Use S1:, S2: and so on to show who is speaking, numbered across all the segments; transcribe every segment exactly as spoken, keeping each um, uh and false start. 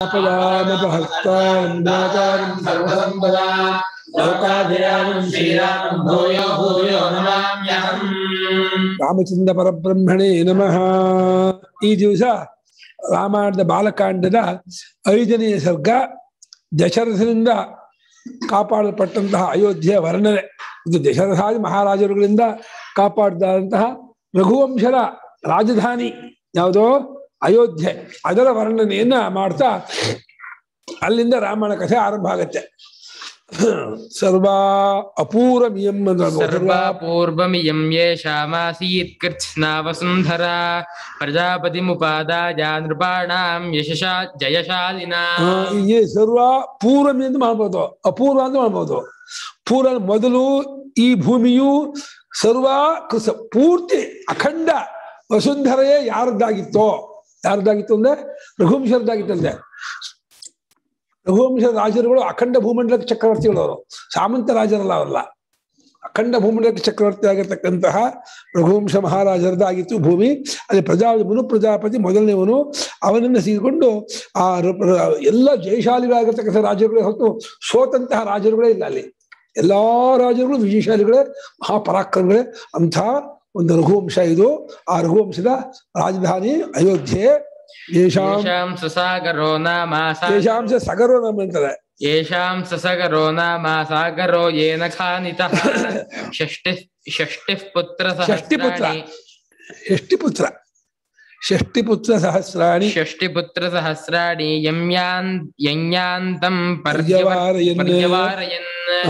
S1: ರಾಮಚಂದ್ರ ಪರಬ್ರಹ್ಮಣೇ ನಮಃ. ಈ ದಿವಸ ರಾಮಾಯಣದ ಬಾಲಕಾಂಡದ ಐದನೆಯ ಸರ್ಗ, ದಶರಥನಿಂದ ಕಾಪಾಡಲ್ಪಟ್ಟಂತಹ ಅಯೋಧ್ಯೆಯ ವರ್ಣನೆ. ಇದು ದಶರಥಾದಿ ಮಹಾರಾಜರುಗಳಿಂದ ಕಾಪಾಡಿದಂತಹ ರಘುವಂಶದ ರಾಜಧಾನಿ ಯಾವುದೋ ಅಯೋಧ್ಯೆ, ಅದರ ವರ್ಣನೆಯನ್ನ ಮಾಡ್ತಾ ಅಲ್ಲಿಂದ ರಾಮಾಯಣ ಕಥೆ ಆರಂಭ ಆಗತ್ತೆ. ಸರ್ವಾ ಅಪೂರ್ವಮಿಯಂ
S2: ಸರ್ವಾಪೂರ್ವಮಿಯಂ ಯೇಷಾಮಾಸೀತ್ ಕೃತ್ಸ್ನಾ ವಸುಂಧರಾ ಪ್ರಜಾಪತಿಮುಪಾದಾಯ ನೃಪಾಣಾಂ ಯಶಶಾ ಜಯಶಾಲಿನಾ.
S1: ಈ ಸರ್ವ ಪೂರ್ವಮಿ ಅಂತ ಮಾಡ್ಬೋದು, ಅಪೂರ್ವ ಅಂತ ಮಾಡ್ಬೋದು. ಪೂರ್ವ ಮೊದಲು ಈ ಭೂಮಿಯು ಸರ್ವ ಕೃಸ ಪೂರ್ತಿ ಅಖಂಡ ವಸುಂಧರೆಯೇ ಯಾರದ್ದಾಗಿತ್ತೋ, ಯಾರದ್ದಾಗಿತ್ತು ಅಂದ್ರೆ ರಘುವಂಶರದ್ದಾಗಿತ್ತಂತೆ. ರಘುವಂಶದ ರಾಜರುಗಳು ಅಖಂಡ ಭೂಮಂಡಲಕ್ಕೆ ಚಕ್ರವರ್ತಿಗಳು, ಅವರು ಸಾಮಂತ ರಾಜರಲ್ಲ, ಅವರಲ್ಲ. ಅಖಂಡ ಭೂಮಂಡಲಕ್ಕೆ ಚಕ್ರವರ್ತಿ ಆಗಿರ್ತಕ್ಕಂತಹ ರಘುವಂಶ ಮಹಾರಾಜರದ್ದಾಗಿತ್ತು ಭೂಮಿ. ಅಲ್ಲಿ ಪ್ರಜಾ ಮನು ಪ್ರಜಾಪತಿ ಮೊದಲನೇವನು, ಅವನನ್ನು ಸೇರಿಕೊಂಡು ಆ ಎಲ್ಲ ಜಯಶಾಲಿಗಳಾಗಿರ್ತಕ್ಕಂಥ ರಾಜರುಗಳೇ ಹೊತ್ತು ಸೋತಂತಹ ರಾಜರುಗಳೇ ಇಲ್ಲ ಅಲ್ಲಿ. ಎಲ್ಲಾ ರಾಜರುಗಳು ವಿಜಯಶಾಲಿಗಳೇ, ಮಹಾಪರಾಕ್ರಮಗಳೇ. ಅಂಥ ಒಂದು ರಘುವಂಶ ಇದು. ಆ ರಘುವಂಶದ ರಾಜಧಾನಿ ಅಯೋಧ್ಯೆ.
S2: ಯೇಷಾಂ ಸಸಾಗರೋ ನಾಮ
S1: ಯೇಷಾಂ ಸಗರೋ ನಾಮ ಅಂತಾರೆ.
S2: ಯೇಷಾಂ ಸಸಗರೋ ನಾಮ ಸಾಗರೋ ಯೇನ ಖಾನಿತಃ ಷಷ್ಟಿ ಷಷ್ಟಿಃ ಪುತ್ರ ಸಹಸ್ರಾಣಿ
S1: ಷಷ್ಟಿಪುತ್ರ ಷಷ್ಟಿಪುತ್ರ ಸಹಸ್ರಾಣಿ
S2: ಷಷ್ಟಿಪುತ್ರ ಸಹಸ್ರಾಣಿ ಯಮ್ಯಾನ್ ಯಜ್ಞಾಂತಂ ಪರ್ಯವಾರಯನ್ ಪರ್ಯವಾರಯನ್.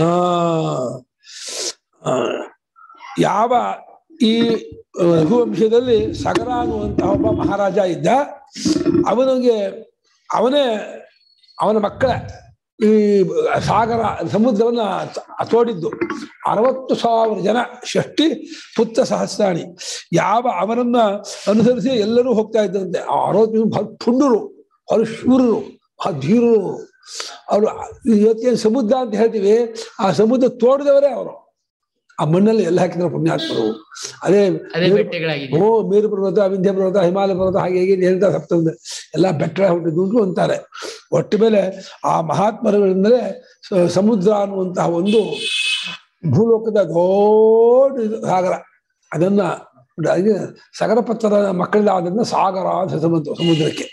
S1: ಯಾವ ಈ ರಘುವಂಶದಲ್ಲಿ ಸಗರ ಅನ್ನುವಂತಹ ಒಬ್ಬ ಮಹಾರಾಜ ಇದ್ದ. ಅವನಿಗೆ ಅವನೇ ಅವನ ಮಕ್ಕಳ ಈ ಸಾಗರ ಸಮುದ್ರವನ್ನ ತೋಡಿದ್ದು ಅರವತ್ತು ಸಾವಿರ ಜನ, ಷಷ್ಟಿ ಪುತ್ರ ಸಹಸ್ರಾಣಿ. ಯಾವ ಅವನನ್ನ ಅನುಸರಿಸಿ ಎಲ್ಲರೂ ಹೋಗ್ತಾ ಇದ್ದಂತೆ. ಆ ಅರವತ್ತು ಬಹಳ ಪುಂಡರು, ಬಹಳ ಶೂರರು, ಬಹಳ ಧೀರರು ಅವರು. ಇವತ್ತೇನು ಸಮುದ್ರ ಅಂತ ಹೇಳ್ತೀವಿ, ಆ ಸಮುದ್ರ ತೋಡಿದವರೇ ಅವರು. ಆ ಮಣ್ಣಲ್ಲಿ ಎಲ್ಲ ಹಾಕಿದ್ರು ಪುಣ್ಯಾತ್ಮರು. ಅದೇ ಓ ಮೇರು ಪರ್ವತ, ವಿಂಧ್ಯ ಪರ್ವತ, ಹಿಮಾಲಯ ಪರ್ವತ, ಹಾಗೆ ಹೇಗೆ ಹೇಳ್ತಾ ಸಪ್ತಮ ಎಲ್ಲ ಬೆಟ್ಟ ಹುಟ್ಟಿದ್ದು ಅಂತಾರೆ. ಒಟ್ಟು ಮೇಲೆ ಆ ಮಹಾತ್ಮರುಗಳಿಂದಲೇ ಸಮುದ್ರ ಅನ್ನುವಂತಹ ಒಂದು ಭೂಲೋಕದ ದೊಡ್ಡ ಸಾಗರ, ಅದನ್ನ ಸಗರ ಪತ್ರದ ಮಕ್ಕಳಿಂದ ಅದನ್ನ ಸಾಗರ ಅಂತ ಸಮುದ್ರ ಸಮುದ್ರಕ್ಕೆ.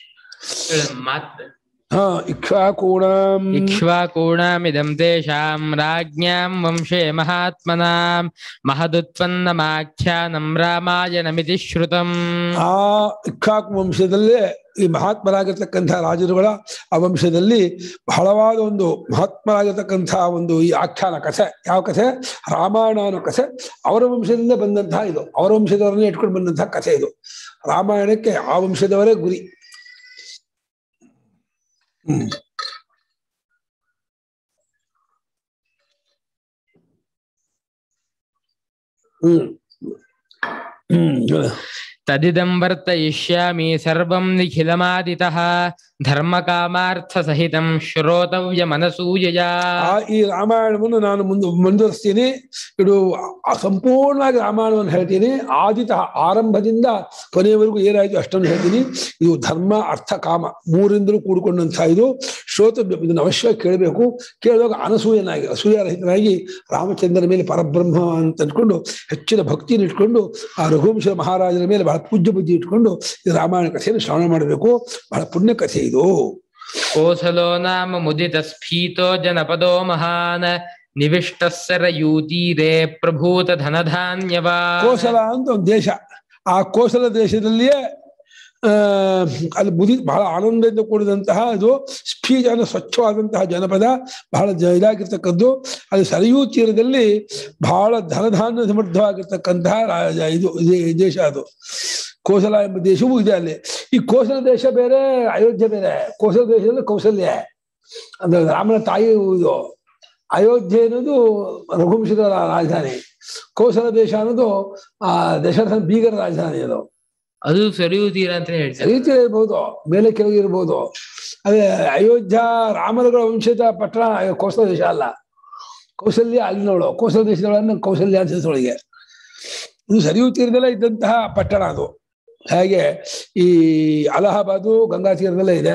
S1: ಹಾ ಇಕ್ಷ್ವಾಕೂಣಾಂ
S2: ಇಕ್ಷ್ವಾಕೂಣಾಮಿದಂ ತೇಷಾಂ ರಾಜ್ಞಾಂ ವಂಶೇ ಮಹಾತ್ಮನಾಂ ಮಹದುತ್ಪನ್ನಮಾಖ್ಯಾನಂ ರಾಮಾಯಣಮಿತಿ ಶ್ರುತಂ. ಆ
S1: ಇಕ್ಷ್ವಾಕು ವಂಶದಲ್ಲೇ ಈ ಮಹಾತ್ಮರಾಗಿರ್ತಕ್ಕಂಥ ರಾಜರುಗಳ ಆ ವಂಶದಲ್ಲಿ ಬಹಳವಾದ ಒಂದು ಮಹಾತ್ಮರಾಗಿರ್ತಕ್ಕಂತಹ ಒಂದು ಈ ಆಖ್ಯಾನ ಕಥೆ. ಯಾವ ಕಥೆ? ರಾಮಾಯಣ ಅನ್ನೋ ಕಥೆ. ಅವರ ವಂಶದಿಂದ ಬಂದಂತಹ ಇದು, ಅವರ ವಂಶದವರನ್ನೇ ಇಟ್ಕೊಂಡು ಬಂದಂತಹ ಕಥೆ ಇದು. ರಾಮಾಯಣಕ್ಕೆ ಆ ವಂಶದವರೇ ಗುರಿ. ಹ್ಮ್ ಹ್ಮ್ ಹ್ಮ್
S2: ತದಿದಂ ವರ್ತಯಿಷ್ಯಾಮಿ ಸರ್ವಂ ನಿಖಿಲಮಾದಿತಃ ಧರ್ಮಕಾಮಾರ್ಥ ಸಹಿತಂ ಶ್ರೋತವ್ಯಮನಸೂಯಯ.
S1: ಈ ರಾಮಾಯಣವನ್ನು ನಾನು ಮುಂದೆ ಮುಂದುವರಿಸ್ತೀನಿ. ಇದು ಸಂಪೂರ್ಣವಾಗಿ ರಾಮಾಯಣವನ್ನು ಹೇಳ್ತೀನಿ. ಆದಿತ ಆರಂಭದಿಂದ ಕೊನೆಯವರೆಗೂ ಏನಾಯ್ತು ಅಷ್ಟನ್ನು ಹೇಳ್ತೀನಿ. ಇದು ಧರ್ಮ ಅರ್ಥ ಕಾಮ ಮೂರಿಂದಲೂ ಕೂಡಿಕೊಂಡಂತಹ ಇದು. ಶ್ರೋತ ಇದನ್ನು ಅವಶ್ಯವಾಗಿ ಕೇಳಬೇಕು. ಕೇಳುವಾಗ ಅನಸೂಯನಾಗಿ ಅಸೂಯರಹಿತನಾಗಿ ರಾಮಚಂದ್ರನ ಮೇಲೆ ಪರಬ್ರಹ್ಮ ಅಂತ ಇಟ್ಕೊಂಡು ಹೆಚ್ಚಿನ ಭಕ್ತಿಯನ್ನು ಇಟ್ಕೊಂಡು ಆ ರಘುವಂಶ ಮಹಾರಾಜರ ಮೇಲೆ ಬಹಳ ಪೂಜ್ಯ ಬುದ್ಧಿ ಇಟ್ಕೊಂಡು ಈ ರಾಮಾಯಣ ಕಥೆಯನ್ನು ಶ್ರವಣ ಮಾಡಬೇಕು. ಬಹಳ ಪುಣ್ಯ ಕಥೆ ಇದು.
S2: ಕೋಸಲೋ ನಾಮ ಮುದಿತ ಸ್ಫೀತೋ ಜನಪದೋ ಮಹಾನ್ ನಿವಿಷ್ಟಸರಯೂತೀರೇ ಪ್ರಭೂತ ಧನಧಾನ್ಯವಾ.
S1: ಕೋಸಲ ಅಂತ ಒಂದು ದೇಶ. ಆ ಕೋಸಲ ದೇಶದಲ್ಲಿಯೇ ಆ ಅಲ್ಲಿ ಮುದಿ ಬಹಳ ಆನಂದದಿಂದ ಕೂಡಿದಂತಹ ಅದು ಸ್ಫೀತ ಅನ್ನೋ ಸ್ವಚ್ಛವಾದಂತಹ ಜನಪದ, ಬಹಳ ಇದಾಗಿರ್ತಕ್ಕದ್ದು. ಅಲ್ಲಿ ಸರಯೂ ತೀರದಲ್ಲಿ ಬಹಳ ಧನಧಾನ್ಯ ಸಮೃದ್ಧವಾಗಿರ್ತಕ್ಕಂತಹ ಇದು ದೇಶ ಅದು. ಕೋಸಲ ಎಂಬ ದೇಶವೂ ಇದೆ ಅಲ್ಲಿ. ಈ ಕೋಸಲ ದೇಶ ಬೇರೆ, ಅಯೋಧ್ಯೆ ಬೇರೆ. ಕೋಸಲ ದೇಶದಲ್ಲಿ ಕೌಸಲ್ಯ ಅಂದ್ರೆ ರಾಮನ ತಾಯಿ ಇದು. ಅಯೋಧ್ಯೆ ಅನ್ನೋದು ರಘುವಂಶದ ರಾಜಧಾನಿ. ಕೋಸಲ ದೇಶ ಅನ್ನೋದು ಆ ದಶರಥನ ಬೀಗರ ರಾಜಧಾನಿ. ಅದು
S2: ಅದು ಸರಿಯೂ ತೀರ ಅಂತ ಹೇಳ್ತಾರೆ.
S1: ಸರಿಯೂ ತೀರ ಇರ್ಬೋದು, ಮೇಲೆ ಕೆಳಗೆ ಇರ್ಬೋದು. ಅದೇ ಅಯೋಧ್ಯ ರಾಮನಗಳ ವಂಶದ ಪಟ್ಟಣ ಕೋಸಲ ದೇಶ ಅಲ್ಲ. ಕೌಸಲ್ಯ ಅಲ್ಲಿನವಳು, ಕೋಸಲ ದೇಶದೊಳನ್ನ ಕೌಸಲ್ಯ ಅನ್ಸೊಳಗೆ. ಇದು ಸರಿಯೂ ತೀರದಲ್ಲೇ ಇದ್ದಂತಹ ಪಟ್ಟಣ ಅದು. ಹೇಗೆ ಈ ಅಲಹಾಬಾದು ಗಂಗಾ ತೀರದಲ್ಲೇ ಇದೆ,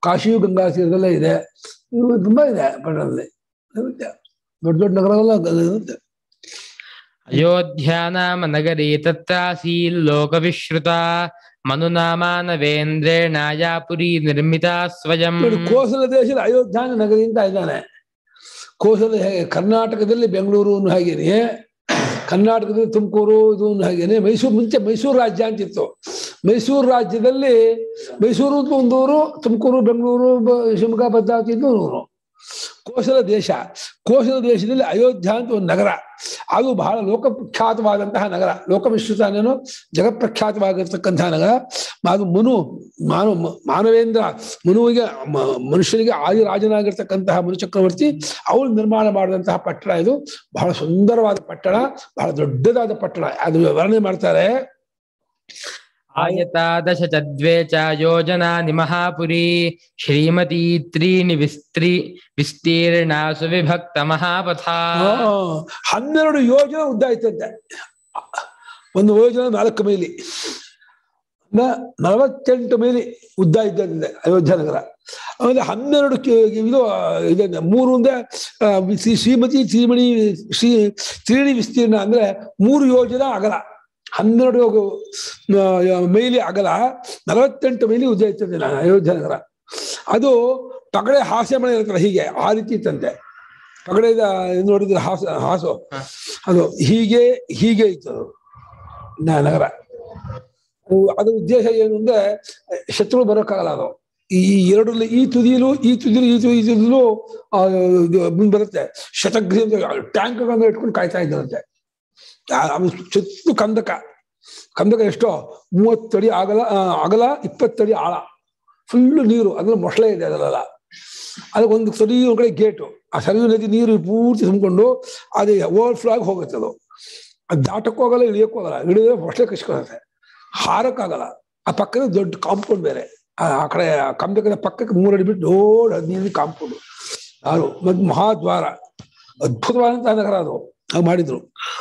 S1: ಕಾಶಿಯು ಗಂಗಾ ತೀರದಲ್ಲೇ ಇದೆ. ಇವು ತುಂಬಾ ಇದೆ ಪಟ್ಟಣದಲ್ಲಿ, ಇರುತ್ತೆ ದೊಡ್ಡ ದೊಡ್ಡ ನಗರಗಳೆಲ್ಲ ಇರುತ್ತೆ.
S2: ಅಯೋಧ್ಯಾ ನಾಮ ನಗರಿ ತತ್ರಾಸೀಲ್ ಲೋಕವಿಶ್ರುತ ಮನುನಾಮಾನವೇಂದ್ರೇಣ ಯಾ ಪುರಿ ನಿರ್ಮಿತಾ ಸ್ವಯಂ.
S1: ನೋಡಿ, ಕೋಸಲ ದೇಶದ ಅಯೋಧ್ಯ ನಗರಿ ಅಂತ ಇದ್ದಾನೆ. ಕೋಸಲ ಹೇಗೆ ಕರ್ನಾಟಕದಲ್ಲಿ ಬೆಂಗಳೂರು ಹಾಗೇನೆ, ಕರ್ನಾಟಕದಲ್ಲಿ ತುಮಕೂರು ಇದು ಹಾಗೇನೆ. ಮೈಸೂರು ಮುಂಚೆ ಮೈಸೂರು ರಾಜ್ಯ ಅಂತಿತ್ತು. ಮೈಸೂರು ರಾಜ್ಯದಲ್ಲಿ ಮೈಸೂರು ಒಂದೂರು, ತುಮಕೂರು, ಬೆಂಗಳೂರು, ಶಿವಮೊಗ್ಗ, ಭದ್ರಾವತಿ ಅಂತ ಊರು. ಕೋಸಲ ದೇಶ, ಕೋಸಲ ದೇಶದಲ್ಲಿ ಅಯೋಧ್ಯ ಅಂತ ಒಂದು ನಗರ, ಅದು ಬಹಳ ಲೋಕಪ್ರಖ್ಯಾತವಾದಂತಹ ನಗರ. ಲೋಕವಿಶ್ರುತನೇನೋ ಜಗತ್ಪ್ರಖ್ಯಾತವಾಗಿರ್ತಕ್ಕಂತಹ ನಗರ. ಅದು ಮನು ಮಾನವ ಮಾನವೇಂದ್ರ ಮನುವಿಗೆ ಮನುಷ್ಯನಿಗೆ ಆದಿರಾಜನಾಗಿರ್ತಕ್ಕಂತಹ ಮನು ಚಕ್ರವರ್ತಿ ಅವಳು ನಿರ್ಮಾಣ ಮಾಡಿದಂತಹ ಪಟ್ಟಣ. ಇದು ಬಹಳ ಸುಂದರವಾದ ಪಟ್ಟಣ, ಬಹಳ ದೊಡ್ಡದಾದ ಪಟ್ಟಣ. ಅದು ವರ್ಣನೆ ಮಾಡ್ತಾರೆ.
S2: ಆಯತಾ ದಶ ಚದ್ವೇ ಚ ಯೋಜನಾನಿ ಮಹಾಪುರಿ ಶ್ರೀಮತಿ ತ್ರೀಣಿ ವಿಸ್ತ್ರೀ ವಿಸ್ತೀರ್ಣ ಸುವಿಭಕ್ತ ಮಹಾಪಥ.
S1: ಹನ್ನೆರಡು ಯೋಜನೆ ಉದ್ದ ಇತ್ತಂತೆ. ಒಂದು ಯೋಜನೆ ನಾಲ್ಕು ಮೈಲಿ, ನಲವತ್ತೆಂಟು ಮೈಲಿ ಉದ್ದ ಇದ್ದಂತೆ ಅಯೋಧ್ಯ ನಗರ. ಆಮೇಲೆ ಹನ್ನೆರಡು ಇದು ಇದೆ, ಮೂರು ಒಂದೇ ಶ್ರೀಮತಿ ತ್ರಿಮಣಿ ಶ್ರೀ ತ್ರೀಣಿ ವಿಸ್ತೀರ್ಣ ಅಂದ್ರೆ ಮೂರು ಯೋಜನೆ ಅಗಲ, ಹನ್ನೆರಡು ಮೈಲಿ ಅಗಲ, ನಲವತ್ತೆಂಟು ಮೈಲಿ ಉದ್ದ ಇರ್ತದೆ ಅಯೋಧ್ಯ ನಗರ. ಅದು ಪಗಡೆ ಹಾಸ್ಯ ಮನೆ ಇರ್ತಲ್ಲ, ಹೀಗೆ ಆ ರೀತಿ ಇತ್ತಂತೆ. ಪಗಡೆ ನೋಡಿದ್ರೆ ಹಾಸ ಹಾಸು ಅದು ಹೀಗೆ ಹೀಗೆ ಇತ್ತು ಅದು ನಗರ. ಅದ್ರ ಉದ್ದೇಶ ಏನು ಅಂದ್ರೆ ಶತ್ರು ಬರೋಕ್ಕಾಗಲ್ಲ. ಅದು ಈ ಎರಡು ಈ ತುದಿಲು ಈ ತುದಿಲು ಈ ತುದಿ ಈ ತುದಿಲು ಮುಂದೆ ಬರುತ್ತೆ. ಶತಗ್ರಿ ಅಂತ ಟ್ಯಾಂಕ್ಗಳನ್ನು ಇಟ್ಕೊಂಡು ಕಾಯ್ತಾ ಇದ್ದರಂತೆ. ಸುತ್ತು ಕಂದಕ, ಕಂದಕ ಎಷ್ಟೋ ಮೂವತ್ತಡಿ ಆಗಲ ಅಗಲ ಇಪ್ಪತ್ತಡಿ ಆಳ, ಫುಲ್ಲು ನೀರು, ಅದ್ರಲ್ಲಿ ಮೊಸಳೆ ಇದೆ ಅದರಲ್ಲ. ಅದಕ್ಕೊಂದು ಸರಿಯು ಕಡೆ ಗೇಟು, ಆ ಸರಿಯು ನದಿ ನೀರು ಪೂರ್ತಿ ತುಂಬಿಕೊಂಡು ಅದು ಓವರ್ಫ್ಲೋ ಆಗಿ ಹೋಗುತ್ತೆ. ಅದು ಅದು ದಾಟಕ್ಕೂ ಆಗಲ್ಲ, ಇಳಿಯೋಕ್ಕೂ ಆಗಲ್ಲ. ಇಳಿದ್ರೆ ಮೊಸಳೆ ಕಚ್ಕೊಳುತ್ತೆ, ಹಾರಕ್ಕಾಗಲ್ಲ. ಆ ಪಕ್ಕದ ದೊಡ್ಡ ಕಾಂಪೌಂಡ್ ಬೇರೆ, ಆ ಕಡೆ ಕಂದಕದ ಪಕ್ಕಕ್ಕೆ ಮೂರಡಿ ಬಿಟ್ಟು ದೊಡ್ಡ ಹದಿನೈದು ಕಾಂಪೌಂಡ್, ಯಾರು ಮತ್ತು ಮಹಾದ್ವಾರ, ಅದ್ಭುತವಾದಂತಹ ನಗರ ಅದು. ಅದು ಮಾಡಿದ್ರು.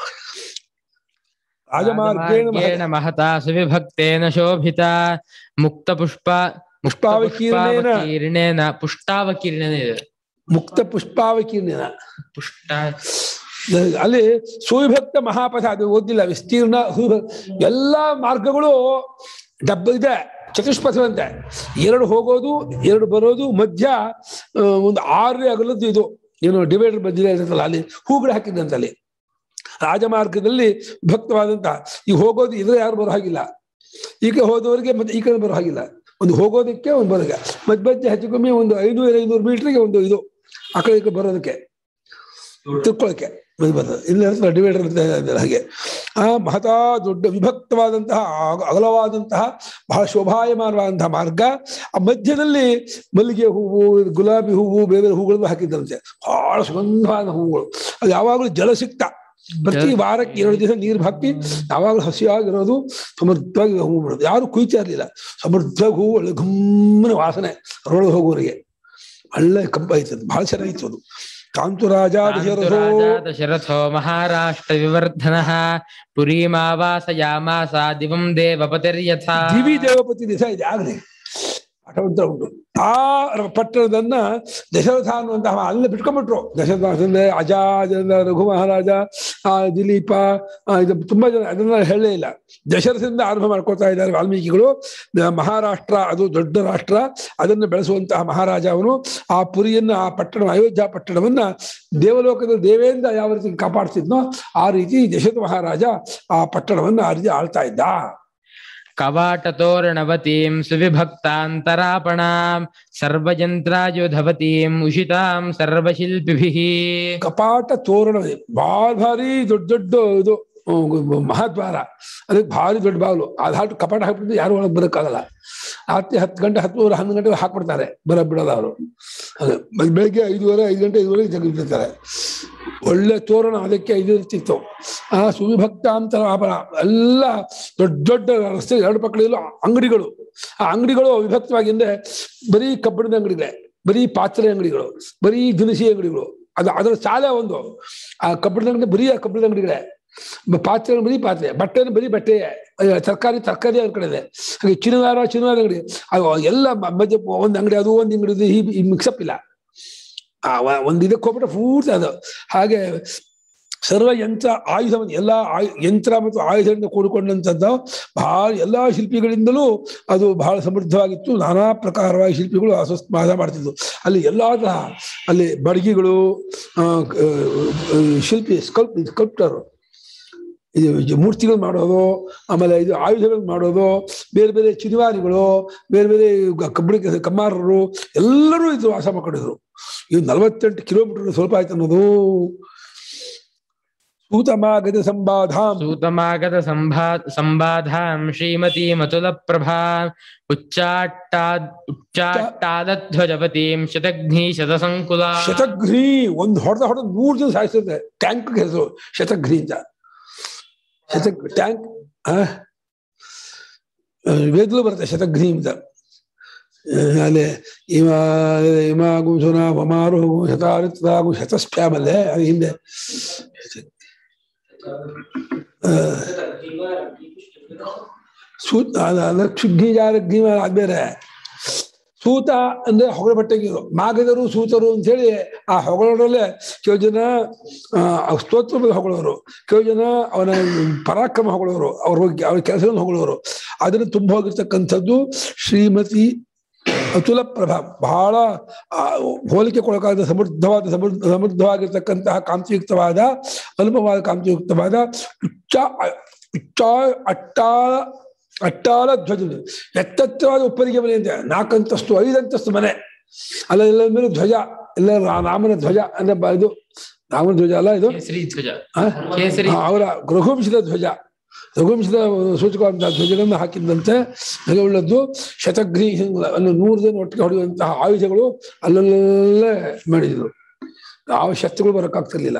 S2: ರಾಜಮಾರ್ಗೇಣ ಮಹತಾ ಸುವಿಭಕ್ತೇನ ಶೋಭಿತ ಮುಕ್ತ ಪುಷ್ಪ ಪುಷ್ಪಾವಕೀರ್ಣೇನ ಪುಷ್ಟಾವಕೀರ್ಣೇನ ಇದೆ
S1: ಮುಕ್ತ ಪುಷ್ಪಾವಕೀರ್ಣೇನ
S2: ಪುಷ್ಟ
S1: ಅಲ್ಲಿ ಸುವಿಭಕ್ತ ಮಹಾಪಥ. ಅದು ಓದಿಲ್ಲ, ವಿಸ್ತೀರ್ಣ ಎಲ್ಲಾ ಮಾರ್ಗಗಳು ಡಬ್ಬ ಇದೆ, ಚತುಷ್ಪಥವಂತೆ. ಎರಡು ಹೋಗೋದು, ಎರಡು ಬರೋದು, ಮಧ್ಯ ಒಂದು ಆರು ಅಗಲದ್ದು ಇದು ಏನು ಡಿವೈಡರ್ ಮಧ್ಯೆ ಇರ್ತಲ್ಲ, ಅಲ್ಲಿ ಹೂಗಳು ಹಾಕಿದ್ದಂತೆ. ಅಲ್ಲಿ ರಾಜಮಾರ್ಗದಲ್ಲಿ ಭಕ್ತವಾದಂತಹ ಈ ಹೋಗೋದು ಇದ್ರೆ ಯಾರು ಬರೋ ಹಾಗಿಲ್ಲ, ಈಗ ಹೋದವರಿಗೆ ಮತ್ತೆ ಈ ಕಡೆ ಬರೋ ಹಾಗಿಲ್ಲ. ಒಂದು ಹೋಗೋದಕ್ಕೆ ಒಂದು ಬರೋದಕ್ಕೆ ಮಧ್ಯ ಮಧ್ಯೆ ಹೆಚ್ಚು ಕಮ್ಮಿ ಒಂದು ಐನೂರ ಐನೂರು ಮೀಟರ್ಗೆ ಒಂದು ಇದು ಆ ಕಡೆ ಈ ಕಡೆ ಬರೋದಕ್ಕೆ ತಿಳ್ಕೊಳ್ಳೋಕೆ ಮಧ್ಯ ಬರ್ತದೆ. ಇಲ್ಲ ಡಿವೈಡರ್ ಹಾಗೆ ಆ ಮಹತಾ ದೊಡ್ಡ ವಿಭಕ್ತವಾದಂತಹ ಅಗಲವಾದಂತಹ ಬಹಳ ಶೋಭಾಯಮಾನವಾದಂತಹ ಮಾರ್ಗ. ಆ ಮಧ್ಯದಲ್ಲಿ ಮಲ್ಲಿಗೆ ಹೂವು, ಗುಲಾಬಿ ಹೂವು, ಬೇರೆ ಬೇರೆ ಹೂಗಳನ್ನು ಹಾಕಿದ್ದಂತೆ, ಬಹಳ ಸುಗಂಧವಾದ ಹೂವುಗಳು. ಅದು ಯಾವಾಗಲೂ ಜಲಸಿಕ್ತ, ಪ್ರತಿ ವಾರಕ್ಕೆ ಎರಡು ದಿವಸ ನೀರು ಹಾಕಿ ಯಾವಾಗಲೂ ಹಸಿಯಾಗಿರೋದು, ಸಮೃದ್ಧವಾಗಿ ಹೂವು ಬಿಡೋದು. ಯಾರು ಕುಯ್ತಾ ಇರಲಿಲ್ಲ, ಸಮೃದ್ಧ ಹೂವು, ಒಳ್ಳೆ ಗಮ್ಮನ ವಾಸನೆ ಹೊರಗೆ ಹೋಗೋರಿಗೆ ಒಳ್ಳೆ ಕಂಪ ಆಯ್ತದೆ, ಬಹಳ ಚೆನ್ನಾಗಿತ್ತು ಅದು. ಕಾಂತು ರಾಜ
S2: ದಶರಥೋ ಮಹಾರಾಷ್ಟ್ರ ವಿವರ್ಧನಃ ಪುರೀಮಾವಾಸಯಾಮಾಸ ದಿವಂ ದೇವಪತಿರ್ಯಥಾ.
S1: ದಿವಿ ದೇವಪತಿ ದಿವಸ ಇದೆ ಆಗಲೇ ಆಟವಂತ ಉಂಟು. ಆ ಪಟ್ಟಣದನ್ನ ದಶರಥ ಅನ್ನುವಂತಹ ಅಲ್ಲ ಬಿಟ್ಕೊಂಡ್ಬಿಟ್ರು. ದಶರಥ ಅಜ, ರಘು ಮಹಾರಾಜ, ಆ ದಿಲೀಪ, ಇದು ತುಂಬಾ ಜನ ಅದನ್ನ ಹೇಳಲೇ ಇಲ್ಲ. ದಶರಥದಿಂದ ಆರಂಭ ಮಾಡ್ಕೊಳ್ತಾ ಇದ್ದಾರೆ ವಾಲ್ಮೀಕಿಗಳು. ಮಹಾರಾಷ್ಟ್ರ ಅದು ದೊಡ್ಡ ರಾಷ್ಟ್ರ, ಅದನ್ನು ಬೆಳೆಸುವಂತಹ ಮಹಾರಾಜ ಅವನು. ಆ ಪುರಿಯನ್ನ, ಆ ಪಟ್ಟಣ ಅಯೋಧ್ಯ ಪಟ್ಟಣವನ್ನ ದೇವಲೋಕದ ದೇವೇಂದ್ರ ಯಾವ ರೀತಿ ಕಾಪಾಡ್ತಿದ್ನೋ ಆ ರೀತಿ ದಶರಥ ಮಹಾರಾಜ ಆ ಪಟ್ಟಣವನ್ನ ಆ ರೀತಿ ಆಳ್ತಾ ಇದ್ದ.
S2: ಕವಾಟತೋರಣವತೀಂ ಸುವಿಭಕ್ತಾಂತರಾಪಣಾಂ ಸರ್ವಯಂತ್ರಾಯುಧವತೀಂ ಉಷಿತಾಂ ಸರ್ವಶಿಲ್ಪಿಭಿಃ.
S1: ಕಪಾಟ ತೋರಣವೇ ಭಾಳ ಭಾರಿ ದೊಡ್ಡ ದೊಡ್ಡ ಇದು ಮಹಾದ್ವಾರ, ಅದಕ್ಕೆ ಭಾರಿ ದೊಡ್ಡ ಬಾಗಿಲು. ಅದಾಟು ಕಪಾಟ ಹಾಕ್ಬಿಟ್ಟು ಯಾರು ಒಳಗೆ ಬರೋಕ್ಕಾಗಲ್ಲ. ರಾತ್ರಿ ಹತ್ತು ಗಂಟೆ ಹತ್ತುವರೆ ಹನ್ನೊಂದು ಗಂಟೆ ಹಾಕ್ಬಿಡ್ತಾರೆ, ಬರ ಬಿಡೋದು ಅವರು. ಅದೇ ಬೆಳಗ್ಗೆ ಐದುವರೆ ಐದು ಗಂಟೆ ಐದುವರೆಗೆ ತೆಗೆದಿರ್ತಾರೆ. ಒಳ್ಳೆ ತೋರಣ, ಅದಕ್ಕೆ ಇದು ಇರ್ತಿತ್ತು. ಆ ಸುವಿಭಕ್ತ ಅಂತ ಎಲ್ಲ ದೊಡ್ಡ ದೊಡ್ಡ ರಸ್ತೆ ಎರಡು ಪಕ್ಕದಲ್ಲೂ ಅಂಗಡಿಗಳು. ಆ ಅಂಗಡಿಗಳು ವಿಭಕ್ತವಾಗಿ ಅಂದ್ರೆ ಬರೀ ಕಬ್ಬಿಣದ ಅಂಗಡಿಗಳೇ, ಬರೀ ಪಾತ್ರೆ ಅಂಗಡಿಗಳು, ಬರೀ ದಿನಸಿ ಅಂಗಡಿಗಳು. ಅದು ಅದರ ಶಾಲೆ ಒಂದು. ಆ ಕಬ್ಬಿಣದ ಅಂಗಡಿ ಬರೀ ಆ ಕಬ್ಬಿಣದ ಅಂಗಡಿಗಳೇ. ಪಾತ್ರೆ ಬರೀ ಪಾತ್ರೆ, ಬಟ್ಟೆನ ಬರೀ ಬಟ್ಟೆ, ತರಕಾರಿ ತರಕಾರಿ ಅವ್ರ ಕಡೆ ಇದೆ. ಹಾಗೆ ಚಿನ್ನವಾರ ಚಿನ್ನವಾರ ಅಂಗಡಿ, ಎಲ್ಲ ಮಧ್ಯೆ ಒಂದು ಅಂಗಡಿ ಅದು ಒಂದು ಅಂಗಡಿ ಈ ಮಿಕ್ಸಪ್ ಇಲ್ಲ. ಆ ಒಂದು ಇದಕ್ಕೆ ಹೋಗ್ಬಿಟ್ರೆ ಪೂರ್ತಿ ಅದು. ಹಾಗೆ ಸರ್ವ ಯಂತ್ರ ಆಯುಧ, ಎಲ್ಲ ಆಯು ಯಂತ್ರ ಮತ್ತು ಆಯುಧದಿಂದ ಕೂಡಿಕೊಂಡಂಥದ್ದು ಬಹಳ ಎಲ್ಲ ಶಿಲ್ಪಿಗಳಿಂದಲೂ ಅದು ಬಹಳ ಸಮೃದ್ಧವಾಗಿತ್ತು. ನಾನಾ ಪ್ರಕಾರವಾಗಿ ಶಿಲ್ಪಿಗಳು ಅಸ್ವಸ್ಮಾದ ಮಾಡ್ತಿದ್ವು. ಅಲ್ಲಿ ಎಲ್ಲ ತರಹ, ಅಲ್ಲಿ ಬಡಗಿಗಳು, ಶಿಲ್ಪಿ ಸ್ಕಲ್ಪ್ ಸ್ಕಲ್ಪ್ಟರು, ಇದು ಮೂರ್ತಿಗಳು ಮಾಡೋದು, ಆಮೇಲೆ ಇದು ಆಯುಧಗಳು ಮಾಡೋದು, ಬೇರೆ ಬೇರೆ ಚಿನಿವಾರಿಗಳು, ಬೇರೆ ಬೇರೆ ಕಬ್ಬಡಿ ಕಮ್ಮಾರರು ಎಲ್ಲರೂ ಇದು ವಾಸ ಮಾಡ್ಕೊಂಡಿದ್ರು. ಇದು ನಲವತ್ತೆಂಟು ಕಿಲೋಮೀಟರ್ ಸ್ವಲ್ಪ ಆಯ್ತು ಅನ್ನೋದು. ಸೂತಮಾಗತ ಸಂಬಾಧಾಂ
S2: ಸೂತಮಾಗತ ಸಂಭಾ ಸಂಬಾಧಾಂ ಶ್ರೀಮತಿ ಮತುಲ ಪ್ರಭಾ ಉಚ್ಚಾಟ್ಟಾದ್ ಉಚ್ಚಾಟ್ಟಾದಧ್ವಜಪತಿಂ ಶತಘ್ನಿ ಶತಸಂಕುಲ.
S1: ಶತಘ್ನಿ ಒಂದು ಹೊಡೆದ ಹೊಡೆದ ನೂರು ಜನ ಸಾಯಿಸ್ತದೆ. ಟ್ಯಾಂಕ್ ಹೆಸರು ಶತಘ್ನಿ ಅಂತ. ಶತ ಟ್ಯಾಂಕ್ ವೇದಲು ಬರುತ್ತೆ ಶತಘ್ನಿ ಅಂತ. ಅಲ್ಲಿ ಇಮ ಇಮಾಗು ಸುನ ಮಮಾರು ಶತಾರಿತಾಗು ಶತಸ್ಪ್ಯಾಮಲ್ಲೇ ಅದು ಹಿಂದೆ ಸೂತ ಕ್ಷುಗ್ನಿ ಜಾರಗ್ನಿ ಆದ್ಮೇಲೆ ಸೂತ ಅಂದ್ರೆ ಹೊಗಳ ಬಟ್ಟೆಗೆ ಮಾಗದರು ಸೂತರು ಅಂತ ಹೇಳಿ ಆ ಹೊಗಳೋರಲ್ಲೇ ಕೆಲವು ಜನ ಸ್ತೋತ್ರ ಹೊಗಳೋರು, ಕೆಲವು ಜನ ಅವನ ಪರಾಕ್ರಮ ಹೊಗಳೋರು, ಅವ್ರ ಅವ್ರ ಕೆಲಸಗಳನ್ನು ಹೊಗಳೋರು. ಅದನ್ನು ತುಂಬ ಹೋಗಿರ್ತಕ್ಕಂಥದ್ದು ಶ್ರೀಮತಿ ಅತುಲ ಪ್ರಭಾ. ಬಹಳ ಹೋಲಿಕೆ ಕೊಡಕಾದ ಸಮೃದ್ಧವಾದ ಸಮೃದ್ಧ ಸಮೃದ್ಧವಾಗಿರ್ತಕ್ಕಂತಹ ಕಾಂತಿಯುಕ್ತವಾದ ಅನುಪವಾದ ಕಾಂತಿಯುಕ್ತವಾದ ಉಚ್ಚ ಉಚ್ಚ ಅಟ್ಟಾಳ ಅಟ್ಟಾಳ ಧ್ವಜ, ಎತ್ತೆತ್ತರವಾದ ಉಪ್ಪರಿಗೆ ಮನೆ ಅಂತ, ನಾಲ್ಕಂತಸ್ತು ಐದಂತಸ್ತು ಮನೆ. ಅಲ್ಲ ಎಲ್ಲ ಮೇಲೆ ಧ್ವಜ, ಎಲ್ಲ ರಾಮನ ಧ್ವಜ ಅಂದ್ರೆ ಇದು ರಾಮನ ಧ್ವಜ ಅಲ್ಲ, ಇದು ಅವರ ರಘುವಂಶದ ಧ್ವಜ, ರಘುವಂಶದ ಸೂಚಕವಾದಂತಹ ಧ್ವಜಗಳನ್ನು ಹಾಕಿದ್ದಂತೆ ನೆಲೆಯುಳ್ಳದ್ದು. ಶತಘ್ನಿ ಅನ್ನು ನೂರು ಜನ ಒಟ್ಟಿಗೆ ಹೊಡೆಯುವಂತಹ ಆಯುಧಗಳು ಅಲ್ಲಲ್ಲೇ ಮಾಡಿದ್ರು. ಯಾವ ಶಸ್ತ್ರಗಳು ಬರೋಕ್ಕಾಗ್ತಿರ್ಲಿಲ್ಲ.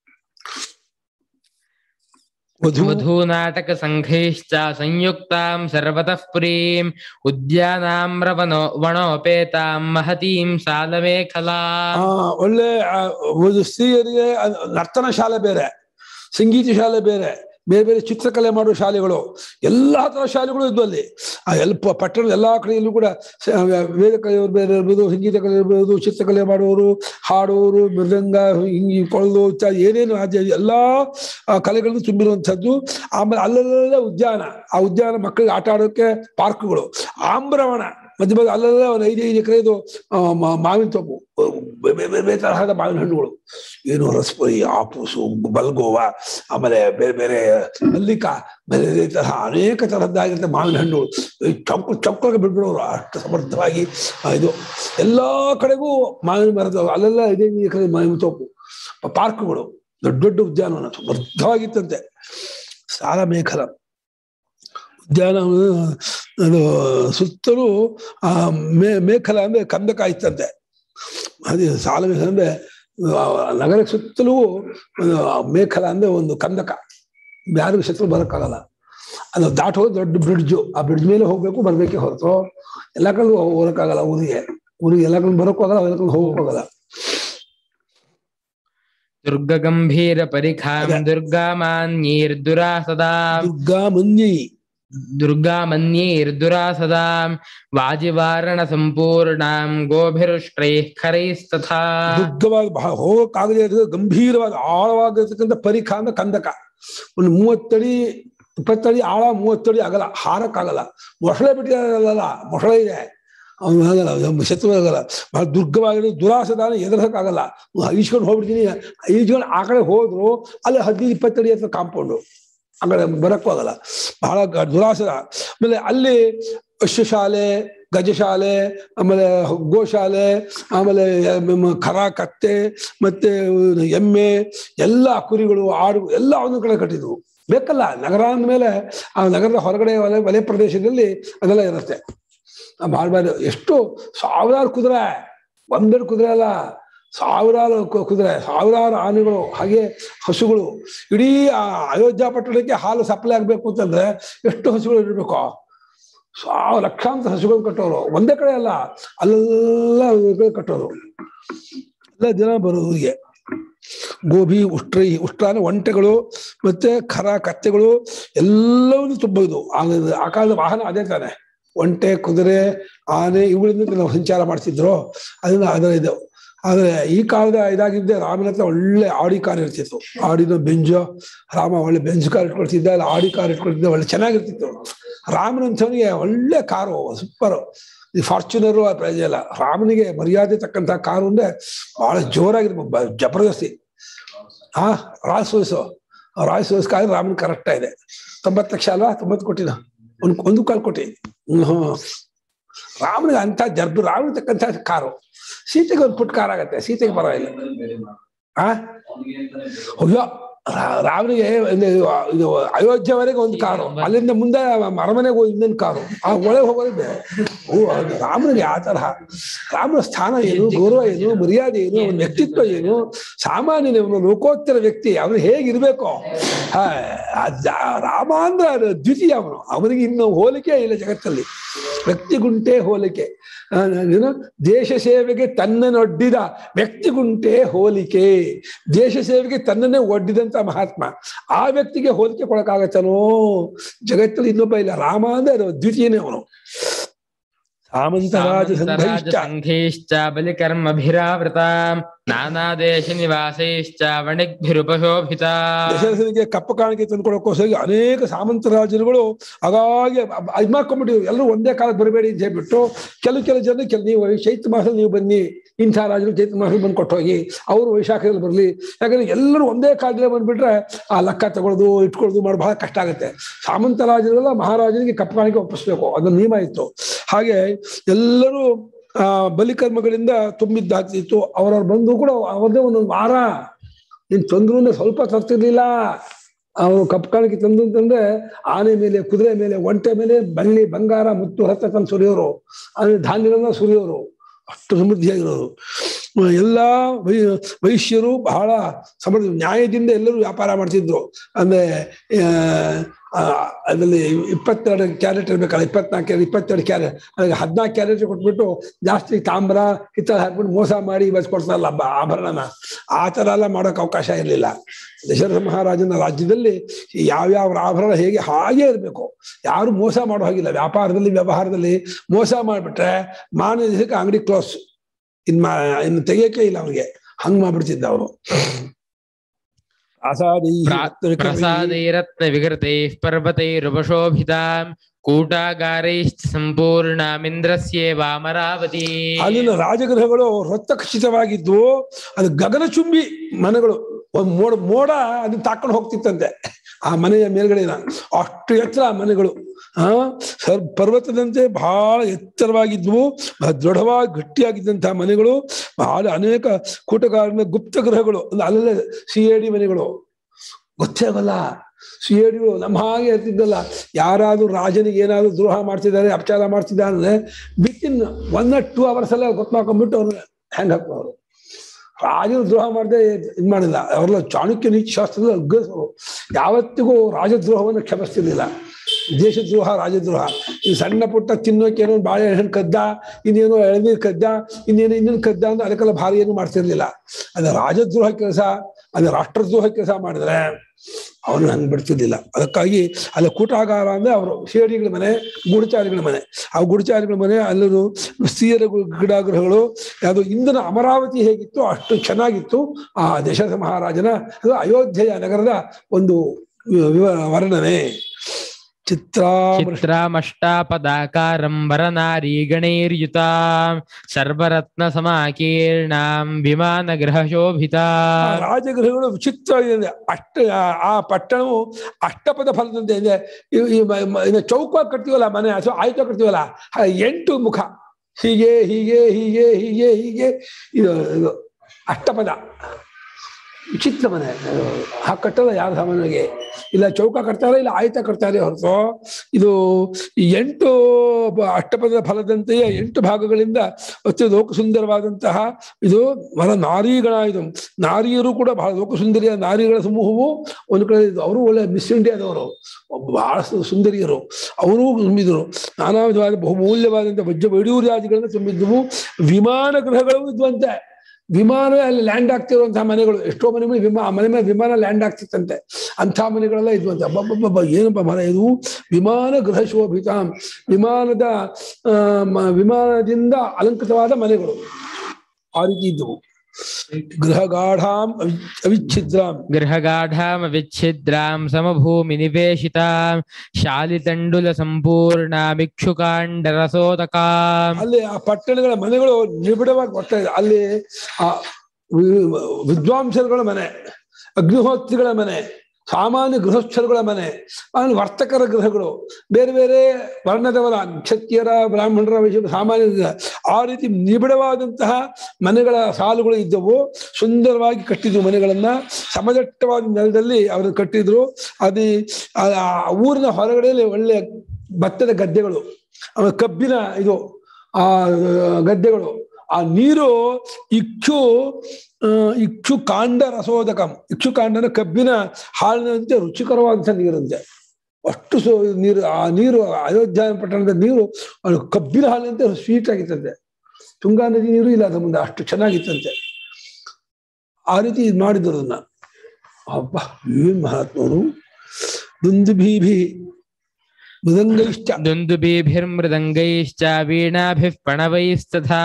S2: ವಧೂ ನಾಟಕ ಸಂಘೈಶ್ಚ ಸಂಯುಕ್ತಾಂ ಸರ್ವತಃ ಪುರೀಂ ಉದ್ಯಾನಾಮ್ರವನೋ ವನೋಪೇತಾಂ ಮಹತೀಂ ಸಾಲಮೇಖಲಾ.
S1: ಒಳ್ಳೆ ಒಂದು ಸ್ತ್ರೀಯರಿಗೆ ನರ್ತನ ಶಾಲೆ ಬೇರೆ, ಸಂಗೀತ ಶಾಲೆ ಬೇರೆ, ಬೇರೆ ಬೇರೆ ಚಿತ್ರಕಲೆ ಮಾಡುವ ಶಾಲೆಗಳು, ಎಲ್ಲಾ ತರ ಶಾಲೆಗಳು ಇದ್ವು ಅಲ್ಲಿ. ಆ ಎಲ್ಲ ಪಟ್ಟಣದ ಎಲ್ಲಾ ಕಡೆಯಲ್ಲೂ ಕೂಡ ವೇದ ಕಲೆಯವರು ಬೇರೆ ಇರ್ಬೋದು, ಸಂಗೀತ ಕಲೆ ಇರ್ಬೋದು, ಚಿತ್ರಕಲೆ ಮಾಡುವವರು, ಹಾಡುವವರು, ಮೃದಂಗ, ಹಿಂಗಿ ಕೊಳಲು ಇತ್ಯಾದಿ ಏನೇನು ಆದ್ಯ ಎಲ್ಲಾ ಕಲೆಗಳನ್ನು ತುಂಬಿರುವಂಥದ್ದು. ಆಮೇಲೆ ಅಲ್ಲೆಲ್ಲ ಉದ್ಯಾನ, ಆ ಉದ್ಯಾನ ಮಕ್ಕಳಿಗೆ ಆಟ ಆಡೋಕೆ ಪಾರ್ಕ್ಗಳು, ಆಮ್ರವಣ ಮಧ್ಯ ಮಧ್ಯ ಅಲ್ಲೆಲ್ಲ ಒಂದು ಐದೈದು ಎಕರೆದು ಮಾವಿನ ತೋಪು, ಬೇರೆ ಬೇರೆ ತರಹದ ಮಾವಿನ ಹಣ್ಣುಗಳು, ಏನು ರಸ್ಪುರಿ, ಆಪೂಸು, ಬಲ್ಗೋವಾ, ಆಮೇಲೆ ಬೇರೆ ಬೇರೆ ಮಲ್ಲಿಕ, ಬೇರೆ ಬೇರೆ ತರಹ ಅನೇಕ ತರಹದ್ದಾಗಿರುತ್ತೆ ಮಾವಿನ ಹಣ್ಣುಗಳು. ಚೌಕ ಚೌಕಗೆ ಬಿಡ್ಬಿಡೋರು ಅಷ್ಟು ಸಮರ್ಥವಾಗಿ. ಇದು ಎಲ್ಲಾ ಕಡೆಗೂ ಮಾವಿನ ಮರದ, ಅಲ್ಲೆಲ್ಲ ಐದೈದು ಎಕರೆ ಮಾವಿನ ತೋಪು, ಪಾರ್ಕ್ಗಳು, ದೊಡ್ಡ ದೊಡ್ಡ ಉದ್ಯಾನವನ ಸಮರ್ಥವಾಗಿತ್ತಂತೆ. ಸಾಲ ಮೇಖಲ ಉದ್ಯಾನ ಅದು ಸುತ್ತಲೂ ಆ ಮೇ ಮೇಖಲ ಅಂದ್ರೆ ಕಂದಕ ಇತ್ತಂತೆ. ಅದೇ ಸಾಲ ಮೇಖಲ ಅಂದ್ರೆ ನಗರಕ್ಕೆ ಸುತ್ತಲೂ ಮೇಖಲ ಅಂದ್ರೆ ಒಂದು ಕಂದಕ, ಯಾರಿಗೂ ಶತ್ರು ಬರೋಕ್ಕಾಗಲ್ಲ. ಅದು ದಾಟೋದು ದೊಡ್ಡ ಬ್ರಿಡ್ಜು, ಆ ಬ್ರಿಡ್ಜ್ ಮೇಲೆ ಹೋಗ್ಬೇಕು ಬರ್ಬೇಕೆ ಹೊರತು ಎಲ್ಲ ಕಡೆ ಹೋಗಕ್ಕಾಗಲ್ಲ. ಊರಿಗೆ ಊರಿಗೆ ಎಲ್ಲ ಕಡೆ ಬರೋಕ್ಕಾಗಲ್ಲ, ಎಲ್ಲ ಕಡೆ ಹೋಗೋಕ್ಕಾಗಲ್ಲ.
S2: ದುರ್ಗ ಗಂಭೀರ ಪರಿಖಾಂ ದುರ್ಗಾಮಾನ್ಯೈರ್ದುರಾ ಸದಾ
S1: ದುರ್ಗಾಮನ್ಯೈ
S2: ದುರ್ಗಾಮನ್ಯೈರ್ದುರಾಸದಾಂ ವಾಜಿವಾರಣ ಸಂಪೂರ್ಣಾಂ ಗೋಭಿರುಷ್ಟ್ರೈಃ ಖರೈಸ್ತಥಾ.
S1: ದುರ್ಗವಾದ ಬಹಳ ಹೋಗಕ್ಕಾಗದೇ ಇರ್ತದೆ, ಗಂಭೀರವಾದ ಆಳವಾಗಿರ್ತಕ್ಕಂಥ ಪರಿಖ ಅಂದ್ರೆ ಕಂದಕ. ಒಂದು ಮೂವತ್ತಡಿ ಇಪ್ಪತ್ತಡಿ ಆಳ, ಮೂವತ್ತಡಿ ಆಗಲ್ಲ, ಹಾರಕ್ಕಾಗಲ್ಲ. ಮೊಸಳೆ ಬಿಟ್ಟಿರಲ್ಲ, ಮೊಸಳೆ ಇದೆ, ಅವನು ಆಗಲ್ಲ, ಶತ್ರು ಆಗಲ್ಲ. ಬಹಳ ದುರ್ಗವಾಗಿರೋ ದುರಾಸದಾನ ಎದುರಿಸಕ್ಕಾಗಲ್ಲ. ಈಸ್ಕೊಂಡು ಹೋಗ್ಬಿಡ್ತೀನಿ, ಈಸ್ಕೊಂಡು ಆ ಕಡೆ ಹೋದ್ರು ಅಲ್ಲಿ ಹದಿನೈದು ಇಪ್ಪತ್ತಡಿ ಹತ್ರ ಕಾಂಪೌಂಡು, ಆ ಕಡೆ ಬರಕ್ಕೂ ಆಗಲ್ಲ, ಬಹಳ ದುರಾಸದ. ಆಮೇಲೆ ಅಲ್ಲಿ ಅಶ್ವಶಾಲೆ, ಗಜಶಾಲೆ, ಆಮೇಲೆ ಗೋಶಾಲೆ, ಆಮೇಲೆ ಖರ ಕತ್ತೆ, ಮತ್ತೆ ಎಮ್ಮೆ, ಎಲ್ಲ ಕುರಿಗಳು, ಆಡು ಎಲ್ಲ ಒಂದೊಂದು ಕಡೆ ಕಟ್ಟಿದ್ವು. ಬೇಕಲ್ಲ, ನಗರ ಅಂದಮೇಲೆ ಆ ನಗರದ ಹೊರಗಡೆ ವಲಯ ವಲಯ ಪ್ರದೇಶದಲ್ಲಿ ಅದೆಲ್ಲ ಇರುತ್ತೆ. ಭಾಳ ಭಾಳ ಎಷ್ಟು ಸಾವಿರಾರು ಕುದುರೆ, ಒಂದೆರಡು ಕುದುರೆ ಅಲ್ಲ, ಸಾವಿರಾರು ಕುದುರೆ, ಸಾವಿರಾರು ಆನೆಗಳು, ಹಾಗೆ ಹಸುಗಳು. ಇಡೀ ಆ ಅಯೋಧ್ಯ ಪಟ್ಟಣಕ್ಕೆ ಹಾಲು ಸಪ್ಲೈ ಆಗ್ಬೇಕು ಅಂತಂದ್ರೆ ಎಷ್ಟು ಹಸುಗಳು ಇರಬೇಕು? ಸಾವಿರ ಲಕ್ಷಾಂತರ ಹಸುಗಳು ಕಟ್ಟೋರು, ಒಂದೇ ಕಡೆ ಅಲ್ಲ, ಅಲ್ಲೆಲ್ಲ ಕಟ್ಟೋರು, ಎಲ್ಲ ಜನ ಬರೋರಿಗೆ. ಗೋಭಿ ಉಷ್ಟ್ರೈ ಉಷ್ಟ್ರ ಅಂದ್ರೆ ಒಂಟೆಗಳು ಮತ್ತೆ ಖರ ಕತ್ತೆಗಳು ಎಲ್ಲವನ್ನೂ ತುಂಬಿದ್ದು ಆ ಕಾಲದ ವಾಹನ ಅದೇ ತಾನೆ. ಒಂಟೆ ಕುದುರೆ ಆನೆ ಇವುಗಳಿಂದ ನಾವು ಸಂಚಾರ ಮಾಡ್ತಿದ್ರು. ಅದನ್ನ ಅದರ ಇದು ಆದ್ರೆ ಈ ಕಾಲದ ಇದಾಗಿದ್ದೆ ರಾಮನ ಹತ್ರ ಒಳ್ಳೆ ಆಡಿ ಕಾರ್ ಇರ್ತಿತ್ತು. ಆಡಿನ ಬೆಂಜು ರಾಮ ಒಳ್ಳೆ ಬೆಂಜ್ ಕಾರ್ ಇಟ್ಕೊಳ್ತಿದ್ದ, ಇಲ್ಲ ಆಡಿ ಕಾರ್ ಇಟ್ಕೊಳ್ತಿದ್ದ, ಒಳ್ಳೆ ಚೆನ್ನಾಗಿರ್ತಿತ್ತು. ರಾಮನಂಥವನಿಗೆ ಒಳ್ಳೆ ಕಾರು ಸೂಪರು. ಈ ಫಾರ್ಚುನರು ಆ ಪ್ರೈಜ್ ಎಲ್ಲ. ರಾಮನಿಗೆ ಮರ್ಯಾದೆ ತಕ್ಕಂಥ ಕಾರು ಅಂದ್ರೆ ಬಹಳ ಜೋರಾಗಿರ್ಬೇಕು, ಜಬರ್ದಸ್ತಿ. ಹಾ Rolls Royce Rolls Royce car ರಾಮನ್ ಕರೆಕ್ಟ್ ಇದೆ. ತೊಂಬತ್ತು ಲಕ್ಷ ಅಲ್ವಾ, ತೊಂಬತ್ತು ಕೋಟಿನ ಒಂದು ಒಂದು ಕಾಲು ಕೋಟಿ. ಹ್ಮ್ ರಾಮನಿಗೆ ಅಂತ ಜರ್ಬು ರಾಮನ ತಕ್ಕಂಥ ಕಾರು. ಸೀತೆಗೆ ಒಂದು ಪುಟ್ಟ ಕಾರ್ ಆಗತ್ತೆ, ಸೀತೆಗೆ ಪರವಾಗಿಲ್ಲ. ಆ ಅಯ್ಯೋ ರಾಮನಿಗೆ ಇದು ಅಯೋಧ್ಯೆವರೆಗೆ ಒಂದು ಕಾರು, ಅಲ್ಲಿಂದ ಮುಂದೆ ಅರಮನೆಗೆ ಇನ್ನೊಂದು ಕಾರು, ಆ ಒಳಗೆ ಹೋಗೋದಿದೆ. ಓ ರಾಮನಿಗೆ ಆ ತರಹ. ರಾಮನ ಸ್ಥಾನ ಏನು, ಗೌರವ ಏನು, ಮರ್ಯಾದೆ ಏನು, ಅವನ ವ್ಯಕ್ತಿತ್ವ ಏನು, ಸಾಮಾನ್ಯ ಲೋಕೋತ್ತರ ವ್ಯಕ್ತಿ, ಅವನು ಹೇಗಿರ್ಬೇಕು. ಹ ರಾಮ ಅಂದ್ರೆ ದ್ವಿತೀಯ. ಅವನು ಅವನಿಗೆ ಇನ್ನು ಹೋಲಿಕೆ ಇಲ್ಲ ಜಗತ್ತಲ್ಲಿ. ವ್ಯಕ್ತಿಗುಂಟೆ ಹೋಲಿಕೆ. ಏನು ದೇಶ ಸೇವೆಗೆ ತನ್ನನ್ನೊಡ್ಡಿದ ವ್ಯಕ್ತಿಗುಂಟೆ ಹೋಲಿಕೆ. ದೇಶ ಸೇವೆಗೆ ತನ್ನನ್ನೇ ಒಡ್ಡಿದಂತ ಮಹಾತ್ಮ, ಆ ವ್ಯಕ್ತಿಗೆ ಹೋಲಿಕೆ ಕೊಡಕ್ಕಾಗತ್ತನೋ ಜಗತ್ತಲ್ಲಿ ಇನ್ನೊಬ್ಬ ಇಲ್ಲ. ರಾಮ ಅಂದ್ರೆ ದ್ವಿತೀಯನೇ ಅವನು. ಸಾಮಂತರಾಜ
S2: ಸಂಘೈಶ್ಚ ಬಲಿಕರ್ಮಭಿರಾವೃತ ನಾನಾ ದೇಶ ನಿವಾಸೈಶ್ಚ ವಣಿಗ್ಭಿರುಪಶೋಭಿತ.
S1: ದಶರಥನಿಗೆ ಕಪ್ಪ ಕಾಣಿಕೆ ತಂದುಕೊಡೋಕ್ಕೋಸ್ಕರ ಅನೇಕ ಸಾಮಂತ ರಾಜರುಗಳು ಹಾಗಾಗಿ ಇದು ಮಾಡ್ಕೊಂಡ್ಬಿಟ್ಟಿದ್ರು. ಎಲ್ಲರೂ ಒಂದೇ ಕಾಲಕ್ಕೆ ಬರಬೇಡಿ ಅಂತ ಹೇಳ್ಬಿಟ್ಟು ಕೆಲವು ಕೆಲವು ಜನ ಕೆಲ ನೀವು ಚೈತ್ರ ಮಾಸದಲ್ಲಿ ನೀವು ಬನ್ನಿ, ಇಂಥ ರಾಜರು ಚೈತ್ರ ಮಾಸದಲ್ಲಿ ಬಂದು ಕೊಟ್ಟೋಗಿ, ಅವರು ವೈಶಾಖದಲ್ಲಿ ಬರಲಿ. ಯಾಕಂದ್ರೆ ಎಲ್ಲರೂ ಒಂದೇ ಕಾಲದಲ್ಲಿ ಬಂದ್ಬಿಟ್ರೆ ಆ ಲೆಕ್ಕ ತಗೊಳ್ಳೋದು ಇಟ್ಕೊಳ್ಳೋದು ಮಾಡಿ ಬಹಳ ಕಷ್ಟ ಆಗುತ್ತೆ. ಸಾಮಂತ ರಾಜರೆಲ್ಲ ಮಹಾರಾಜನಿಗೆ ಕಪ್ಪ ಕಾಣಿಕೆ ಒಪ್ಪಿಸ್ಬೇಕು, ಅದೊಂದು ನಿಯಮ ಇತ್ತು. ಹಾಗೆ ಎಲ್ಲರೂ ಆ ಬಲಿಕರ್ಮಗಳಿಂದ ತುಂಬಿದ್ದಾಗ್ತಿತ್ತು. ಅವರವ್ರು ಬಂದು ಕೂಡ ಅವ್ರದ್ದೇ ಒಂದೊಂದು ವಾರ ಇನ್ ತಂದ್ರು ಸ್ವಲ್ಪ ತರ್ತಿರ್ಲಿಲ್ಲ. ಅವರು ಕಪ್ಪು ಕಾಣಿಕೆ ತಂದು ಅಂತಂದ್ರೆ ಆನೆ ಮೇಲೆ, ಕುದುರೆ ಮೇಲೆ, ಒಂಟೆ ಮೇಲೆ ಬೆಳ್ಳಿ ಬಂಗಾರ ಮುತ್ತು ರತ್ನ ತಂದು ಸುರಿಯೋರು, ಆಮೇಲೆ ಧಾನ್ಯಗಳನ್ನ ಸುರಿಯೋರು, ಅಷ್ಟು ಸಮೃದ್ಧಿಯಾಗಿರೋರು. ಎಲ್ಲ ವೈ ವೈಶ್ಯರು ಬಹಳ ಸಮೃದ್ಧಿ, ನ್ಯಾಯದಿಂದ ಎಲ್ಲರೂ ವ್ಯಾಪಾರ ಮಾಡ್ತಿದ್ರು. ಅಂದ್ರೆ ಅದರಲ್ಲಿ ಇಪ್ಪತ್ತೆರಡು ಕ್ಯಾರೆಟ್ ಇರ್ಬೇಕಲ್ಲ, ಇಪ್ಪತ್ನಾಲ್ಕು ಕ್ಯಾರೆಟ್ ಇಪ್ಪತ್ತೆರಡು ಕ್ಯಾರೆಟ್ ಅದಕ್ಕೆ ಹದಿನಾಲ್ಕು ಕ್ಯಾರೆಟ್ ಕೊಟ್ಬಿಟ್ಟು ಜಾಸ್ತಿ ತಾಮ್ರ ಕಿತ್ತಳೆ ಹಾಕ್ಬಿಟ್ಟು ಮೋಸ ಮಾಡಿ ಬಸ್ಕೊಡ್ತಾರಲ್ಲ ಹಬ್ಬ ಆಭರಣನ, ಆ ಥರ ಎಲ್ಲ ಮಾಡೋಕೆ ಅವಕಾಶ ಇರಲಿಲ್ಲ. ದಶರಥ ಮಹಾರಾಜನ ರಾಜ್ಯದಲ್ಲಿ ಯಾವ್ಯಾವ ಆಭರಣ ಹೇಗೆ ಹಾಗೇ ಇರಬೇಕು, ಯಾರು ಮೋಸ ಮಾಡೋ ಹಾಗಿಲ್ಲ. ವ್ಯಾಪಾರದಲ್ಲಿ ವ್ಯವಹಾರದಲ್ಲಿ ಮೋಸ ಮಾಡಿಬಿಟ್ರೆ ಮಾರನೇ ದಿವಸಕ್ಕೆ ಅಂಗಡಿ ಕ್ಲೋಸ್, ಇನ್ ಮಾ ಇನ್ನು ತೆಗಿಯಕ್ಕೆ ಇಲ್ಲ ಅವ್ರಿಗೆ, ಹಂಗ್ ಮಾಡ್ಬಿಡ್ತಿದ್ದ ಅವರು.
S2: ಪ್ರಸಾದೈರತ್ನ ವಿಗೃತೈಃ ಪರ್ವತೈರುಪಶೋಭಿತಾಂ ಕೂಟಾಗಾರೈಶ್ಚ ಸಂಪೂರ್ಣಮಿಂದ್ರಸ್ಯೇವಾಮರಾವತಿ. ಅಲ್ಲಿನ ರಾಜಗೃಹಗಳು ರಕ್ತಖಚಿತವಾಗಿದ್ವು. ಅದು ಗಗನಚುಂಬಿ ಮನೆಗಳು, ಒಂದು ಮೋಡ ಮೋಡ ಅದನ್ನ ತಾಕೊಂಡು ಹೋಗ್ತಿತ್ತಂತೆ ಆ ಮನೆಯ ಮೇಲ್ಗಡೆನ. ಅಷ್ಟು ಎತ್ತರ ಆ ಮನೆಗಳು. ಆ ಸರ್ ಪರ್ವತದಂತೆ ಬಹಳ ಎತ್ತರವಾಗಿದ್ವು, ದೃಢವಾಗಿ ಗಟ್ಟಿಯಾಗಿದ್ದಂತಹ ಮನೆಗಳು. ಬಹಳ ಅನೇಕ ಕೂಟಗಾರನ ಗುಪ್ತ ಗೃಹಗಳು, ಅಂದ್ರೆ ಅಲ್ಲೇ ಸಿ ಎ ಡಿ ಮನೆಗಳು. ಗೊತ್ತೇ ಆಗಲ್ಲ ಸಿ ಎ ಡಿಗಳು ನಮ್ಮ ಹಾಗೆ ಇರ್ತಿದ್ದಲ್ಲ. ಯಾರಾದ್ರೂ ರಾಜನಿಗೆ ಏನಾದ್ರು ದ್ರೋಹ ಮಾಡ್ತಿದ್ದಾರೆ, ಅಪಚಾರ ಮಾಡ್ತಿದ್ದಾರೆ ಅಂದ್ರೆ within one or two hours ಅಲ್ಲೇ ಗೊತ್ತು ಮಾಡ್ಕೊಂಡ್ಬಿಟ್ಟು ಅವ್ರನ್ನ ಹ್ಯಾಂಗ್ ಹಾಕೋರು. ರಾಜರು ದ್ರೋಹ ಮಾಡದೆ ಇದು ಮಾಡಿಲ್ಲ. ಅವರೆಲ್ಲ ಚಾಣಕ್ಯ ನೀತಿ ಶಾಸ್ತ್ರದ ಅಗ್ಗಸರು. ಯಾವತ್ತಿಗೂ ರಾಜದ್ರೋಹವನ್ನು ಕ್ಷಮಿಸ್ತಿರ್ಲಿಲ್ಲ. ದೇಶದ್ರೋಹ, ರಾಜದ್ರೋಹ, ಈ ಸಣ್ಣ ಪುಟ್ಟ ತಿನ್ನೋಕೆ ಏನೋ ಬಾಳೆಹಣ್ಣು ಕದ್ದ, ಇನ್ನೇನೋ ಎಳನೀರು ಕದ್ದ, ಇನ್ನೇನೋ ಇನ್ನೊಂದು ಕದ್ದ ಅಂದ್ರೆ ಅದಕ್ಕೆಲ್ಲ ಭಾರಿ ಏನು ಮಾಡ್ತಿರ್ಲಿಲ್ಲ. ಅದು ರಾಜದ್ರೋಹ ಕೆಲಸ, ಅದು ರಾಷ್ಟ್ರದ್ರೋಹ ಕೆಲಸ ಮಾಡಿದ್ರೆ ಅವನು ಹಂಗೆ ಬಿಡ್ತಿರ್ಲಿಲ್ಲ. ಅದಕ್ಕಾಗಿ ಅಲ್ಲಿ ಕೂಟಾಗಾರ ಅಂದ್ರೆ ಅವರು ಶೇಡಿಗಳ ಮನೆ, ಗೂಢಚಾರಿಗಳ ಮನೆ. ಆ ಗೂಢಚಾರಿಗಳ ಮನೆ ಅಲ್ಲೂ ಸ್ತ್ರೀಯರ ಗಿಡಗೃಹಗಳು. ಯಾವುದು ಇಂದಿನ ಅಮರಾವತಿ ಹೇಗಿತ್ತು ಅಷ್ಟು ಚೆನ್ನಾಗಿತ್ತು ಆ ದಶರಥ ಮಹಾರಾಜನ ಅದು ಅಯೋಧ್ಯೆಯ ನಗರದ ಒಂದು ವರ್ಣನೆ. ಚಿತ್ರಾಮಷ್ಟಾಪದಾಕಾರಂ ವರನಾರೀ ಗಣೈರ್ಯುತಾ ಸರ್ವರತ್ನ ಸಮಾಕೀರ್ಣಾಂ ವಿಮಾನ ಗೃಹ ಶೋಭಿತಾ.
S1: ರಾಜಗೃಹಗಳು ವಿಚಿತ್ರವಾಗಿದೆ. ಅಷ್ಟ ಆ ಪಟ್ಟಣವು ಅಷ್ಟಪದ ಫಲದಂತೆ ಇದೆ. ಚೌಕವಾಗಿ ಕಟ್ತೀವಲ್ಲ ಮನೆ, ಅಥವಾ ಆಯ್ತು ಕಟ್ತೀವಲ್ಲ, ಎಂಟು ಮುಖ, ಹೀಗೆ ಹೀಗೆ ಹೀಗೆ ಹೀಗೆ ಹೀಗೆ ಇದು ಇದು ಅಷ್ಟಪದ. ವಿಚಿತ್ರ ಮನೆ. ಆ ಕಟ್ಟಲ್ಲ ಯಾರು ಸಾಮಾನ್ಯವಾಗಿ ಇಲ್ಲ ಚೌಕ ಕಟ್ತಾರೆ, ಇಲ್ಲ ಆಯ್ತ ಕಟ್ತಾರೆ ಹೊರತು ಇದು ಎಂಟು ಅಷ್ಟಪದ ಫಲದಂತೆಯೇ ಎಂಟು ಭಾಗಗಳಿಂದ ಅತ್ಯ ಲೋಕ ಸುಂದರವಾದಂತಹ ಇದು ವರ ನಾರೀಗಣ. ಇದು ನಾರಿಯರು ಕೂಡ ಬಹಳ ಲೋಕ ಸುಂದರಿಯ ನಾರಿಗಳ ಸಮೂಹವು ಒಂದು ಕಡೆ ಇದು. ಅವರು ಒಳ್ಳೆ ಮಿಸ್ ಇಂಡಿಯಾದವರು, ಬಹಳ ಸುಂದರಿಯರು. ಅವರು ತುಂಬಿದ್ರು. ನಾನಾ ವಿಧವಾದ ಬಹುಮೂಲ್ಯವಾದಂಥ ವಜ್ರ ವೈಡೂರ್ಯಾದಿಗಳನ್ನ ತುಂಬಿದ್ದವು. ವಿಮಾನ ಗೃಹಗಳು ಇದ್ವಂತೆ.
S2: ವಿಮಾನವೇ ಅಲ್ಲಿ ಲ್ಯಾಂಡ್ ಆಗ್ತಿರುವಂತಹ ಮನೆಗಳು, ಎಷ್ಟೋ ಮನೆ ಮೇಲೆ ವಿಮಾ ಮನೆ ಮೇಲೆ ವಿಮಾನ ಲ್ಯಾಂಡ್ ಆಗ್ತಿತ್ತಂತೆ, ಅಂಥ ಮನೆಗಳೆಲ್ಲ ಇದ್ವಂತೆ. ಅಬ್ಬಬ್ಬಬ್ಬ ಏನಪ್ಪ ಮನೆ ಇದು, ವಿಮಾನ ಗೃಹ ಶೋಭಿತ, ವಿಮಾನದ ಆ ವಿಮಾನದಿಂದ ಅಲಂಕೃತವಾದ ಮನೆಗಳು ಆ ರೀತಿ ಇದ್ದವು. ಗೃಹಗಾಢಾಂ ಅವಿಚ್ಛಿದ್ರಾಂ
S3: ಗೃಹಗಾಢಾಂ ಅವಿಚ್ಛಿದ್ರಾಂ ಸಮಭೂಮಿ ನಿವೇಶಿತಾಂ ಶಾಲಿತಂಡುಲ ಸಂಪೂರ್ಣಾಮಿಕ್ಷುಕಾಂಡ ರಸೋದಕಾಂ.
S2: ಅಲ್ಲಿ ಆ ಪಟ್ಟಣಗಳ ಮನೆಗಳು ನಿಬಿಡವಾಗಿ ಬರ್ತಾ ಇದೆ. ಅಲ್ಲಿ ಆ ವಿದ್ವಾಂಸರುಗಳ ಮನೆ, ಅಗ್ನಿಹೋತ್ರಿಗಳ ಮನೆ, ಸಾಮಾನ್ಯ ಗೃಹಸ್ಥರುಗಳ ಮನೆ, ಆಮೇಲೆ ವರ್ತಕರ ಗೃಹಗಳು, ಬೇರೆ ಬೇರೆ ವರ್ಣದವರ ಕ್ಷತ್ರಿಯರ ಬ್ರಾಹ್ಮಣರ ವಿಷಯ ಸಾಮಾನ್ಯ, ಆ ರೀತಿ ನಿಬಿಡವಾದಂತಹ ಮನೆಗಳ ಸಾಲುಗಳು ಇದ್ದವು. ಸುಂದರವಾಗಿ ಕಟ್ಟಿದ್ರು ಮನೆಗಳನ್ನ, ಸಮದಟ್ಟವಾದ ನೆಲದಲ್ಲಿ ಅವರನ್ನು ಕಟ್ಟಿದ್ರು. ಅದು ಊರಿನ ಹೊರಗಡೆಯಲ್ಲಿ ಒಳ್ಳೆ ಭತ್ತದ ಗದ್ದೆಗಳು, ಆಮೇಲೆ ಕಬ್ಬಿನ ಇದು ಆ ಗದ್ದೆಗಳು, ಆ ನೀರು ಇಕ್ಷು ಇಕ್ಷು ಕಾಂಡ ರಸೋದಕಂ, ಇಕ್ಷು ಕಾಂಡನ ಕಬ್ಬಿನ ಹಾಲಿನಂತೆ ರುಚಿಕರವಾದಂಥ ನೀರಂತೆ. ಅಷ್ಟು ಸೊ ನೀರು, ಆ ನೀರು ಅಯೋಧ್ಯ ಪಟ್ಟಣದ ನೀರು ಕಬ್ಬಿನ ಹಾಲಿನಂತೆ ಸ್ವೀಟ್ ಆಗಿತ್ತಂತೆ. ತುಂಗಾ ನದಿ ನೀರು ಇಲ್ಲ ಅದ್ರ ಮುಂದೆ, ಅಷ್ಟು ಚೆನ್ನಾಗಿತ್ತಂತೆ. ಆ ರೀತಿ ಇದು ಮಾಡಿದ್ರು ಅದನ್ನ. ಅಬ್ಬಾ ಏನ್ ಮಹಾತ್ಮರು. ದುಂದುಭೀಭಿ ಮೃದಂಗೈಶ್ಚ
S3: ದುಂದುಭೀಭಿರ್ಮೃದಂಗೈಶ್ಚ ವೀಣಾಭಿಃ ಪ್ರಣವೈಸ್ತಥಾ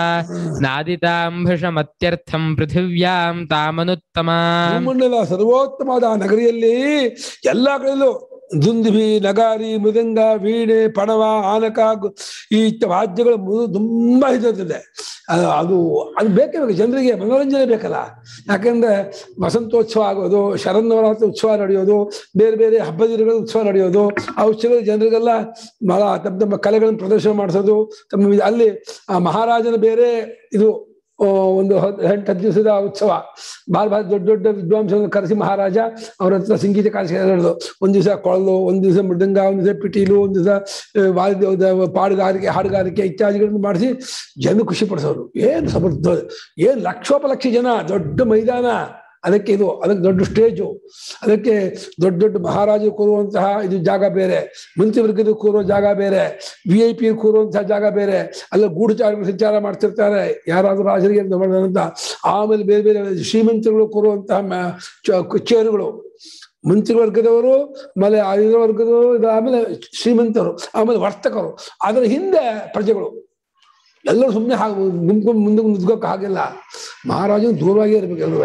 S3: ನಾದಿತಾಂಭೃಷಮತ್ಯರ್ಥಂ ಪೃಥಿವ್ಯಾಂ ತಾಮನುತ್ತಮಾಂ.
S2: ಭೂಮಂಡಲ ಸರ್ವೋತ್ತಮವಾದ ಆ ನಗರಿಯಲ್ಲಿ ಎಲ್ಲಾ ಕಡೆಯಲ್ಲೂ ದುಂದುಭಿ, ನಗಾರಿ, ಮೃದಂಗ, ವೀಣೆ, ಪಣವ, ಆನಕ, ಈ ವಾದ್ಯಗಳು ತುಂಬಾ ಇರ್ತದೆ. ಅದು ಅದು ಬೇಕೇ ಬೇಕು, ಜನರಿಗೆ ಮನೋರಂಜನೆ ಬೇಕಲ್ಲ. ಯಾಕೆಂದ್ರೆ ವಸಂತೋತ್ಸವ ಆಗೋದು, ಶರನ್ನವರಾತ್ರಿ ಉತ್ಸವ ನಡೆಯೋದು, ಬೇರೆ ಬೇರೆ ಹಬ್ಬ ದಿನಗಳ ಉತ್ಸವ ನಡೆಯೋದು, ಆ ಉತ್ಸವದಲ್ಲಿ ಜನರಿಗೆಲ್ಲ ಬಹಳ ತಮ್ಮ ತಮ್ಮ ಕಲೆಗಳನ್ನು ಪ್ರದರ್ಶನ ಮಾಡಿಸೋದು. ತಮ್ಮ ಅಲ್ಲಿ ಆ ಮಹಾರಾಜನ ಬೇರೆ ಇದು ಒಂದು ಎಂಟು ಹತ್ತು ದಿವಸದ ಉತ್ಸವ, ಭಾಳ ಭಾಳ ದೊಡ್ಡ ದೊಡ್ಡ ವಿದ್ವಾಂಸರನ್ನು ಕರೆಸಿ ಮಹಾರಾಜ ಅವ್ರ ಹತ್ರ ಸಂಗೀತ ಕಾರ್ಯಕ್ರಮ ಹೇಳೋದು. ಒಂದ್ ದಿವಸ ಕೊಳಲು, ಒಂದ್ ದಿವಸ ಮೃದಂಗ, ಒಂದ್ ದಿವಸ ಪಿಟೀಲು, ಒಂದ್ ದಿವಸ ವಾದ್ಯ ಪಾಡುಗಾರಿಕೆ, ಹಾಡುಗಾರಿಕೆ ಇತ್ಯಾದಿಗಳನ್ನು ಮಾಡಿಸಿ ಜನ ಖುಷಿ ಪಡಿಸೋರು. ಏನ್ ಸಮೃದ್ಧ, ಏನ್ ಲಕ್ಷೋಪಲಕ್ಷ ಜನ, ದೊಡ್ಡ ಮೈದಾನ, ಅದಕ್ಕೆ ಇದು ಅದಕ್ಕೆ ದೊಡ್ಡ ಸ್ಟೇಜು, ಅದಕ್ಕೆ ದೊಡ್ಡ ದೊಡ್ಡ ಮಹಾರಾಜರು ಕೂರುವಂತಹ ಇದು ಜಾಗ ಬೇರೆ, ಮಂತ್ರಿವರ್ಗದ ಕೂರುವ ಜಾಗ ಬೇರೆ, ವಿ ಐ ಪಿ ಕೂರುವಂತಹ ಜಾಗ ಬೇರೆ, ಅಲ್ಲ ಗೂಢಚಾರ ಸಂಚಾರ ಮಾಡ್ತಿರ್ತಾರೆ ಯಾರಾದ್ರೂ ರಾಜರಿಗೆ ಅಂತ. ಆಮೇಲೆ ಬೇರೆ ಬೇರೆ ಶ್ರೀಮಂತರುಗಳು ಕೂರುವಂತಹ ಚೇರುಗಳು, ಮಂತ್ರಿ ವರ್ಗದವರು, ಆಮೇಲೆ ಆಯುಧ ವರ್ಗದವರು, ಆಮೇಲೆ ಶ್ರೀಮಂತರು, ಆಮೇಲೆ ವರ್ತಕರು, ಅದರ ಹಿಂದೆ ಪ್ರಜೆಗಳು ಎಲ್ಲರೂ ಸುಮ್ಮನೆ ಹಾಗೆ ಗುಂಪು ಮುಂದೆ ನಿಂತ್ಕೋಕ್ ಹಾಗಿಲ್ಲ. ಮಹಾರಾಜನ ದೂರವಾಗೇ ಇರ್ಬೇಕು ಎಲ್ಲರೂ.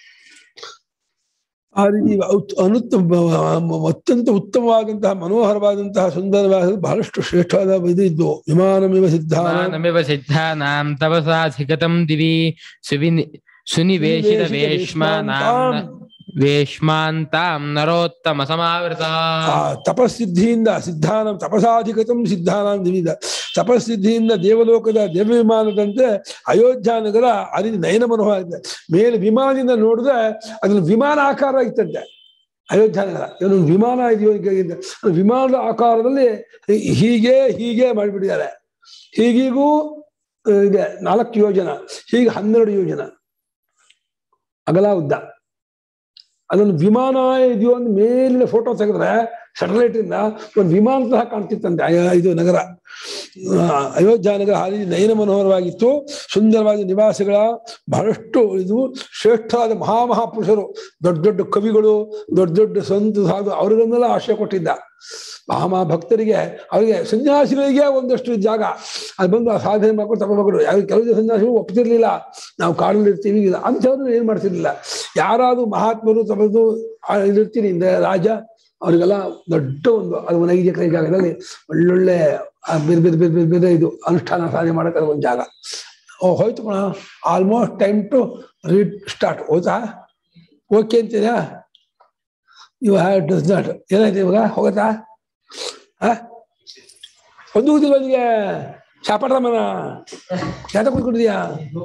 S2: ಆ ರೀತಿ ಅನುತ್ತಮ ಅತ್ಯಂತ ಉತ್ತಮವಾದಂತಹ ಮನೋಹರವಾದಂತಹ ಸುಂದರವಾದ ಬಹಳಷ್ಟು ಶ್ರೇಷ್ಠವಾದ ಇದು ಇದ್ದು. ವಿಮಾನಮಿವ ಸಿದ್ಧಾನಮಿವ
S3: ಸಿದ್ಧಾನಾಂ ತಪಸಾಧಿಗತಂ ದಿವಿ ಸುವಿನಿ ಸುನಿವೇಶಿತ ವೇಶ್ಮಾನಾಂ ವೇಶ್ಮಾಂತಾಂ ನರೋತ್ತಮ ಸಮಾವೃತ.
S2: ತಪಸ್ಸಿದ್ಧಿಯಿಂದ ಸಿದ್ಧಾನಂ ತಪಸಾಧಿಗತಂ ಸಿದ್ಧಾನಾಂ ದಿವಿದ, ತಪಸ್ಸಿದ್ಧಿಯಿಂದ ದೇವಲೋಕದ ದೇವ ವಿಮಾನದಂತೆ ಅಯೋಧ್ಯ ನಗರ ಅಲ್ಲಿ ನಯನ ಮನೋಹರ. ಮೇಲೆ ವಿಮಾನದಿಂದ ನೋಡಿದ್ರೆ ಅದನ್ನ ವಿಮಾನ ಆಕಾರ ಇತ್ತಂತೆ ಅಯೋಧ್ಯ ನಗರ. ಇವನು ವಿಮಾನ ಇದೆಯೋ, ವಿಮಾನದ ಆಕಾರದಲ್ಲಿ ಹೀಗೆ ಹೀಗೆ ಮಾಡಿಬಿಟ್ಟಿದ್ದಾರೆ. ಹೀಗಿಗೂ ಇದೆ ನಾಲ್ಕು ಯೋಜನ, ಹೀಗೆ ಹನ್ನೆರಡು ಯೋಜನ ಅಗಲ ಉದ್ದ. ಅದೊಂದು ವಿಮಾನ ಇದೆಯೋ ಒಂದು ಮೇಲಿನ ಫೋಟೋ ತೆಗೆದ್ರೆ ಸ್ಯಾಟಲೈಟ್ ಇಂದ ಒಂದು ವಿಮಾನ ಸಹ ಕಾಣ್ತಿತ್ತಂತೆ ಇದು ನಗರ. ಅಯೋಧ್ಯ ನಗರ ಹಾಲಿ ನಯನ ಮನೋಹರವಾಗಿತ್ತು. ಸುಂದರವಾದ ನಿವಾಸಿಗಳ ಬಹಳಷ್ಟು ಇದು ಶ್ರೇಷ್ಠವಾದ ಮಹಾಮಹಾಪುರುಷರು, ದೊಡ್ಡ ದೊಡ್ಡ ಕವಿಗಳು, ದೊಡ್ಡ ದೊಡ್ಡ ಸಂತ ಸಾಧು ಅವರಿಗನ್ನೆಲ್ಲ ಆಶ್ರಯ ಕೊಟ್ಟಿದ್ದ. ಮಹಾಮಹಾ ಭಕ್ತರಿಗೆ, ಅವರಿಗೆ ಸನ್ಯಾಸಿಗಳಿಗೆ ಒಂದಷ್ಟು ಜಾಗ ಅದು ಬಂದು ಆ ಸಾಧನೆ ಮಾಡ್ಕೊಂಡು ತಗೋಬೇಕು. ಯಾವ ಕೆಲವು ಸನ್ಯಾಸಿಗಳು ಒಪ್ತಿರ್ಲಿಲ್ಲ, ನಾವು ಕಾಡಲ್ಲಿ ಇರ್ತೀವಿ ಇಲ್ಲ ಅಂಥವ್ರು ಏನ್ ಮಾಡ್ತಿರ್ಲಿಲ್ಲ. ಯಾರಾದ್ರೂ ಮಹಾತ್ಮರು ತಮ್ಮದು ಇರ್ತೀನಿ ಇಂದ ರಾಜ ಅವ್ರಿಗೆಲ್ಲ ದೊಡ್ಡ ಒಂದು ಅದು ಒಂದು ಐದು ಎಕರೆ ಜಾಗದಲ್ಲಿ ಒಳ್ಳೊಳ್ಳೆ ಬೇರೆ ಬೇರೆ ಬೇರೆ ಬೇರೆ ಬೇರೆ ಇದು ಅನುಷ್ಠಾನ ಸಾಧನೆ ಮಾಡೋಕೆ ಒಂದು ಜಾಗ. ಓ ಹೋಯ್ತು ಕಣ, almost time to read start. ಹೋಯ್ತಾ? ಓಕೆ ಅಂತೀರಾ? ಇವ ಡಸ್ ನಾಟ್ ಏನಾಯ್ತು ಇವಾಗ ಹೋಗತ್ತಾ? ಹ ಒಂದು ಕೂತಿರೋದಿಗೆ ಶಾಪಟ್ರಮ್ಮನ ಯಾತ ಕೂತ್ಕೊಂಡಿದ್ಯಾ?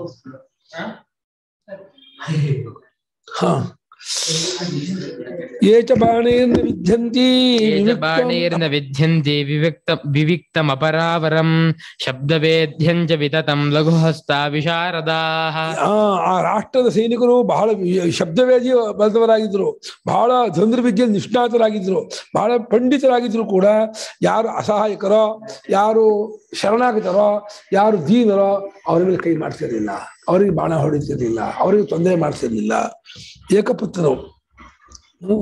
S2: ಹಾ ಏಚ ಬಾಣೇರ್ನ ವಿದ್ಯಂತಿ
S3: ಬಾಣೇರ್ನ ವಿದ್ಯಂತಿ ವಿವಿಕ್ತ ವಿವಿಕ್ತಮಪರಾವರಂ ಶಬ್ದವೇದ್ಯಂಚ ವಿತತಂ ಲಘುಹಸ್ತ ವಿಶಾರದಾಃ.
S2: ಆ ರಾಷ್ಟ್ರದ ಸೈನಿಕರು ಬಹಳ ಶಬ್ದವೇದಿ ಬಲದವರಾಗಿದ್ರು, ಬಹಳ ಧನುರ್ವಿದ್ಯೆ ನಿಷ್ಣಾತರಾಗಿದ್ರು, ಬಹಳ ಪಂಡಿತರಾಗಿದ್ರು ಕೂಡ ಯಾರು ಅಸಹಾಯಕರೋ, ಯಾರು ಶರಣಾಗತರೋ, ಯಾರು ದೀನರೋ ಅವರ ಮೇಲೆ ಕೈ ಮಾಡ್ತಿರ್ಲಿಲ್ಲ. ಅವರಿಗೆ ಬಾಣ ಹೊಡಿತಿರ್ಲಿಲ್ಲ, ಅವರಿಗೆ ತೊಂದರೆ ಮಾಡ್ತಿರ್ಲಿಲ್ಲ. ಏಕಪುತ್ರರು. ಹ್ಮ್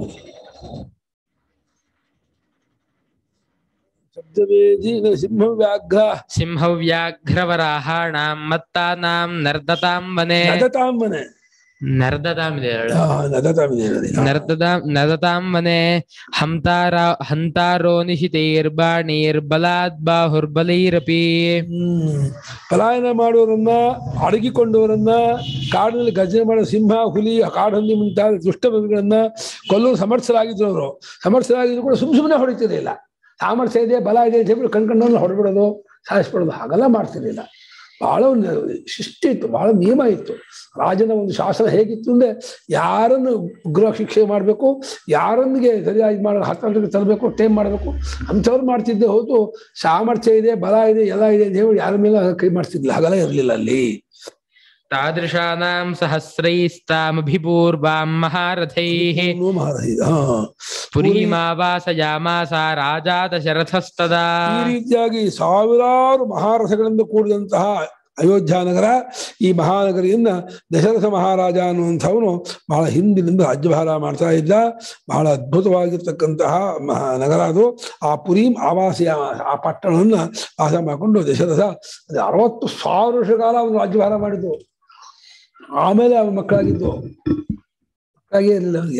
S2: ಶಬ್ದವೇದಿ ಸಿಂಹ ವ್ಯಾಘ್ರ
S3: ಸಿಂಹವ್ಯಾಘ್ರವರಾಹಾಣಾಂ ಮತ್ತಾನಾಂ ನರ್ದತಾಂ ವನೆ.
S2: ನದತಾಂ ವನೆ.
S3: ನರ್ದತಾಂ ಇದೆ ಹೇಳು.
S2: ನದತಾಂ ಇದೆ.
S3: ನರ್ದತಾಂ ನದತಾಂ ವನೆ ಹಂತಾರ ಹಂತಾರೋ ನಿಶಿತೈರ್ಬಾಣೈರ್ಬಲಾದ್ ಬಾಹುರ್ಬಲೈರಪಿ.
S2: ಹ್ಮ್ ಪಲಾಯನ ಮಾಡುವವರನ್ನ, ಅಡಗಿಕೊಂಡವರನ್ನ, ಕಾಡಿನಲ್ಲಿ ಗರ್ಜನೆ ಮಾಡೋ ಸಿಂಹ, ಹುಲಿ, ಕಾಡಹಂದಿ ಮುಂತಾದ ದುಷ್ಟ ಮೃಗಗಳನ್ನ ಕೊಲ್ಲಲು ಸಮರ್ಥರಾಗಿದ್ರು. ಅವರು ಸಮರ್ಥರಾಗಿದ್ರು ಕೂಡ ಸುಮ್ ಸುಮ್ಮನೆ ಹೊಡಿತಿರಲಿಲ್ಲ. ಸಾಮರ್ಥ್ಯ ಇದೆ, ಬಲ ಇದೆ ಅಂತ ಹೇಳಿ ಕಣ್ಕಂಡನ್ನು ಹೊಡೆಬಿಡೋದು, ಸಾಯಿಸ್ಬಿಡೋದು ಹಾಗೆಲ್ಲ ಮಾಡ್ತಿರ್ಲಿಲ್ಲ. ಬಹಳ ಒಂದು ಶಿಸ್ತು ಇತ್ತು, ಬಹಳ ನಿಯಮ ಇತ್ತು. ರಾಜನ ಒಂದು ಶಾಸನ ಹೇಗಿತ್ತು ಅಂದ್ರೆ ಯಾರನ್ನು ಗೃಹ ಶಿಕ್ಷೆ ಮಾಡಬೇಕು, ಯಾರೊಂದಿಗೆ ಸರಿಯಾಗಿ ಮಾಡ ಹತ್ತೊಂದಕ್ಕೆ ತರಬೇಕು, ಟೈಮ್ ಮಾಡಬೇಕು ಅಂಥವ್ರು ಮಾಡ್ತಿದ್ದೆ ಹೊರತು ಸಾಮರ್ಥ್ಯ ಇದೆ, ಬಲ ಇದೆ, ಎಲ್ಲ ಇದೆ ಅಂತ ಹೇಳಿ ಯಾರ ಮೇಲೆ ಕೈ ಮಾಡ್ತಿದ್ದಿಲ್ಲ. ಹಾಗೆಲ್ಲ ಇರಲಿಲ್ಲ ಅಲ್ಲಿ.
S3: ತಾದೃಶಾನಾಂ ಸಹಸ್ರೈಸ್ತಾಮಭಿಪೂರ್ವಾಂ ಮಹಾರಥೈಃ ಪುರೀಮಾವಾಸಯಾಮಾಸ ರಾಜಾ ದಶರಥಸ್ತದಾ.
S2: ಈ ರೀತಿಯಾಗಿ ಸಾವಿರಾರು ಮಹಾರಥಗಳಿಂದ ಕೂಡಿದಂತಹ ಅಯೋಧ್ಯ ನಗರ, ಈ ಮಹಾನಗರಿಯನ್ನ ದಶರಥ ಮಹಾರಾಜ ಅನ್ನುವಂಥವನು ಬಹಳ ಹಿಂದಿನಿಂದ ರಾಜ್ಯಭಾರ ಮಾಡ್ತಾ ಇದ್ದ. ಬಹಳ ಅದ್ಭುತವಾಗಿರ್ತಕ್ಕಂತಹ ಮಹಾ ನಗರ ಅದು. ಆ ಪುರೀಂ ಆವಾಸಿಯ ಆ ಪಟ್ಟಣವನ್ನ ವಾಸ ಮಾಡಿಕೊಂಡು ದಶರಥ ಅರವತ್ತು ಸಾವಿರ ವರ್ಷ ಕಾಲ ಅವನು ರಾಜ್ಯಭಾರ ಮಾಡಿದ್ದು. ಆಮೇಲೆ ಅವನ ಮಕ್ಕಳಾಗಿದ್ದು, ಮಕ್ಕಳಾಗೇ ಇರಲಿಲ್ಲ ಅವನಿಗೆ.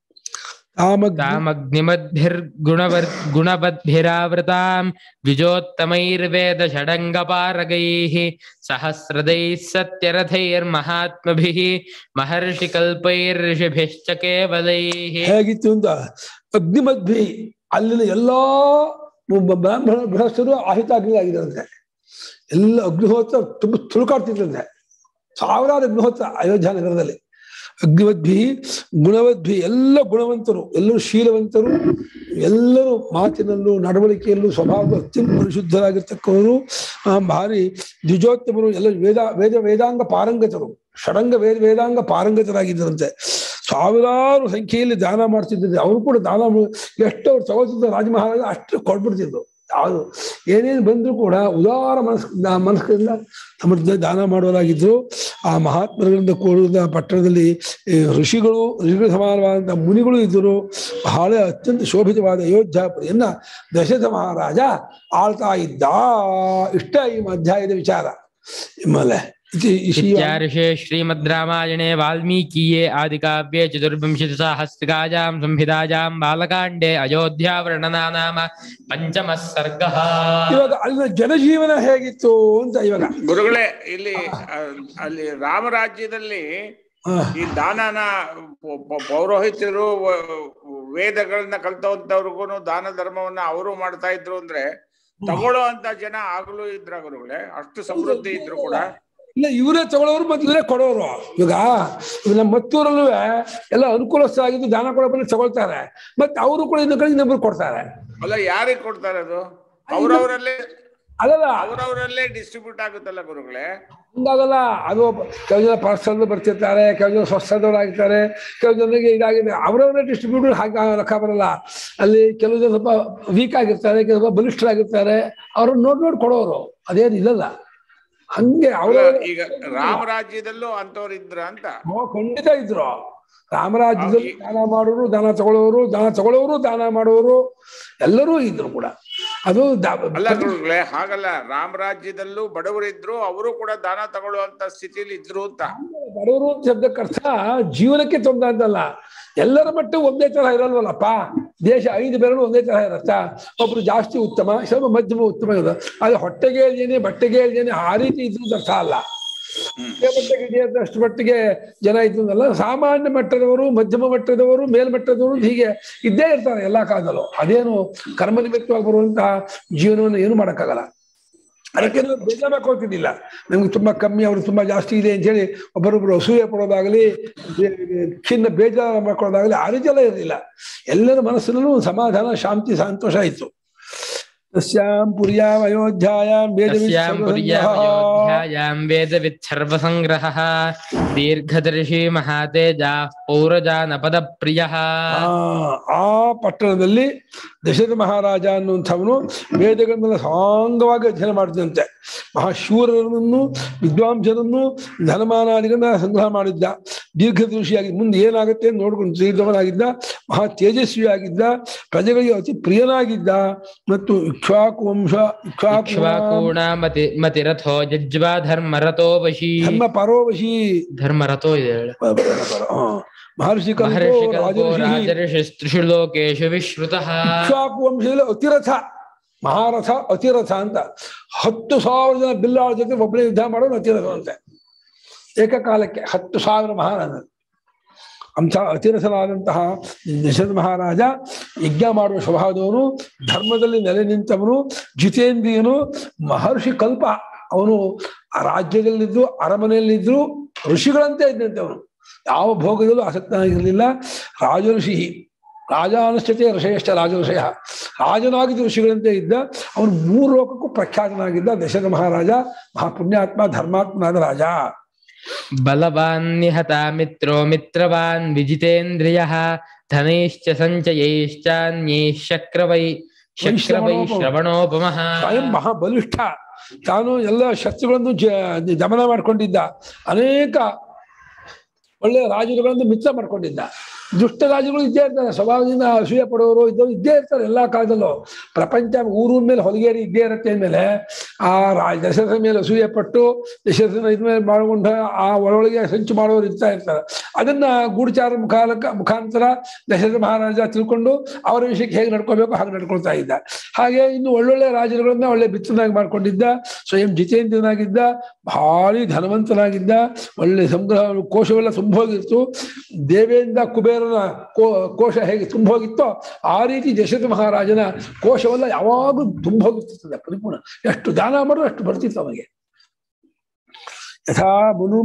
S3: ತಾಮಗ್ನಿಮದ್ಭಿರ್ಗುಣವರ್ ಗುಣವದ್ಭಿರಾವೃತಾಂ ದ್ವಿಜೋತ್ತಮೈರ್ವೇದ ಷಡಂಗಪಾರಗೈಃ ಸಹಸ್ರದೈಃ ಸತ್ಯರಥೈರ್ಮಹಾತ್ಮಭಿಃ ಮಹರ್ಷಿ ಕಲ್ಪೈರ್ಷಿಭಿಶ್ಚ ಕೇವಲೈಃ.
S2: ಹೇಗಿತ್ತು ಅಂತ ಅಗ್ನಿಮದ್ಭಿ, ಅಲ್ಲಿನ ಎಲ್ಲಾ ಬ್ರಾಹ್ಮಣ ಗೃಹಸ್ಥರು ಆಹಿತಾಗ್ನಿಯಾಗಿದ್ರಂತೆ. ಎಲ್ಲ ಅಗ್ನಿಹೋತ್ರ ತುಂಬ ತುಳುಕಾಡ್ತಿದ್ರಂತೆ. ಸಾವಿರಾರು ಅಗ್ನಿಹೋತ್ರ ಅಯೋಧ್ಯ ನಗರದಲ್ಲಿ. ಅಗ್ನಿವದ್ಭಿ ಗುಣವದ್ಭಿ, ಎಲ್ಲ ಗುಣವಂತರು, ಎಲ್ಲರೂ ಶೀಲವಂತರು, ಎಲ್ಲರೂ ಮಾತಿನಲ್ಲೂ ನಡವಳಿಕೆಯಲ್ಲೂ ಸ್ವಭಾವದ ಅತ್ಯಂತ ಪರಿಶುದ್ಧರಾಗಿರ್ತಕ್ಕವರು, ಭಾರಿ ದ್ವಿಜೋತ್ತಮರು, ಎಲ್ಲ ವೇದ ವೇದ ವೇದಾಂಗ ಪಾರಂಗತರು, ಷಡಂಗ ವೇದ ವೇದಾಂಗ ಪಾರಂಗತರಾಗಿದ್ದರಂತೆ. ಸಾವಿರಾರು ಸಂಖ್ಯೆಯಲ್ಲಿ ದಾನ ಮಾಡ್ತಿದ್ದರು. ಅವರು ಕೂಡ ದಾನ ಎಷ್ಟು ಅವ್ರು ತಗೊಳ್ತಿದ್ದ ರಾಜ ಮಹಾರಾಜ ಅಷ್ಟು ಕೊಟ್ಬಿಡ್ತಿದ್ರು. ಯಾವುದು ಏನೇನು ಬಂದರೂ ಕೂಡ ಉದಾರ ಮನಸ್ ಮನಸ್ಸಿನಿಂದ ತಮ್ಮ ದಾನ ಮಾಡುವರಾಗಿದ್ರು. ಆ ಮಹಾತ್ಮರುಗಳಿಂದ ಕೂಡಿದ ಪಟ್ಟಣದಲ್ಲಿ ಋಷಿಗಳು, ಋಷಿಗಳ ಸಮಾನವಾದಂತಹ ಮುನಿಗಳು ಇದ್ದರು. ಬಹಳ ಅತ್ಯಂತ ಶೋಭಿತವಾದ ಅಯೋಧ್ಯಾಪುರಿಯನ್ನ ದಶರಥ ಮಹಾರಾಜ ಆಳ್ತಾ ಇದ್ದ. ಇಷ್ಟ ಈ ಅಧ್ಯಾಯದ ವಿಚಾರ. ಆಮೇಲೆ
S3: ಇತ್ಯಾರ್ಷೆ ಶ್ರೀಮದ್ ರಾಮಾಯಣೆ ವಾಲ್ಮೀಕಿಯೇ ಆದಿಕಾವ್ಯೆ ಚತುರ್ವಿಂಶತಿಸಹಸ್ರಿಕಾಯಾಂ ಸಂಹಿತಾಯಾಂ ಬಾಲಕಾಂಡೆ ಅಯೋಧ್ಯ ವರ್ಣನಾ ನಾಮ ಪಂಚಮ ಸರ್ಗಃ.
S2: ಇವಾಗ ಅಲ್ಲಿನ ಜನಜೀವನ ಹೇಗಿತ್ತು ಅಂತ ಇವಾಗ
S4: ಗುರುಗಳೇ, ಇಲ್ಲಿ ಅಲ್ಲಿ ರಾಮರಾಜ್ಯದಲ್ಲಿ ಈ ದಾನನ ಪೌರೋಹಿತ್ಯರು ವೇದಗಳನ್ನ ಕಲ್ತವಂತವ್ರಿಗೂ ದಾನ ಧರ್ಮವನ್ನ ಅವರು ಮಾಡ್ತಾ ಇದ್ರು ಅಂದ್ರೆ ತಗೊಳ್ಳೋ ಅಂತ ಜನ ಆಗ್ಲೂ ಇದ್ರ ಗುರುಗಳೇ? ಅಷ್ಟು ಸಮೃದ್ಧಿ ಇದ್ರು ಕೂಡ
S2: ಇಲ್ಲ, ಇವರೇ ತಗೊಳ್ಳೋರು ಮತ್ತೆ ಇವರೇ ಕೊಡೋರು. ಈಗ ನಮ್ಮ ಮತ್ತೂರಲ್ಲೂ ಎಲ್ಲ ಅನುಕೂಲಸ್ಥರಾಗಿದ್ದು ದಾನ ಕೊಡೋ ಬಂದು ತಗೊಳ್ತಾರೆ, ಮತ್ತೆ ಅವರು ಕೂಡ ಇನ್ನ ಕಡೆ ಇನ್ನೊಬ್ರು ಕೊಡ್ತಾರೆ.
S4: ಅಲ್ಲ, ಯಾರಿಗೆ ಕೊಡ್ತಾರೆ? ಅದು ಅವ್ರವರಲ್ಲೇ
S2: ಅಲ್ಲಲ್ಲ,
S4: ಅವ್ರವರಲ್ಲೇ ಡಿಸ್ಟ್ರಿಬ್ಯೂಟ್ ಆಗುತ್ತಲ್ಲ ಗುರುಗಳೇ?
S2: ಹಂಗಾಗಲ್ಲ. ಅದು ಕೆಲವು ಜನ ಪರ್ಸಲ್ ಬರ್ತಿರ್ತಾರೆ, ಕೆಲವು ಜನ ಸ್ವಸ್ಥದವರಾಗಿರ್ತಾರೆ, ಕೆಲವು ಜನರಿಗೆ ಇದಾಗಿದೆ, ಅವರವರೇ ಡಿಸ್ಟ್ರಿಬ್ಯೂಟರ್ ಹಾಕಿ ಲೆಕ್ಕ ಬರಲ್ಲ. ಅಲ್ಲಿ ಕೆಲವು ಜನ ಸ್ವಲ್ಪ ವೀಕ್ ಆಗಿರ್ತಾರೆ, ಕೆಲವು ಬಲಿಷ್ಠರಾಗಿರ್ತಾರೆ, ಅವ್ರನ್ನ ನೋಡ್ ನೋಡಿ ಕೊಡೋರು. ಅದೇನು ಇಲ್ಲಲ್ಲ ಹಂಗೆ. ಅವರ
S4: ಈಗ ರಾಮರಾಜ್ಯದಲ್ಲೂ ಅಂತವ್ರು ಇದ್ರ ಅಂತ?
S2: ಖಂಡಿತ ಇದ್ರು. ರಾಮರಾಜ್ಯದಲ್ಲಿ ದಾನ ಮಾಡೋರು, ದಾನ ತಗೊಳ್ಳೋರು, ದಾನ ತಗೊಳ್ಳೋರು, ದಾನ ಮಾಡೋರು ಎಲ್ಲರೂ ಇದ್ರು ಕೂಡ. ಅದು
S4: ಅಲ್ಲ ಗುರುಗಳೇ, ಹಾಗಲ್ಲ. ರಾಮರಾಜ್ಯದಲ್ಲೂ ಬಡವರಿದ್ರು, ಅವರು ಕೂಡ ದಾನ ತಗೊಳ್ಳುವಂತ ಸ್ಥಿತಿಯಲ್ಲಿ ಇದ್ರು ಅಂತ.
S2: ಬಡವರು ಶಬ್ದಕ್ಕರ್ಥ ಜೀವನಕ್ಕೆ ತೊಂದರೆ ಅಂತಲ್ಲ. ಎಲ್ಲರ ಮಟ್ಟ ಒಂದೇ ತರ ಇರಲ್ವಲ್ಲಪ್ಪ. ದೇಶ ಐದು ಬೆರಳು ಒಂದೇ ತರ ಇರತ್ತ. ಒಬ್ರು ಜಾಸ್ತಿ ಉತ್ತಮ, ಸ್ವಲ್ಪ ಮಧ್ಯಮ ಉತ್ತಮ ಇರೋದು. ಅದು ಹೊಟ್ಟೆಗೆ ಹೇಳ್ದೇನೆ, ಬಟ್ಟೆಗೆ ಹೇಳ್ದೇನೆ ಆ ರೀತಿ ಇದ್ದು ಅರ್ಥ ಅಲ್ಲ. ಮಟ್ಟಿಗೆ ಇದೆ ಅಷ್ಟು ಮಟ್ಟಿಗೆ ಜನ ಇದ್ದಲ್ಲ. ಸಾಮಾನ್ಯ ಮಟ್ಟದವರು, ಮಧ್ಯಮ ಮಟ್ಟದವರು, ಮೇಲ್ಮಟ್ಟದವರು ಹೀಗೆ ಇದ್ದೇ ಇರ್ತಾರೆ ಎಲ್ಲಾ ಕಾಲದಲ್ಲೂ. ಅದೇನು ಕರ್ಮ ನಿಮಿತ್ತವಾಗಿ ಬರುವಂತಹ ಜೀವನವನ್ನು ಏನು ಮಾಡೋಕ್ಕಾಗಲ್ಲ. ಅದಕ್ಕೆ ನಾವು ಬೇಜಾರು ಮಾಡ್ಕೊಳ್ತಿದ್ದಿಲ್ಲ. ನಮ್ಗೆ ತುಂಬಾ ಕಮ್ಮಿ, ಅವರು ತುಂಬಾ ಜಾಸ್ತಿ ಇದೆ ಅಂತ ಹೇಳಿ ಒಬ್ಬರೊಬ್ರು ಅಸೂಯೆ ಪಡೋದಾಗಲಿ, ಖಿನ್ನ ಬೇಜಾರು ಮಾಡ್ಕೊಳ್ಳೋದಾಗಲಿ ಆ ರೀತಿ ಎಲ್ಲ ಇರಲಿಲ್ಲ. ಎಲ್ಲರ ಮನಸ್ಸಿನಲ್ಲೂ ಸಮಾಧಾನ, ಶಾಂತಿ, ಸಂತೋಷ ಇತ್ತು. ತಸ್ಯಾಂ ಪುರ್ಯಾಂ ಅಯೋಧ್ಯಾಯಾಂ
S3: ತಸ್ಯಾಂ ಪುರ್ಯಾಂ ಅಯೋಧ್ಯಾಯಾಂ ವೇದವಿತ್ ಸರ್ವಸಂಗ್ರಹಃ ದೀರ್ಘದರ್ಶಿ ಮಹಾತೇಜಃ ಪೌರಜಾನಪದ ಪ್ರಿಯಃ.
S2: ಆ ಪಟ್ಟಣದಲ್ಲಿ ದಶರಥ ಮಹಾರಾಜ ಅನ್ನುವಂಥವನು ವೇದಗಳನ್ನೆಲ್ಲ ಸಾಂಗವಾಗಿ ಅಧ್ಯಯನ ಮಾಡಿದಂತೆ. ಮಹಾಶೂರರನ್ನು ವಿದ್ವಾಂಸರನ್ನು ಧನಮಾನಾದಿಗಳನ್ನ ಸಂಗ್ರಹ ಮಾಡಿದ್ದ. ದೀರ್ಘದೃಷ್ಟಿಯಾಗಿ ಮುಂದೆ ಏನಾಗುತ್ತೆ ಅಂತ ನೋಡ್ಕೊಂಡು ತಿಳಿದವನಾಗಿದ್ದ. ಮಹಾ ತೇಜಸ್ವಿಯಾಗಿದ್ದ. ಪ್ರಜೆಗಳಿಗೆ ಅತಿ ಪ್ರಿಯನಾಗಿದ್ದ. ಮತ್ತು ಇಕ್ಷ್ವಾಕು ವಂಶ
S3: ಇಕ್ಷ್ವಾಕೂಣ ಮತಿ ಮತಿರಥೋ ಜಜ್ವಾ ಧರ್ಮರಥೋ ವಶಿ
S2: ಧರ್ಮ ಪರೋವಶಿ
S3: ಧರ್ಮರಥೋ ಇದೆ
S2: ಮಹರ್ಷಿ
S3: ತ್ರಿಷು ಲೋಕೇಶು ವಿಶ್ರುತಃ.
S2: ಇಕ್ಷ್ವಾಕು ವಂಶದಲ್ಲಿ ಅತಿರಥ ಮಹಾರಥ ಅತಿರಥ ಅಂತ ಹತ್ತು ಸಾವಿರ ಜನ ಬಿಲ್ಲಾಳ ಜೊತೆ ಒಬ್ಬನೇ ಯುದ್ಧ ಮಾಡೋದು ಅತಿರಥ ಅಂತೆ. ಏಕಕಾಲಕ್ಕೆ ಹತ್ತು ಸಾವಿರ ಮಹಾರಾಜ ಅಂಥ ಅತಿರಥನಾದಂತಹ ದಶರಥ ಮಹಾರಾಜ ಯಜ್ಞ ಮಾಡುವ ಸ್ವಭಾವದವನು, ಧರ್ಮದಲ್ಲಿ ನೆಲೆ ನಿಂತವನು, ಜಿತೇಂದ್ರಿಯನು, ಮಹರ್ಷಿ ಕಲ್ಪ. ಅವನು ಆ ರಾಜ್ಯದಲ್ಲಿದ್ದು ಅರಮನೆಯಲ್ಲಿದ್ದು ಋಷಿಗಳಂತೆ ಇದ್ದಂತೆ. ಅವನು ಯಾವ ಭೋಗದಲ್ಲೂ ಆಸಕ್ತನಾಗಿರಲಿಲ್ಲ. ರಾಜಋಷಿ ರಾಜಾನುಷ್ಠತೆ ಋಷಯಶ್ಚ ರಾಜಋಷಯ ರಾಜನಾಗಿದ್ದ ಋಷಿಗಳಂತೆ ಇದ್ದ. ಅವನು ಮೂರು ಲೋಕಕ್ಕೂ ಪ್ರಖ್ಯಾತನಾಗಿದ್ದ ದಶರಥ ಮಹಾರಾಜ. ಮಹಾಪುಣ್ಯಾತ್ಮ ಧರ್ಮಾತ್ಮನಾದ ರಾಜ.
S3: ಬಲವಾನ್ ನಿಹತ ಮಿತ್ರೋ ಮಿತ್ರವಾನ್ ವಿಜಿತೇಂದ್ರಿಯಃ ಧನೈಶ್ಚ ಸಂಚಯೈಶ್ಚಾನ್ಯೈ ಶಕ್ರವೈ ಶಕ್ರವೈ ಶ್ರವಣೋಪಮಃ.
S2: ಸ್ವಯಂ ಮಹಾಬಲಿಷ್ಠ. ತಾನು ಎಲ್ಲ ಶತ್ರುಗಳನ್ನು ಜ ದಮನ ಮಾಡ್ಕೊಂಡಿದ್ದ. ಅನೇಕ ಒಳ್ಳೆಯ ರಾಜರುಗಳನ್ನು ಮಿತ್ರ ಮಾಡ್ಕೊಂಡಿದ್ದ. ದುಷ್ಟ ರಾಜಗಳು ಇದ್ದೇ ಇರ್ತಾರೆ. ಸ್ವಭಾವದಿಂದ ಅಸೂಯೆ ಪಡುವವರು ಇದ್ದವರು ಇದ್ದೇ ಇರ್ತಾರೆ ಎಲ್ಲ ಕಾಲದಲ್ಲೂ. ಪ್ರಪಂಚ ಊರೂರ ಮೇಲೆ ಹೊಲಿಗೇರಿ ಇದ್ದೇ ಇರುತ್ತೆ ಅಂದಮೇಲೆ ಆ ರಾಜ ದಶರಥನ ಮೇಲೆ ಅಸೂಯೆ ಪಟ್ಟು ದಶರಥನ ಇದ್ಮೇಲೆ ಮಾಡಿಕೊಂಡು ಆ ಒಳೊಳಗೆ ಸಂಚು ಮಾಡೋರು ಇರ್ತಾ ಇರ್ತಾರೆ. ಅದನ್ನ ಗೂಢಚಾರ ಮುಖಾಲಕ ಮುಖಾಂತರ ದಶರಥ ಮಹಾರಾಜ ತಿಳ್ಕೊಂಡು ಅವರ ವಿಷಯಕ್ಕೆ ಹೇಗೆ ನಡ್ಕೋಬೇಕು ಹಾಗೆ ನಡ್ಕೊಳ್ತಾ ಇದ್ದ. ಹಾಗೆ ಇನ್ನು ಒಳ್ಳೊಳ್ಳೆ ರಾಜರುಗಳನ್ನ ಒಳ್ಳೆ ಬಿತ್ತನಾಗಿ ಮಾಡ್ಕೊಂಡಿದ್ದ. ಸ್ವಯಂ ಜಿತೇಂದ್ರನಾಗಿದ್ದ. ಭಾರಿ ಧನವಂತನಾಗಿದ್ದ. ಒಳ್ಳೆ ಸಂಗ್ರಹ ಕೋಶವೆಲ್ಲ ತುಂಬೋಗಿತ್ತು. ದೇವೇಂದ್ರ ಕುಬೇರನ ಕೋ ಕೋಶ ಹೇಗೆ ತುಂಬೋಗಿತ್ತೋ ಆ ರೀತಿ ದಶರಥ ಮಹಾರಾಜನ ಕೋಶವೆಲ್ಲ ಯಾವಾಗಲೂ ತುಂಬೋಗಿರ್ತದೆ ಪರಿಪೂರ್ಣ. ಎಷ್ಟು ದಾನ ಮಾಡೋದು ಅಷ್ಟು ಬರ್ತಿತ್ತು ಅವನಿಗೆ. ಯಥಾ ಮುನು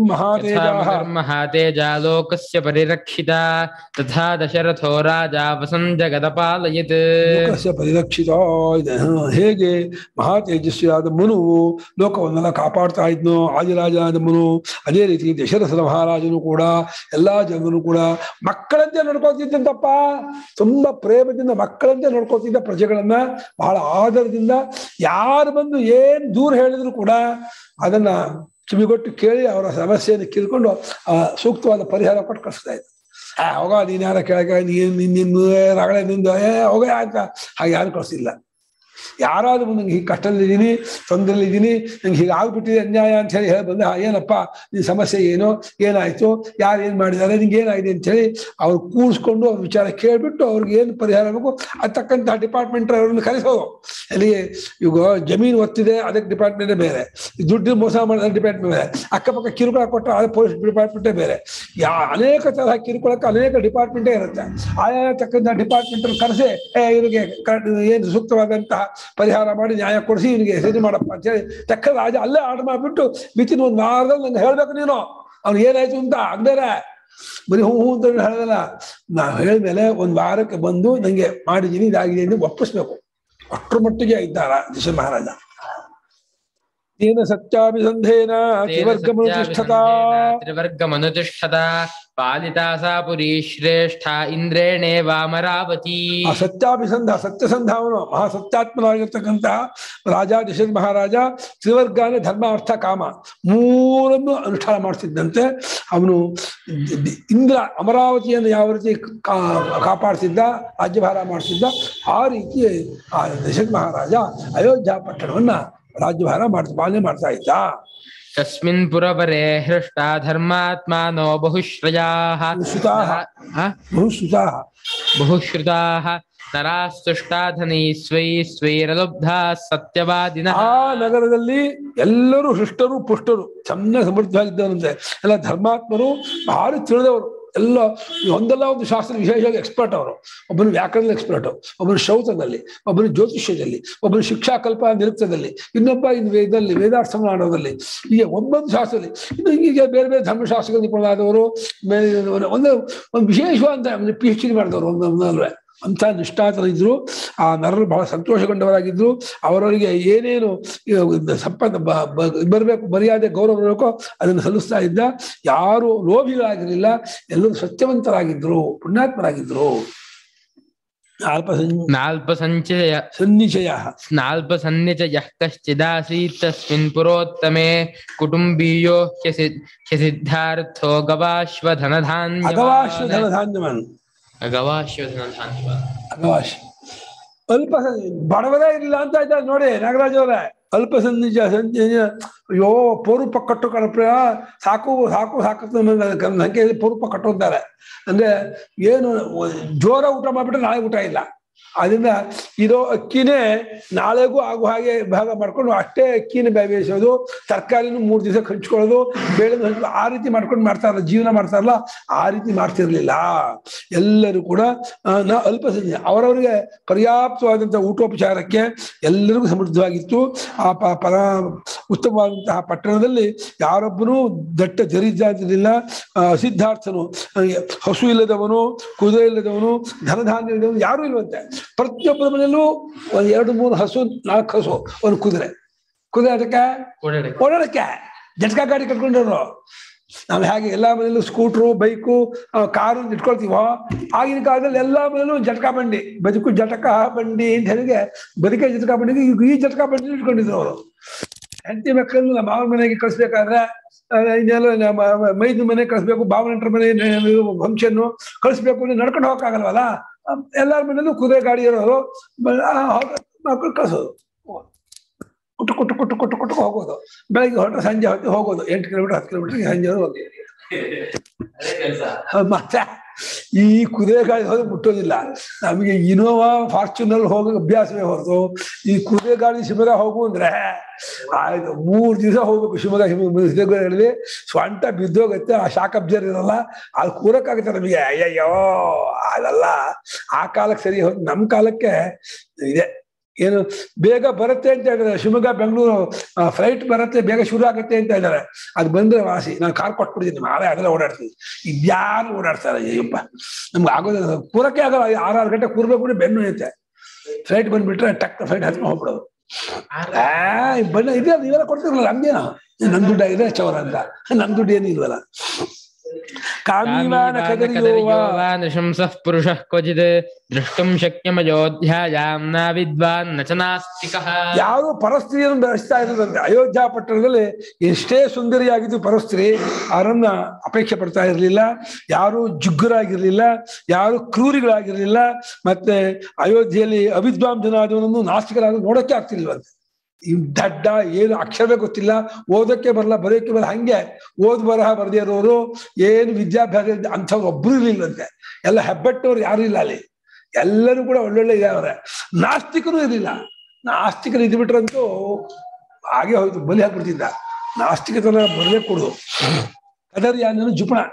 S3: ಮಹಾತೇಜಾ ಲೋಕಸ್ಯ ಪರಿರಕ್ಷಿತ ತಥಾ ದಶರಥೋ ರಾಜ ವಸನ್ ಜಗದಪಾಲಯತ್.
S2: ಲೋಕಸ್ಯ ಪರಿರಕ್ಷಿತ ಇದೆ. ಹೇಗೆ ಮಹಾ ತೇಜಸ್ವಿಯಾದ ಮನುವು ಲೋಕವನ್ನೆಲ್ಲ ಕಾಪಾಡ್ತಾ ಇದ್ನೋ ಆದಿರಾಜನಾದ ಮನು, ಅದೇ ರೀತಿ ದಶರಥ ಮಹಾರಾಜನು ಕೂಡ ಎಲ್ಲಾ ಜನರು ಕೂಡ ಮಕ್ಕಳಂತೆ ನಡ್ಕೋತಿದ್ದಂತಪ್ಪ. ತುಂಬಾ ಪ್ರೇಮದಿಂದ ಮಕ್ಕಳಂತೆ ನಡ್ಕೋತಿದ್ದ ಪ್ರಜೆಗಳನ್ನ ಬಹಳ ಆದರದಿಂದ. ಯಾರು ಬಂದು ಏನ್ ದೂರ ಹೇಳಿದ್ರು ಕೂಡ ಅದನ್ನ ಕಿವಿಗೊಟ್ಟು ಕೇಳಿ ಅವರ ಸಮಸ್ಯೆಯನ್ನು ಕೇಳ್ಕೊಂಡು ಆ ಸೂಕ್ತವಾದ ಪರಿಹಾರ ಕೊಟ್ಟು ಕಳಿಸ್ತಾ ಇದ್ದ. ಆ ಹೋಗ ನೀನ್ ಯಾರ ಕೆಳಗೆ ನೀನ್ ನಿನ್ನ ರಗಳೆ ನಿಂದ ಏ ಹೋಗ ಅಂತ ಹಾಗೆ ಯಾರು ಕಳಿಸಿಲ್ಲ. ಯಾರಾದ್ರೂ ನಂಗೆ ಹೀಗೆ ಕಷ್ಟದಲ್ಲಿದ್ದೀನಿ, ತೊಂದರೆಲಿದ್ದೀನಿ, ನಂಗೆ ಹೀಗೆ ಆಗ್ಬಿಟ್ಟಿದೆ ಅನ್ಯಾಯ ಅಂತ ಹೇಳಿ ಹೇಳಿ ಬಂದ ಏನಪ್ಪ ನಿನ್ನ ಸಮಸ್ಯೆ ಏನು, ಏನಾಯ್ತು, ಯಾರು ಏನ್ ಮಾಡಿದ್ದಾರೆ, ನಿಂಗೆ ಏನಾಗಿದೆ ಅಂತ ಹೇಳಿ ಅವ್ರು ಕೂರಿಸ್ಕೊಂಡು ಅವ್ರ ವಿಚಾರ ಕೇಳ್ಬಿಟ್ಟು ಅವ್ರಿಗೆ ಏನು ಪರಿಹಾರ ಬೇಕು ಅದು ತಕ್ಕಂತಹ ಡಿಪಾರ್ಟ್ಮೆಂಟ್ ಅವ್ರನ್ನ ಕರೆಸೋದು. ಅಲ್ಲಿಗೆ ಈಗ ಜಮೀನು ಒತ್ತಿದೆ ಅದಕ್ಕೆ ಡಿಪಾರ್ಟ್ಮೆಂಟೇ ಬೇರೆ, ದುಡ್ಡು ಮೋಸ ಮಾಡಿದ ಡಿಪಾರ್ಟ್ಮೆಂಟ್ ಬೇರೆ, ಅಕ್ಕಪಕ್ಕ ಕಿರುಕುಳ ಕೊಟ್ಟರೆ ಅದು ಪೊಲೀಸ್ ಡಿಪಾರ್ಟ್ಮೆಂಟೇ ಬೇರೆ. ಯಾ ಅನೇಕ ತರಹ ಕಿರುಕುಳಕ್ಕೆ ಅನೇಕ ಡಿಪಾರ್ಟ್ಮೆಂಟೇ ಇರುತ್ತೆ. ಆಯಾ ತಕ್ಕಂತಹ ಡಿಪಾರ್ಟ್ಮೆಂಟ್ ಕರೆಸಿ ಇವರಿಗೆ ಏನು ಸೂಕ್ತವಾದಂತಹ ಪರಿಹಾರ ಮಾಡಿ ನ್ಯಾಯ ಕೊಡಿಸಿ ಇವನಿಗೆ ಸರಿ ಮಾಡಪ್ಪ ಅಂತ ಹೇಳಿ ತಕ್ಕ ರಾಜ ಅಲ್ಲೇ ಆರ್ಡರ್ ಮಾಡಿಬಿಟ್ಟು ಬಿತ್ತಿನ ಒಂದು ವಾರದಲ್ಲಿ ನಂಗೆ ಹೇಳ್ಬೇಕು ನೀನು ಅವ್ನಿಗೆ ಏನಾಯ್ತು ಅಂತ. ಆಗ್ದೇನೆ ಬರೀ ಹೂ ಹೂ ಅಂತ ಹೇಳೋದಲ್ಲ, ನಾ ಹೇಳಿದ್ಮೇಲೆ ಒಂದ್ ವಾರಕ್ಕೆ ಬಂದು ನಂಗೆ ಮಾಡಿದ್ದೀನಿ ಇದಾಗಿದೆ ಎಂದು ಒಪ್ಪಿಸ್ಬೇಕು. ಅಷ್ಟರ ಮಟ್ಟಿಗೆ ಇದ್ದಾರ ದಶರಥ ಮಹಾರಾಜ. ತೇನ ಸತ್ಯಾಭಿಸಂಧೇನ ತ್ರಿವರ್ಗಮನುತಿಷ್ಠತಾ
S3: ತ್ರಿವರ್ಗಮನುತಿಷ್ಠತಾ ಪಾಲಿತಾ ಸಾ ಪುರಿ ಶ್ರೇಷ್ಠ ಇಂದ್ರೇಣೇ ವಾಮರಾವತಿ.
S2: ಆ ಸತ್ಯಾಭಿಸಂಧ ಸತ್ಯಸಂಧ ಅವನು ಮಹಾ ಸತ್ಯಾತ್ಮನಾಗಿರ್ತಕ್ಕಂಥ ರಾಜ ದಶರಥ ಮಹಾರಾಜ. ತ್ರಿವರ್ಗಾನೇ ಧರ್ಮ ಅರ್ಥ ಕಾಮ ಮೂರನ್ನು ಅನುಷ್ಠಾನ ಮಾಡ್ತಿದ್ದಂತೆ. ಅವನು ಇಂದ್ರ ಅಮರಾವತಿಯನ್ನು ಯಾವ ರೀತಿ ಕಾಪಾಡ್ತಿದ್ದ, ರಾಜ್ಯಭಾರ ಮಾಡ್ತಿದ್ದ, ಆ ರೀತಿ ಆ ದಶರಥ ಮಹಾರಾಜ ಅಯೋಧ್ಯ ಪಟ್ಟಣವನ್ನ ರಾಜ್ಯಭಾರ ಮಾಡ್ತಾ ಪಾಲನೆ ಮಾಡ್ತಾ ಇದ್ದ.
S3: ತಸ್ಮಿನ್ ಪುರವರೇ ಹೃಷ್ಟ ಧರ್ಮಾತ್ಮಾನೋ ಬಹುಶ್ರಯಾಃ
S2: ಬಹುಶ್ರುತಾಃ
S3: ಬಹುಶ್ರುತಾಃ ನರಾಸ್ತುಷ್ಟಾಧನೈ ಸ್ವೈ ಸ್ವೈರಲುಬ್ಧಾಃ ಸತ್ಯವಾದಿನಃ.
S2: ಆ ನಗರದಲ್ಲಿ ಎಲ್ಲರೂ ಹೃಷ್ಟರು ಪುಷ್ಟರು ಚೆನ್ನಾಗಿ ಸಮೃದ್ಧವಾಗಿದ್ದವರಂತೆ. ಎಲ್ಲ ಧರ್ಮಾತ್ಮರು, ಭಾರಿ ತಿಳಿದವರು. ಎಲ್ಲ ಒಂದಲ್ಲ ಒಂದು ಶಾಸ್ತ್ರ ವಿಶೇಷವಾಗಿ ಎಕ್ಸ್ಪರ್ಟ್ ಅವರು. ಒಬ್ಬನು ವ್ಯಾಕರಣದ ಎಕ್ಸ್ಪರ್ಟ್, ಒಬ್ಬನು ಶ್ರೌತದಲ್ಲಿ, ಒಬ್ಬನು ಜ್ಯೋತಿಷ್ಯದಲ್ಲಿ, ಒಬ್ಬನು ಶಿಕ್ಷಾಕಲ್ಪ ನಿರುಕ್ತದಲ್ಲಿ, ಇನ್ನೊಬ್ಬ ಇನ್ನು ವೇದದಲ್ಲಿ ವೇದಾರ್ಥ ಮಾಡೋದಲ್ಲಿ, ಹೀಗೆ ಒಂದೊಂದು ಶಾಸ್ತ್ರದಲ್ಲಿ. ಇನ್ನು ಹೀಗೆ ಬೇರೆ ಬೇರೆ ಧರ್ಮಶಾಸ್ತ್ರಗಳು ನಿಪುಣರಾದವರು, ಒಂದು ಒಂದು ವಿಶೇಷವಾದ ಪಿ ಎಚ್ ಡಿ ಮಾಡಿದವರು ಒಂದೊಂದಲ್ವೇ ಅಂತ ನಿಷ್ಠಾತರಿದ್ರು. ಆ ನರರು ಬಹಳ ಸಂತೋಷಗೊಂಡವರಾಗಿದ್ರು. ಅವರವರಿಗೆ ಏನೇನು ಸಂಪತ್ತು ಬರಬೇಕು, ಮರ್ಯಾದೆ ಗೌರವ ಬರಬೇಕೋ ಅದನ್ನು ಸಲ್ಲಿಸ್ತಾ ಇದ್ದ. ಯಾರು ಲೋಭಿಗಳಾಗಿರಲಿಲ್ಲ, ಎಲ್ಲರೂ ಸತ್ಯವಂತರಾಗಿದ್ರು, ಪುಣ್ಯಾತ್ಮರಾಗಿದ್ರು. ನಾಲ್ಪ
S3: ನಾಲ್ಪ ಸಂಚಯ
S2: ಸನ್ನಿಚಯ
S3: ನಾಲ್ಪ ಸನ್ನಿಚಯ ಕಶ್ಚಿದಾಸೀತ್ ತಸ್ಮಿನ್ ಪುರೋತ್ತಮೆ ಕುಟುಂಬೀಯೋ ಹ್ಯಸಿದ್ಧಾರ್ಥೋ ಗವಾಶ್ವಧನಧಾನ್ಯ
S2: ಅಗವಾಶ್ವಧನಧಾನ್ಯವಾನ್
S3: ಗವಾಶ್ವಧನಧಾನ್ಯವಾನ್
S2: ಅಗವಾಶ್ ಅಲ್ಪ ಬಡವರೇ ಇರಲಿಲ್ಲ ಅಂತ ಇದ್ದಾರೆ ನೋಡಿ ನಾಗರಾಜ್ ಅವರೇ. ಅಲ್ಪ ಸನ್ನಿಜ ಸಂಜಯ ಅಯ್ಯೋ ಪೂರ್ವ ಕಟ್ಟು ಕಣಪ್ರ ಸಾಕು ಸಾಕು ಸಾಕು ಸಂಖ್ಯೆಯಲ್ಲಿ ಪೂರ್ವ ಕಟ್ಟು ಅಂತಾರೆ. ಅಂದ್ರೆ ಏನು ಜೋರ ಊಟ ಮಾಡ್ಬಿಟ್ರೆ ನಾಳೆ ಊಟ ಇಲ್ಲ. ಅದರಿಂದ ಇರೋ ಅಕ್ಕಿನೇ ನಾಳೆಗೂ ಆಗು ಹಾಗೆ ಭಾಗ ಮಾಡ್ಕೊಂಡು ಅಷ್ಟೇ ಅಕ್ಕಿನ ಬೇಯಿಸೋದು, ತರಕಾರಿನೂ ಮೂರು ದಿವಸ ಹಂಚ್ಕೊಳ್ಳೋದು, ಬೇಳೆನೂ ಹಂಚ್ಕೊಳ್ಳೋದು, ಆ ರೀತಿ ಮಾಡ್ಕೊಂಡು ಮಾಡ್ತಾರಲ್ಲ, ಜೀವನ ಮಾಡ್ತಾರಲ್ಲ, ಆ ರೀತಿ ಮಾಡ್ತಿರ್ಲಿಲ್ಲ. ಎಲ್ಲರೂ ಕೂಡ ನಾ ಅಲ್ಪ ಸಂಜೆ ಅವರವರಿಗೆ ಪರ್ಯಾಪ್ತವಾದಂಥ ಊಟೋಪಚಾರಕ್ಕೆ ಎಲ್ಲರಿಗೂ ಸಮೃದ್ಧವಾಗಿತ್ತು. ಆ ಪ ಪರ ಉತ್ತಮವಾದಂತಹ ಪಟ್ಟಣದಲ್ಲಿ ಯಾರೊಬ್ಬನೂ ದಟ್ಟ ದರಿದ್ರಿರಲಿಲ್ಲ. ಸಿದ್ಧಾರ್ಥನು ಹಸು ಇಲ್ಲದವನು, ಕುದುರೆ ಇಲ್ಲದವನು, ಧನಧಾನ್ಯ ಇಲ್ಲದವನು ಯಾರೂ ಇಲ್ವಂತೆ. ಪ್ರತಿಯೊಬ್ಬರ ಮನೆಯಲ್ಲೂ ಒಂದ್ ಎರಡು ಮೂರು ಹಸು, ನಾಲ್ಕು ಹಸು, ಒಂದು ಕುದುರೆ. ಕುದುರೆ ಅದಕ್ಕೆ ಓಡಾಡಕ್ಕೆ ಜಟ್ಕಾ ಗಾಡಿ ಕಟ್ಕೊಂಡವ್ರು. ನಾವು ಹೇಗೆ ಎಲ್ಲಾ ಮನೆಯಲ್ಲೂ ಸ್ಕೂಟ್ರು, ಬೈಕು, ಕಾರು ಇಟ್ಕೊಳ್ತೀವೋ, ಆಗಿನ ಕಾಲದಲ್ಲಿ ಎಲ್ಲಾ ಮನೆಯಲ್ಲೂ ಜಟ್ಕಾ ಬಂಡಿ, ಬದುಕು ಜಟಕಾ ಬಂಡಿ ಅಂತ ಹೇಳಿಗೆ ಬದುಕೆ ಜಟಕಾ ಬಂಡಿಗೆ ಈ ಜಟಕಾ ಬಂಡಿ ಇಟ್ಕೊಂಡಿದ್ರು ಅವರು. ಹೆಂಡತಿ ಮಕ್ಕಳನ್ನು ನಮ್ಮ ಮಾವನ ಮನೆಗೆ ಕಳಿಸ್ಬೇಕಾದ್ರೆ ಇನ್ನೆಲ್ಲ ನಮ್ಮ ಮೈದ ಮನೆ ಕಳಿಸ್ಬೇಕು, ಬಾವನಂಟರ ಮನೆ ವಂಶನ್ನು ಕಳಿಸ್ಬೇಕು ಅಂದ್ರೆ ನಡ್ಕೊಂಡು ಹೋಗಕ್ಕಾಗಲ್ವಲ್ಲ. ಎಲ್ಲಾರ ಮನೇಲೂ ಕುದುರೆ ಗಾಡಿ ಇರೋರು, ಮಕ್ಕಳು ಕಳ್ಸೋದು, ಕುಟ್ಟು ಕುಟ್ಟು ಕುಟ್ಟು ಕುಟ್ಟು ಕುಟ್ಟು ಹೋಗೋದು. ಬೆಳಗ್ಗೆ ಹೊರಟು ಸಂಜೆ ಹೊತ್ತು ಹೋಗೋದು, ಎಂಟು ಕಿಲೋಮೀಟರ್ ಹತ್ತು ಕಿಲೋಮೀಟರ್ ಸಂಜೆ ಹೋಗಿ. ಮತ್ತೆ ಈ ಕುದುರೆ ಗಾಡಿ ಹೋದ್ರೆ ಮುಟ್ಟೋದಿಲ್ಲ. ನಮಗೆ ಇನೋವಾ ಫಾರ್ಚುನರ್ ಹೋಗೋ ಅಭ್ಯಾಸವೇ ಹೊರತು ಈ ಕುದುರೆ ಗಾಡಿ ಶಿವಮೊಗ್ಗ ಹೋಗು ಅಂದ್ರೆ ಆಯ್ತು ಮೂರ್ ದಿವಸ ಹೋಗ್ಬೇಕು. ಶಿವಮೊಗ್ಗ ಶಿವಮೊಗ್ಗ ಹೇಳಿದ್ರೆ ಸ್ವಂಟ ಬಿದ್ದೋಗತ್ತೆ, ಆ ಶಾಕ್ ಅಬ್ಸರ್ವ್ ಇರಲ್ಲ, ಅಲ್ಲಿ ಕೂರಕ್ಕಾಗುತ್ತೆ ನಮಗೆ. ಅಯ್ಯಯ್ಯೋ ಅದಲ್ಲ, ಆ ಕಾಲಕ್ಕೆ ಸರಿ ಹೋಗಿ ನಮ್ಮ ಕಾಲಕ್ಕೆ ಇದೆ. ಏನು ಬೇಗ ಬರುತ್ತೆ ಅಂತ ಹೇಳಿದ್ರೆ, ಶಿವಮೊಗ್ಗ ಬೆಂಗಳೂರು ಫ್ಲೈಟ್ ಬರುತ್ತೆ, ಬೇಗ ಶುರು ಆಗುತ್ತೆ ಅಂತ ಇದ್ದಾರೆ. ಅದು ಬಂದ್ರೆ ವಾಸಿ, ನಾನು ಕಾರ್ ಕೊಟ್ಬಿಡ್ತೀನಿ, ನಾಳೆ ಅದೆಲ್ಲ ಓಡಾಡ್ತೀನಿ. ಇದ್ಯಾರು ಓಡಾಡ್ತಾರೆ ಅಯ್ಯಪ್ಪ, ನಮ್ಗೆ ಆಗೋದಿಲ್ಲ, ಕೂರಕ್ಕೆ ಆಗಲ್ಲ. ಆರಾರು ಗಂಟೆ ಕೂರ್ಬೇಕು ಅಂದ್ರೆ ಬೆನ್ನು ಐತೆ. ಫ್ಲೈಟ್ ಬಂದ್ಬಿಟ್ರೆ ಟಕ್ ಫ್ಲೈಟ್ ಹತ್ಕೊಂಡು ಹೋಗ್ಬಿಡೋದು. ಆ ಬಣ್ಣ ಇದೆ, ನೀವೆಲ್ಲ ಕೊಡ್ತಿರಲ್ಲ, ನಮ್ಗೇನೋ ನಮ್ ದುಡ್ಡ ಇದೆ ಚೌರ ಅಂತ, ನಮ್ ದುಡ್ಡು ಏನು ಇಲ್ವಲ್ಲ.
S3: ನೃಶಂಸಃ ಪುರುಷಃ ಕ್ವಚಿತ್ ದ್ರಷ್ಟುಂ ಶಕ್ಯಮಯೋಧ್ಯಾಯಾಂ ನ ವಿದ್ವಾನ್ ನ ಚ ನಾಸ್ತಿಕಃ.
S2: ಯಾರು ಪರಸ್ತ್ರೀಯನ್ನು ಬೆಳೆಸ್ತಾ ಇರೋದಂತೆ. ಅಯೋಧ್ಯ ಪಟ್ಟಣದಲ್ಲಿ ಎಷ್ಟೇ ಸುಂದರಿಯಾಗಿದ್ದು ಪರಸ್ತ್ರೀ, ಅವರನ್ನ ಅಪೇಕ್ಷೆ ಪಡ್ತಾ ಇರಲಿಲ್ಲ. ಯಾರು ಜುಗ್ಗರಾಗಿರ್ಲಿಲ್ಲ, ಯಾರು ಕ್ರೂರಿಗಳಾಗಿರ್ಲಿಲ್ಲ. ಮತ್ತೆ ಅಯೋಧ್ಯೆಯಲ್ಲಿ ಅವಿದ್ವಾಂಸನಾದವನನ್ನು ನಾಸ್ತಿಕರಾದ ನೋಡಕ್ಕೆ ಆಗ್ತಿಲ್ವಂತೆ. ಈ ದಡ್ಡ ಏನು ಅಕ್ಷರವೇ ಗೊತ್ತಿಲ್ಲ, ಓದಕ್ಕೆ ಬರಲ್ಲ, ಬರೆಯೋಕ್ಕೆ ಬರಲ್ಲ, ಹಂಗೆ ಓದ್ ಬರಹ ಬರದೇ ಇರೋರು, ಏನು ವಿದ್ಯಾಭ್ಯಾಸ ಅಂಥವ್ರು ಒಬ್ರು ಇರ್ಲಿಲ್ಲಂತೆ. ಎಲ್ಲ ಹೆಬ್ಬಟ್ಟವ್ರು ಯಾರು ಇಲ್ಲ ಅಲ್ಲಿ, ಎಲ್ಲರೂ ಕೂಡ ಒಳ್ಳೊಳ್ಳೆ ಇದಾವ್ರೆ. ನಾಸ್ತಿಕರು ಇರಲಿಲ್ಲ. ನಾಸ್ತಿಕರು ಇದ್ಬಿಟ್ರಂತೂ ಹಾಗೆ ಹೋಯ್ತು, ಬಲಿ ಹಾಕ್ಬಿಡ್ತಿದ್ದ. ನಾಸ್ತಿಕತನ ಬರಲೇ ಕೊಡುದು. ಕದರ್ಯಾನನು ಜುಪಣ.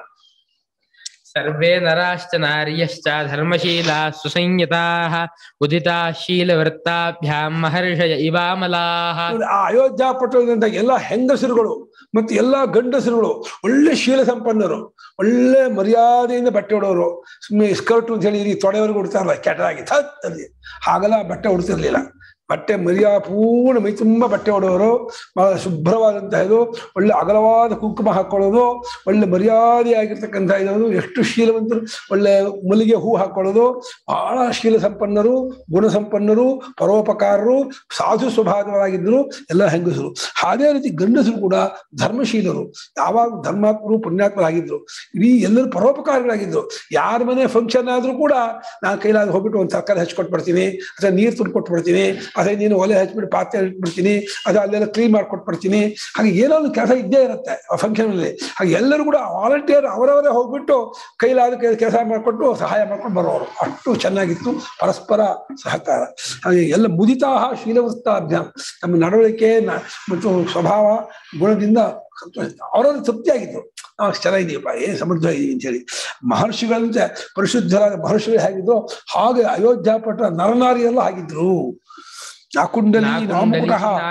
S3: ಸರ್ವೇ ನರಾಶ್ಚ ನಾರ್ಯಶ್ಚ ಧರ್ಮಶೀಲಾ ಸುಸಂಯತಾಃ ಉದಿತಾ ಶೀಲವೃತ್ತಾಭ್ಯಾಂ ಮಹರ್ಷಯ ಇವಾಮಲಾಃ.
S2: ಆ ಅಯೋಧ್ಯ ಪಟ್ಟಣದಂತ ಎಲ್ಲ ಹೆಂಗಸರುಗಳು ಮತ್ತೆ ಎಲ್ಲಾ ಗಂಡಸರುಗಳು ಒಳ್ಳೆ ಶೀಲ ಸಂಪನ್ನರು, ಒಳ್ಳೆ ಮರ್ಯಾದೆಯಿಂದ ಬಟ್ಟೆ ಉಡೋರು. ಸುಮ್ಮನೆ ಸ್ಕರ್ಟ್ ಅಂತ ಹೇಳಿ ತೊಡೆವರೆಗೂ ಉಡ್ತಾರಲ್ಲ ಕೆಟ್ಟದಾಗಿ ಥತ್ ಅಲ್ಲಿ, ಹಾಗೆಲ್ಲ ಬಟ್ಟೆ ಉಡ್ತಿರ್ಲಿಲ್ಲ. ಬಟ್ಟೆ ಮರ್ಯಾ ಪೂರ್ಣ ಮೈ ತುಂಬ ಬಟ್ಟೆ ಉಡೋರು, ಬಹಳ ಶುಭ್ರವಾದಂತಹ ಇದು, ಒಳ್ಳೆ ಅಗಲವಾದ ಕುಂಕುಮ ಹಾಕೊಳ್ಳೋದು, ಒಳ್ಳೆ ಮರ್ಯಾದೆಯಾಗಿರ್ತಕ್ಕಂಥ ಇರೋದು. ಎಷ್ಟು ಶೀಲವಂತರು, ಒಳ್ಳೆ ಮಲ್ಲಿಗೆ ಹೂ ಹಾಕೊಳ್ಳೋದು. ಬಹಳ ಶೀಲ ಸಂಪನ್ನರು, ಗುಣ ಸಂಪನ್ನರು, ಪರೋಪಕಾರರು, ಸಾಧು ಸ್ವಭಾವವಾಗಿದ್ದರು ಎಲ್ಲ ಹೆಂಗಸರು. ಅದೇ ರೀತಿ ಗಂಡಸರು ಕೂಡ ಧರ್ಮಶೀಲರು, ಯಾವಾಗ ಧರ್ಮಾತ್ಮರು ಪುಣ್ಯಾತ್ಮರಾಗಿದ್ರು. ಇಡೀ ಎಲ್ಲರೂ ಪರೋಪಕಾರಿಗಳಾಗಿದ್ರು. ಯಾರ ಮನೆ ಫಂಕ್ಷನ್ ಆದ್ರೂ ಕೂಡ ನಾನು ಕೈಲಾದ ಹೋಗ್ಬಿಟ್ಟು ಒಂದು ತರಕಾರಿ ಹಚ್ಕೊಟ್ಬಿಡ್ತೀನಿ, ಅಥವಾ ನೀರು ತುಂಡು ಕೊಟ್ಬಿಡ್ತೀನಿ, ಅದೇ ನೀನು ಒಲೆ ಹಚ್ಬಿಟ್ಟು ಪಾತ್ರೆ ಇಟ್ಬಿಡ್ತೀನಿ, ಅದು ಅಲ್ಲೆಲ್ಲ ಕ್ಲೀನ್ ಮಾಡ್ಕೊಟ್ಬಿಡ್ತೀನಿ. ಹಾಗೆ ಏನೋ ಒಂದು ಕೆಲಸ ಇದ್ದೇ ಇರುತ್ತೆ ಆ ಫಂಕ್ಷನ್ ಅಲ್ಲಿ. ಹಾಗೆ ಎಲ್ಲರೂ ಕೂಡ ವಾಲಂಟಿಯರ್ ಅವರವರೇ ಹೋಗ್ಬಿಟ್ಟು ಕೈಲಾದ ಕೆಲಸ ಮಾಡ್ಕೊಟ್ಟು ಸಹಾಯ ಮಾಡ್ಕೊಂಡು ಬರೋರು. ಅಷ್ಟು ಚೆನ್ನಾಗಿತ್ತು ಪರಸ್ಪರ ಸಹಕಾರ. ಹಾಗೆ ಎಲ್ಲ ಮುದಿತಾಹ ಶೀಲವೃತ್ತಾಭ್ಯಾಂ, ನಮ್ಮ ನಡವಳಿಕೆ ಮತ್ತು ಸ್ವಭಾವ ಗುಣದಿಂದ ಸಂತೋಷ, ಅವರವ್ರಿಗೆ ತೃಪ್ತಿ ಆಗಿತ್ತು. ನಾವು ಚೆನ್ನಾಗಿದೀಯಪ್ಪ, ಏನ್ ಸಮೃದ್ಧ ಇದೀವಿ ಅಂತ ಹೇಳಿ. ಮಹರ್ಷಿಗಳಂತೆ ಪರಿಶುದ್ಧರಾದ ಮಹರ್ಷಿಗಳು ಹೇಗಿದ್ರು ಹಾಗೆ ಅಯೋಧ್ಯ ಪಟ್ಟ ನರನಾರಿಯೆಲ್ಲ ಆಗಿದ್ರು. ನಾಕುಂಡಲಿ ನಾಮಕುಟಃ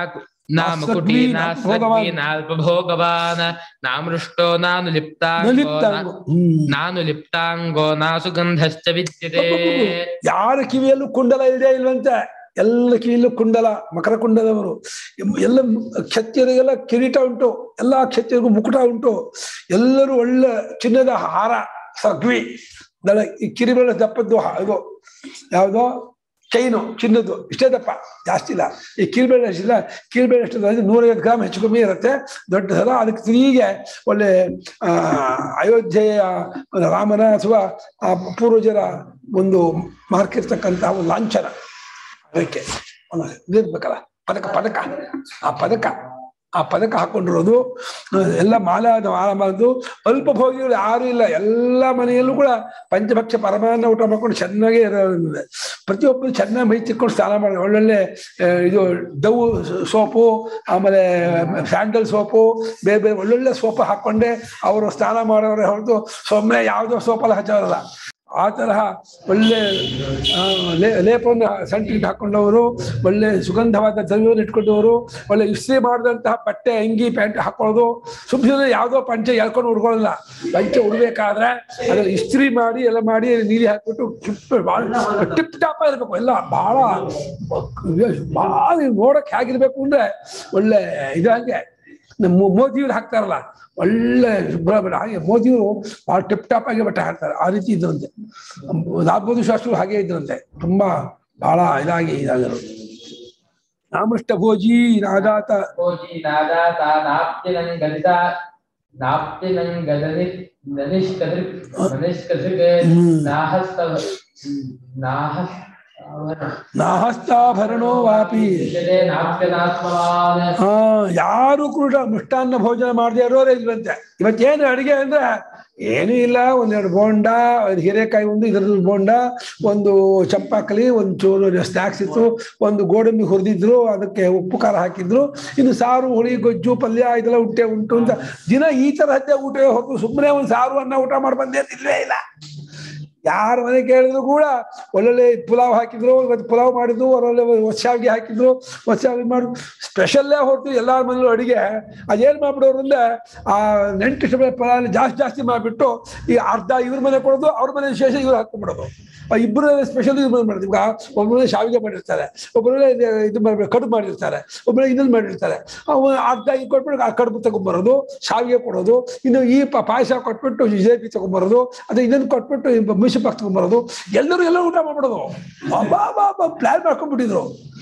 S3: ನಾಮಕುಟಿ ನಾಸ್ರಗ್ವಿ ನಾಲ್ಪಭೋಗವಾನ್ ನಾಮೃಷ್ಟೋ ನಾನು ಲಿಪ್ತಾಂಗೋ ನಾನು ಲಿಪ್ತಾಂಗೋ ನಾಸುಗಂಧಶ್ಚ ವಿದ್ಯತೆ.
S2: ಯಾರ ಕಿವಿಯಲ್ಲೂ ಕುಂಡಲ ಇಲ್ಲದೆ ಇಲ್ವಂತೆ, ಎಲ್ಲ ಕಿವಿಯಲ್ಲೂ ಕುಂಡಲ, ಮಕರ ಕುಂಡಲವರು. ಎಲ್ಲ ಕ್ಷತ್ರಿಯರಿಗೆಲ್ಲ ಕಿರೀಟ ಉಂಟು, ಎಲ್ಲಾ ಕ್ಷತ್ರಿಯರಿಗೂ ಮುಕುಟ ಉಂಟು, ಎಲ್ಲರೂ ಒಳ್ಳೆ ಚಿನ್ನದ ಹಾರ ಸಗ್ವಿ ದಳ, ಈ ಕಿರಿಬೇಳೆ ದಪ್ಪದ್ದು ಇದು ಯಾವುದೋ ಚೈನು ಚಿನ್ನದ್ದು, ಇಷ್ಟೇ ದಪ್ಪ, ಜಾಸ್ತಿ ಇಲ್ಲ. ಈ ಕಿರಿಬೇಳೆ ಅಷ್ಟಿಲ್ಲ, ಕಿರಿಬೇಳೆ ಎಷ್ಟು ನೂರೈವತ್ತು ಗ್ರಾಮ್ ಹೆಚ್ಚು ಕಮ್ಮಿ ಇರುತ್ತೆ, ದೊಡ್ಡ ಸರ. ಅದಕ್ಕೆ ತಿರುಗಿಗೆ ಒಳ್ಳೆ ಆ ಅಯೋಧ್ಯೆಯ ರಾಮನ ಅಥವಾ ಆ ಪೂರ್ವಜರ ಒಂದು ಮಾರ್ಕಿರ್ತಕ್ಕಂತಹ ಒಂದು ಲಾಂಛನ, ಅದಕ್ಕೆ ಇದಿರ್ಬೇಕಲ್ಲ ಪದಕ, ಪದಕ ಆ ಪದಕ ಆ ಪದಕ ಹಾಕೊಂಡಿರೋದು ಎಲ್ಲ ಮಾಲ ಮಾಲ ಮಾಡೋದು. ಅಲ್ಪ ಭೋಗಿಗಳು ಯಾರು ಇಲ್ಲ, ಎಲ್ಲ ಮನೆಯಲ್ಲೂ ಕೂಡ ಪಂಚಭಕ್ಷ ಪರಮಾನ್ನ ಊಟ ಮಾಡ್ಕೊಂಡು ಚೆನ್ನಾಗೇ ಇರೋದಿದೆ. ಪ್ರತಿಯೊಬ್ಬರು ಚೆನ್ನಾಗಿ ಮೈ ತಿಕ್ಕೊಂಡು ಸ್ನಾನ ಮಾಡಿ, ಒಳ್ಳೊಳ್ಳೆ ಇದು ಡವ್ ಸೋಪು, ಆಮೇಲೆ ಸ್ಯಾಂಡಲ್ ಸೋಪು, ಬೇರೆ ಬೇರೆ ಒಳ್ಳೊಳ್ಳೆ ಸೋಪು ಹಾಕೊಂಡೆ ಅವರು ಸ್ನಾನ ಮಾಡೋರೆ ಹೊರತು ಸುಮ್ಮನೆ ಯಾವುದೋ ಸೋಪಲ್ಲಿ ಹಚ್ಚೋರಲ್ಲ. ಆ ತರಹ ಒಳ್ಳೆ ಲೇ ಲೇಪವನ್ನು ಸಂಟಿಗೆ ಹಾಕೊಂಡವರು, ಒಳ್ಳೆ ಸುಗಂಧವಾದ ದ್ರವ್ಯವನ್ನು ಇಟ್ಕೊಂಡವರು, ಒಳ್ಳೆ ಇಸ್ತ್ರಿ ಮಾಡಿದಂತಹ ಬಟ್ಟೆ ಅಂಗಿ ಪ್ಯಾಂಟ್ ಹಾಕೊಳ್ಳೋದು. ಸುಮ್ಮನೆ ಯಾವುದೋ ಪಂಚೆ ಎಳ್ಕೊಂಡು ಉಡ್ಕೊಳ್ಳಲ್ಲ, ಪಂಚೆ ಉಡ್ಬೇಕಾದ್ರೆ ಅದ್ರಲ್ಲಿ ಇಸ್ತ್ರಿ ಮಾಡಿ ಎಲ್ಲ ಮಾಡಿ ನೀರು ಹಾಕ್ಬಿಟ್ಟು ಟಿಪ್ ಭಾಳ ಟಿಪ್ ಟಾಪ್ ಇರಬೇಕು, ಎಲ್ಲ ಭಾಳ ಭಾಳ ನೋಡಕ್ಕೆ ಹೇಗಿರ್ಬೇಕು ಅಂದ್ರೆ ಒಳ್ಳೆ ಇದಾಗೆ ನಮ್ಮ ಮೋದಿಯವ್ರು ಹಾಕ್ತಾರಲ್ಲ ಒಳ್ಳೆ ಶುಭ್ರ, ಹಾಗೆ ಮೋದಿಯವರು ಭಾಳ ಟಿಪ್ ಟಾಪ್ ಆಗಿ ಬಟ್ಟೆ ಹಾಕ್ತಾರೆ, ಆ ರೀತಿ ಇದ್ರಂತೆ. ದಾಬೋಧಿ ಶಾಸ್ತ್ರಗಳು ಹಾಗೆ ಇದ್ರಂತೆ, ತುಂಬಾ ಬಹಳ ಇದಾಗಿ ಇದಾಗಿರೋದು. ನಾಮೃಷ್ಟ ಭೋಜಿ ನಾದಾತ
S3: ಭೋಜಿ ನಾದಾತ ನಾಪ್ತಿನಂಗಲಿತ ನಾಪ್ತಿನಂಗದನಿ ನನಿಷ್ಕದೃ ನನಿಷ್ಕದೃಗೆ ನಾಹಸ್ತ ನಾಹಸ್
S2: ನಾಹಸ್ತಾಭರಣೋ ವಾಪಿ. ಹಾ, ಯಾರು ಕೂಡ ಮೃಷ್ಟಾನ್ನ ಭೋಜನ ಮಾಡದೆ ಇರೋರೇ ಇಲ್ವಂತೆ. ಇವತ್ತೇನು ಅಡಿಗೆ ಅಂದ್ರೆ ಏನೂ ಇಲ್ಲ, ಒಂದೆರಡು ಬೋಂಡ, ಒಂದು ಹೀರೆಕಾಯಿ, ಒಂದು ಇದ್ರದ್ದು ಬೋಂಡ, ಒಂದು ಚಂಪಾಕಲಿ, ಒಂದು ಚೂರು ಸ್ನ್ಯಾಕ್ಸ್ ಇತ್ತು, ಒಂದು ಗೋಡಂಬಿ ಹುರಿದಿದ್ರು, ಅದಕ್ಕೆ ಉಪ್ಪು ಖಾರ ಹಾಕಿದ್ರು, ಇನ್ನು ಸಾರು ಹುಳಿ ಗೊಜ್ಜು ಪಲ್ಯ ಇದೆಲ್ಲ ಉಂಟೆ ಉಂಟು ಅಂತ ದಿನ ಈ ತರಹದ್ದೇ ಊಟ ಹೊತ್ತು ಸುಮ್ಮನೆ ಒಂದು ಸಾರು ಅನ್ನ ಊಟ ಮಾಡಿ ಬಂದೇನು ಇಲ್ವೇ ಇಲ್ಲ. ಯಾರ ಮನೆ ಕೇಳಿದ್ರು ಕೂಡ ಒಳ್ಳೊಳ್ಳೆ ಪುಲಾವ್ ಹಾಕಿದ್ರು, ಇವತ್ತು ಪುಲಾವ್ ಮಾಡಿದ್ರು, ಒಳ್ಳೊಳ್ಳೆ ಹೊಸಾವಿಗೆ ಹಾಕಿದ್ರು, ಹೊಸಾವಿ ಮಾಡಿದ್ರು, ಸ್ಪೆಷಲ್ಲೇ ಹೊರತು ಎಲ್ಲಾರ ಮನೇಲೂ ಅಡಿಗೆ. ಅದೇನು ಮಾಡ್ಬಿಡೋರು ಅಂದ್ರೆ ಆ ನೆಂಟು ಪಲಾವ್ ಜಾಸ್ತಿ ಜಾಸ್ತಿ ಮಾಡಿಬಿಟ್ಟು ಈ ಅರ್ಧ ಇವ್ರ ಮನೆ ಕೊಡೋದು, ಅವ್ರ ಮನೆ ವಿಶೇಷ ಇವ್ರು ಹಾಕೊಂಡ್ಬಿಡೋದು. ಇಬ್ಬರು ಸ್ಪೆಷಲ್ ಇದು ಮಾಡೋದು. ಇವಾಗ ಒಬ್ಬರೇ ಶಾವಿಗೆ ಮಾಡಿರ್ತಾರೆ, ಒಬ್ಬರೇ ಇದು ಮಾಡಿ ಕಡುಬು ಮಾಡಿರ್ತಾರೆ, ಒಬ್ಬರೇ ಇದನ್ನು ಮಾಡಿರ್ತಾರೆ. ಅವ ಅರ್ಧ ಇದು ಕೊಟ್ಬಿಟ್ಟು ಆ ಕಡುಬು ತಗೊಂಡ್ಬರೋದು, ಶಾವಿಗೆ ಕೊಡೋದು, ಇನ್ನು ಈ ಪಾಯಸ ಕೊಟ್ಬಿಟ್ಟು ಜಿಲೇಬಿ ತಗೊಂಡ್ಬರೋದು, ಅದು ಇದನ್ನು ಕೊಟ್ಬಿಟ್ಟು ಮಿಷಿ ಪಾಕ್ ತಗೊಂಡ್ಬರೋದು. ಎಲ್ಲರೂ ಎಲ್ಲ ಊಟ ಮಾಡ್ಬಿಡೋದು. ಬಾ ಬಾ ಪ್ಲಾನ್ ಮಾಡ್ಕೊಂಡ್ಬಿಟ್ಟಿದ್ರು.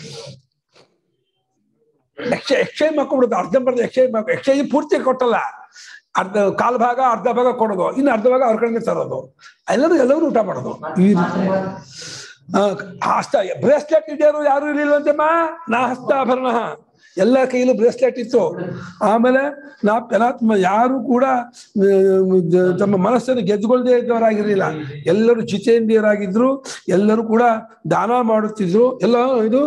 S2: ಎಕ್ಸ್ಚೇಂಜ್ ಎಕ್ಸ್ಚೇಂಜ್ ಮಾಡ್ಕೊಂಡ್ಬಿಡೋದು. ಅರ್ಧಂಬರ್ಧ ಎಕ್ಸ್ಚೇಂಜ್ ಮಾಡ್ಕೊ ಎಕ್ಸ್ಚೇಂಜ್ ಪೂರ್ತಿ ಕೊಟ್ಟಲ್ಲ, ಅರ್ಧ ಕಾಲು ಭಾಗ ಅರ್ಧ ಭಾಗ ಕೊಡೋದು, ಇನ್ನು ಅರ್ಧ ಭಾಗ ಅವ್ರ ಕಡೆಗೆ ತರೋದು. ಎಲ್ಲರೂ ಎಲ್ಲರೂ ಊಟ ಮಾಡೋದು. ಈ ರೀತಿ ಹಸ್ತ ಬ್ರೇಸ್ಲೆಟ್ ಇದ್ಯಾರು ಯಾರು ಇರಲಿಲ್ವಂತೆಮ್ಮ. ನಾ ಹಸ್ತಾಭರಣ, ಎಲ್ಲ ಕೈಯಲ್ಲೂ ಬ್ರೇಸ್ಲೆಟ್ ಇತ್ತು. ಆಮೇಲೆ ನಾ ಪೆನಾತ್ಮ, ಯಾರು ಕೂಡ ತಮ್ಮ ಮನಸ್ಸನ್ನು ಗೆದ್ದುಕೊಳ್ಳದೆ ಇದ್ದವರಾಗಿರ್ಲಿಲ್ಲ. ಎಲ್ಲರೂ ಜಿತೇಂದ್ರಿಯರಾಗಿದ್ರು, ಎಲ್ಲರೂ ಕೂಡ ದಾನ ಮಾಡುತ್ತಿದ್ರು. ಎಲ್ಲ ಇದು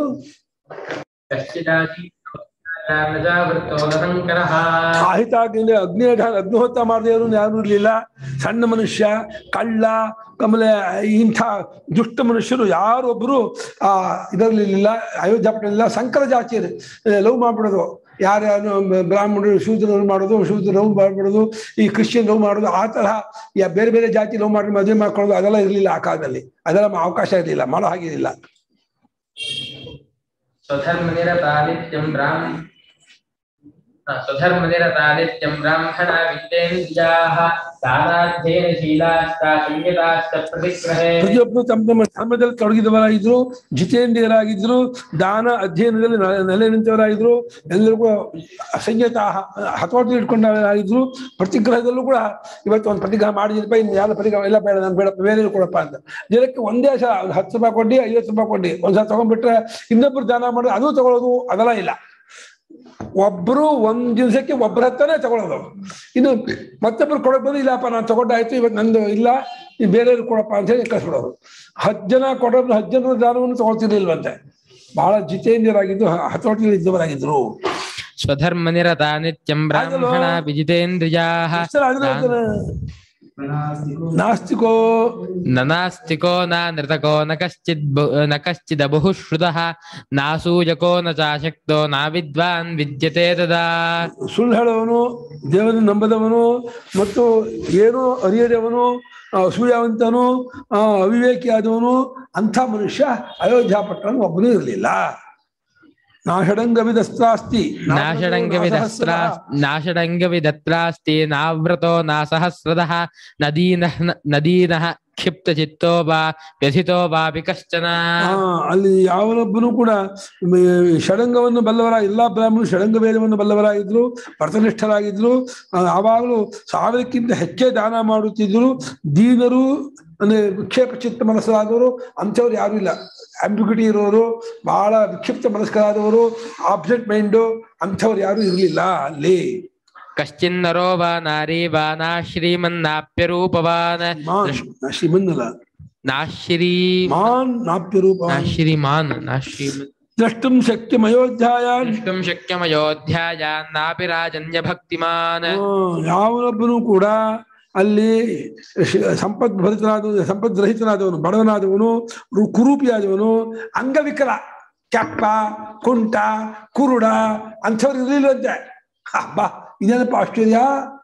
S2: ಆಹಿತಾಗ್ನಿಂದ ಅಗ್ನಿ ಅಗ್ನಿಹೋತ್ರ ಮಾಡದೇವರು ಯಾರು ಇರ್ಲಿಲ್ಲ. ಸಣ್ಣ ಮನುಷ್ಯ, ಕಳ್ಳ, ಆಮೇಲೆ ಇಂಥ ದುಷ್ಟ ಮನುಷ್ಯರು ಯಾರೊಬ್ಬರು ಆ ಇದರಲ್ಲಿಲ್ಲ, ಅಯೋಧ್ಯ ಪಟ್ಟಣಲಿಲ್ಲ. ಸಂಕರ ಜಾತಿ ಲವ್ ಮಾಡ್ಬಿಡೋದು, ಯಾರ್ಯಾರು ಬ್ರಾಹ್ಮಣರು ಶೂದ್ರ ಲವ್ ಮಾಡೋದು, ಶೂದ್ರ ಲವ್ ಮಾಡ್ಬಿಡೋದು, ಈ ಕ್ರಿಶ್ಚಿಯನ್ ಲವ್ ಮಾಡೋದು, ಆ ತರಹ ಯಾ ಬೇರೆ ಬೇರೆ ಜಾತಿ ಲವ್ ಮಾಡಿ ಮದುವೆ ಮಾಡ್ಕೊಳ್ಳೋದು ಅದೆಲ್ಲ ಇರಲಿಲ್ಲ ಆ ಕಾಲದಲ್ಲಿ. ಅದೆಲ್ಲ ಅವಕಾಶ ಇರಲಿಲ್ಲ, ಮಾಡೋ ಹಾಗಿರಲಿಲ್ಲ.
S3: ಸ್ವಧರ್ಮನಿರತಾ ನಿತ್ಯಂ ಬ್ರಾಹ್ಮ ಸ್ವಧರ್ಮನಿರತಾ ನಿತ್ಯಂ ಬ್ರಾಹ್ಮಣ ವಿದ್ಯೇಂದ್ರಿಯಾಃ ದಾನಾಧ್ಯಯನ ಶೀಲಾಶ್ಚ ಸಂಯತಾಶ್ಚ ಪ್ರತಿಗ್ರಹೇ. ಪ್ರತಿಯೊಬ್ಬರು ತಮ್ಮ ತಮ್ಮ ಧರ್ಮದಲ್ಲಿ ತೊಡಗಿದವರಾಗಿದ್ರು, ಜಿತೇಂದ್ರಿಯರಾಗಿದ್ರು, ದಾನ ಅಧ್ಯಯನದಲ್ಲಿ ನೆಲೆ ನಿಂತವರಾಗಿದ್ರು, ಎಲ್ಲರಿಗೂ ಸಂಯತ ಹತೋಟಿ ಇಟ್ಕೊಂಡವರಾಗಿದ್ರು. ಪ್ರತಿಗ್ರಹದಲ್ಲೂ ಕೂಡ ಇವತ್ತು ಒಂದು ಪ್ರತಿಗ್ರಹ ಮಾಡಿದ್ರಪ್ಪ, ಇನ್ನು ಯಾರು ಪ್ರತಿಗ್ರಹ ಎಲ್ಲ ಬೇಡ, ನಾನು ಬೇಡ, ಬೇರೆ ಕೊಡಪ್ಪ ಅಂತ. ಜನಕ್ಕೆ ಒಂದೇ ಸಲ ಹತ್ತು ರೂಪಾಯಿ ಕೊಟ್ಟು ಐವತ್ತು ರೂಪಾಯಿ ಕೊಟ್ಟು ಒಂದ್ಸಲ ತಗೊಂಡ್ಬಿಟ್ರೆ ಇನ್ನೊಬ್ರು ದಾನ ಮಾಡೋದು, ಅದು ತಗೊಳ್ಳೋದು ಅದೆಲ್ಲ ಇಲ್ಲ. ಒಬ್ರು ಒಂದ್ ದಿವಸಕ್ಕೆ ಒಬ್ಬರ ಹತ್ರನೇ ತಗೊಳ್ಳೋದು. ಇನ್ನು ಮತ್ತೊಬ್ರು ಕೊಡಕ್ ಬಂದು ಇಲ್ಲಪ್ಪ ನಾನು ತಗೊಂಡಾಯ್ತು, ಇವತ್ತು ನಂದು ಇಲ್ಲ, ನೀವು ಬೇರೆಯವ್ರು ಕೊಡಪ್ಪ ಅಂತ ಹೇಳಿ ಕಳ್ಸ್ಬಿಡೋರು. ಹತ್ತು ಜನ ಕೊಡೋದು ಹತ್ತು ಜನರ ದಾನವನ್ನು ತಗೊಳ್ತಿರ್ಲಿಲ್ವಂತೆ. ಬಹಳ ಜಿತೇಂದ್ರರಾಗಿದ್ದು, ಹತೋಟಿಯಲ್ಲಿ ಇದ್ದವರಾಗಿದ್ರು. ಸ್ವಧರ್ಮ ನಿರತಾ ನಿತ್ಯಂ ಬ್ರಾಹ್ಮಣ ವಿಜಿತೇಂದ್ರಿಯಾಃ
S2: ನಾಸ್ತಿಕೋ
S3: ನನಾಸ್ತಿಕೋ ನ ನೃತಕೋ ನ ಕಶ್ಚಿದ್ ನ ಕಶ್ಚಿದ ಬಹುಶ್ರುತಃ ನಾಸೂಯಕೋ ನ ಚಾಶಕ್ತೋ ನ ವಿದ್ವಾನ್ ವಿದ್ಯತೆ ತದಾ.
S2: ಸುಳ್ಳು ಹೇಳುವವನು, ದೇವರನ್ನು ನಂಬದವನು ಮತ್ತು ಏನೋ ಅರಿಯದವನು, ಅಸೂಯಾವಂತನು, ಅವಿವೇಕಿಯಾದವನು ಅಂಥ ಮನುಷ್ಯ ಅಯೋಧ್ಯ ಪಟ್ಟಣ ಒಬ್ಬನೂ ಇರಲಿಲ್ಲ. ನಾಷಡಂಗವಿದಸ್ತ್ರಾಸ್ತಿ
S3: ನಾಷಡಂಗವಿದಸ್ತ್ರ ನಾಷಡಂಗವಿದತ್ರಾಸ್ತಿ ನಾವ್ರತೋ ನ ಸಹಸ್ರದಃ ನದೀನಃ ನದೀನಃ ಕ್ಷಿಪ್ತ ಚಿತ್ತೋ ವಾ ವ್ಯಥಿತೋ ವಾಪಿ ಕಶ್ಚನ.
S2: ಅಲ್ಲಿ ಯಾವನೊಬ್ಬನು ಕೂಡ ಷಡಂಗವನ್ನು ಬಲ್ಲವರ, ಎಲ್ಲಾ ಬ್ರಾಹ್ಮಣರು ಷಡಂಗ ವೇದವನ್ನು ಬಲ್ಲವರಾಗಿದ್ರು, ವ್ರತನಿಷ್ಠರಾಗಿದ್ರು, ಆವಾಗಲೂ ಸಾವಿರಕ್ಕಿಂತ ಹೆಚ್ಚೇ ದಾನ ಮಾಡುತ್ತಿದ್ರು. ದೀನರು ಅಂದ್ರೆ ವಿಕ್ಷೇಪ ಚಿತ್ತ ಮನಸ್ಸಾದವರು ಅಂಥವ್ರು ಯಾರು ಇಲ್ಲ. ಆಂಬಿಗ್ಯುಟಿ ಇರೋರು, ಬಹಳ ವಿಕ್ಷಿಪ್ತ ಮನಸ್ಕರಾದವರು, ಆಬ್ಸೆಂಟ್ ಮೈಂಡು ಅಂಥವ್ರು ಯಾರು ಇರಲಿಲ್ಲ ಅಲ್ಲಿ.
S3: ಕಶ್ಚಿನ್ನರೋ ವಾ ನಾರಿ ವಾ ನಾ ಶ್ರೀಮನ್ನಾಪ್ಯರೂಪವಾನ್
S2: ಶ್ರೀಮನ್ನಲ್ಲ
S3: ನಾಶ್ರೀಮಾನ್
S2: ನಾಪ್ಯರೂಪ
S3: ನಾಶ್ರೀಮಾನ್ ನಾಶ್ರೀಮನ್
S2: ದ್ರಷ್ಟುಂ ಶಕ್ಯಮಯೋಧ್ಯಾಯಾನ್
S3: ದ್ರಷ್ಟುಂ ಶಕ್ಯಮಯೋಧ್ಯಾಯಾನ್ ನಾಪಿ ರಾಜನ್ಯ ಭಕ್ತಿಮಾನ್.
S2: ಯಾವನೊಬ್ಬನು ಕೂಡ ಅಲ್ಲಿ ಸಂಪದ್ಭರಿತನಾದವನು, ಸಂಪದ್ರಹಿತನಾದವನು, ಬಡವನಾದವನು, ಕುರೂಪಿಯಾದವನು, ಅಂಗವಿಕಲ, ಕೆಪ್ಪ, ಕುಂಟ, ಕುರುಡ ಅಂಥವ್ರು ಇರಲಿಲ್ಲಂತೆ. ಹಬ್ಬ ಇದೇನಪ್ಪ ಆಶ್ಚರ್ಯ.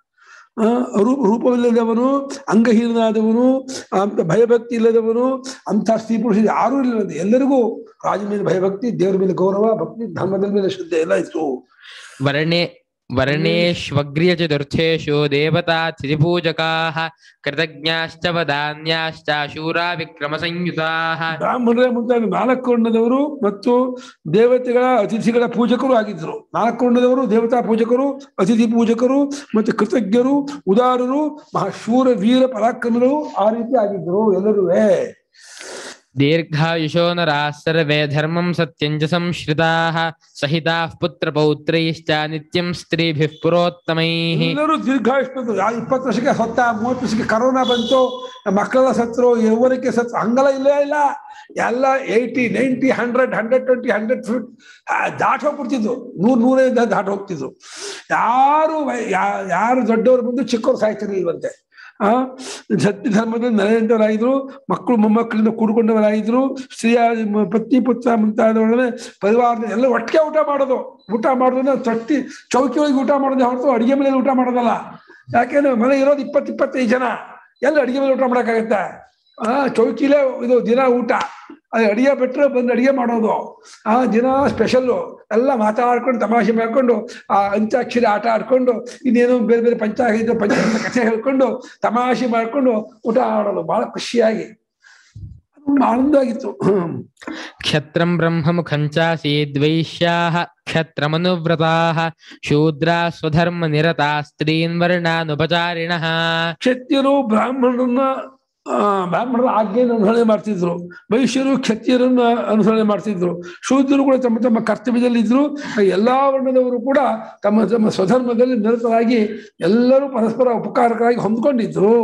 S2: ರೂಪ ರೂಪವಿಲ್ಲದವನು, ಅಂಗಹೀನನಾದವನು, ಅಂತ ಭಯಭಕ್ತಿ ಇಲ್ಲದವನು, ಅಂಥ ಸ್ತ್ರೀ ಪುರುಷರು ಯಾರೂ ಇಲ್ಲದಂತೆ. ಎಲ್ಲರಿಗೂ ರಾಜನ ಮೇಲೆ ಭಯಭಕ್ತಿ, ದೇವರ ಮೇಲೆ ಗೌರವ, ಭಕ್ತಿ, ಧರ್ಮದ ಮೇಲೆ ಶ್ರದ್ಧೆ ಎಲ್ಲ ಇತ್ತು.
S3: ವರ್ಣೆ ವರ್ಣೇಶ್ವಗ್ರ್ಯ ಚತುರ್ಥೇಷು ದೇವತಾ ತಿಥಿಪೂಜಕಾಃ ಕೃತಜ್ಞಾಶ್ಚ ವದಾನ್ಯಾಶ್ಚ ಶೂರಾ ವಿಕ್ರಮ ಸಂಯುತಾಃ.
S2: ಬ್ರಾಹ್ಮಣರೇ ಮುಂತಾದ ನಾಲ್ಕು ವರ್ಣದವರು ಮತ್ತು ದೇವತೆಗಳ ಅತಿಥಿಗಳ ಪೂಜಕರು ಆಗಿದ್ರು. ನಾಲ್ಕು ವರ್ಣದವರು ದೇವತಾ ಪೂಜಕರು, ಅತಿಥಿ ಪೂಜಕರು ಮತ್ತು ಕೃತಜ್ಞರು, ಉದಾರರು, ಮಹಾಶೂರ ವೀರ ಪರಾಕ್ರಮರು ಆ ರೀತಿ ಆಗಿದ್ರು ಎಲ್ಲರೂ.
S3: ದೀರ್ಘಾಯುಷೋ ನರಾಃ ಸರ್ವೇ ಧರ್ಮಂ ಸತ್ಯಂಚ ಸಂಶ್ರಿತಾಃ ಸಹಿತಾಃ ಪುತ್ರ ಪೌತ್ರೈಶ್ಚ ನಿತ್ಯಂ ಸ್ತ್ರೀಭಿಃ ಪುರೋತ್ತಮೈಃ.
S2: ಎಲ್ಲರೂ ದೀರ್ಘಾಯುಷ್ಮಂತರು. ಇಪ್ಪತ್ತು ವರ್ಷಕ್ಕೆ ಸತ್ತ, ಮೂವತ್ತು ವರ್ಷಕ್ಕೆ ಕರೋನಾ ಬಂತು, ಮಕ್ಕಳೆಲ್ಲ ಸತ್ರು, ಯೌವನಕ್ಕೆ ಸತ್ರು, ಹಂಗೆಲ್ಲ ಇಲ್ಲೇ ಇಲ್ಲ. ಎಲ್ಲ eighty ninety hundred hundred twenty hundred fifty ದಾಟ್ ಹೋಗ್ಬಿಡ್ತಿದ್ರು. ನೂರ್ ನೂರೈದು ದಾಟ್ ಹೋಗ್ತಿದ್ರು. ಯಾರು ಯಾರು ದೊಡ್ಡವರು ಬಂದು ಚಿಕ್ಕವ್ರು ಸಾಯ್ತಿರ್ಲಿಲ್ವಂತೆ. ಆ ಸತ್ಯ ಧರ್ಮದಲ್ಲಿ ನೆಲೆಯಂತವರಾಗಿದ್ರು, ಮಕ್ಕಳು ಮೊಮ್ಮಕ್ಕಳಿಂದ ಕೂಡ್ಕೊಂಡವರಾಗಿದ್ರು. ಸ್ತ್ರೀಯ ಪತ್ನಿ ಪುತ್ರ ಮುಂತಾದವರನ್ನೇ ಪರಿವಾರದ ಎಲ್ಲ ಒಟ್ಟಿಗೆ ಊಟ ಮಾಡೋದು. ಊಟ ಮಾಡೋದನ್ನ ತೊಟ್ಟಿ ಚೌಕಿ ಒಳಗೆ ಊಟ ಮಾಡೋದೇ ಹೊರತು ಅಡಿಗೆ ಮನೇಲಿ ಊಟ ಮಾಡೋದಲ್ಲ. ಯಾಕೆಂದ್ರೆ ಮನೆ ಇರೋದು ಇಪ್ಪತ್ತು ಇಪ್ಪತ್ತೈದು ಜನ, ಎಲ್ಲ ಅಡಿಗೆ ಮೇಲೆ ಊಟ ಮಾಡೋಕ್ಕಾಗತ್ತೆ? ಆ ಚೌಕಿಲೇ ಇದು ದಿನ ಊಟ. ಅದು ಅಡಿಗೆ ಬಿಟ್ಟರೆ ಬಂದು ಅಡಿಗೆ ಮಾಡೋದು. ಆ ದಿನ ಸ್ಪೆಷಲ್ಲು ಎಲ್ಲ ಮಾತಾಡ್ಕೊಂಡು ತಮಾಷೆ ಮಾಡ್ಕೊಂಡು, ಆ ಅಂತ್ಯಾಕ್ಷರಿ ಆಟ ಆಡ್ಕೊಂಡು, ಇನ್ನೇನು ಬೇರೆ ಬೇರೆ ಪಂಚಾಯತ್ ಪಂಚಾಯತ್ ಕಥೆ ಹೇಳ್ಕೊಂಡು ತಮಾಷೆ ಮಾಡ್ಕೊಂಡು ಊಟ ಆಡೋದು ಬಹಳ ಖುಷಿಯಾಗಿ ಆನಂದವಾಗಿತ್ತು.
S3: ಕ್ಷತ್ರಂ ಬ್ರಹ್ಮಮುಖಂಚಾಸೀದ್ ವೈಶ್ಯಾಃ ಕ್ಷತ್ರಮನುವ್ರತಾಃ ಶೂದ್ರಾ ಸ್ವಧರ್ಮ ನಿರತಾ ಸ್ತ್ರೀನ್ ವರ್ಣಾನುಪಚಾರಿಣಃ.
S2: ಕ್ಷತ್ರಿಯರು ಬ್ರಾಹ್ಮಣರನ್ನ ಆ ಬ್ರಾಹ್ಮಣರ ಆಜ್ಞೆಯನ್ನು ಅನುಸರಣೆ ಮಾಡ್ತಿದ್ರು. ವೈಶ್ಯರು ಕ್ಷತ್ರಿಯರನ್ನ ಅನುಸರಣೆ ಮಾಡ್ತಿದ್ರು. ಶೂದ್ರರು ಕೂಡ ತಮ್ಮ ತಮ್ಮ ಕರ್ತವ್ಯದಲ್ಲಿದ್ರು. ಎಲ್ಲಾ ವರ್ಣದವರು ಕೂಡ ತಮ್ಮ ತಮ್ಮ ಸ್ವಧರ್ಮದಲ್ಲಿ ನಿರತರಾಗಿ ಎಲ್ಲರೂ ಪರಸ್ಪರ ಉಪಕಾರಕರಾಗಿ ಹೊಂದ್ಕೊಂಡಿದ್ರು.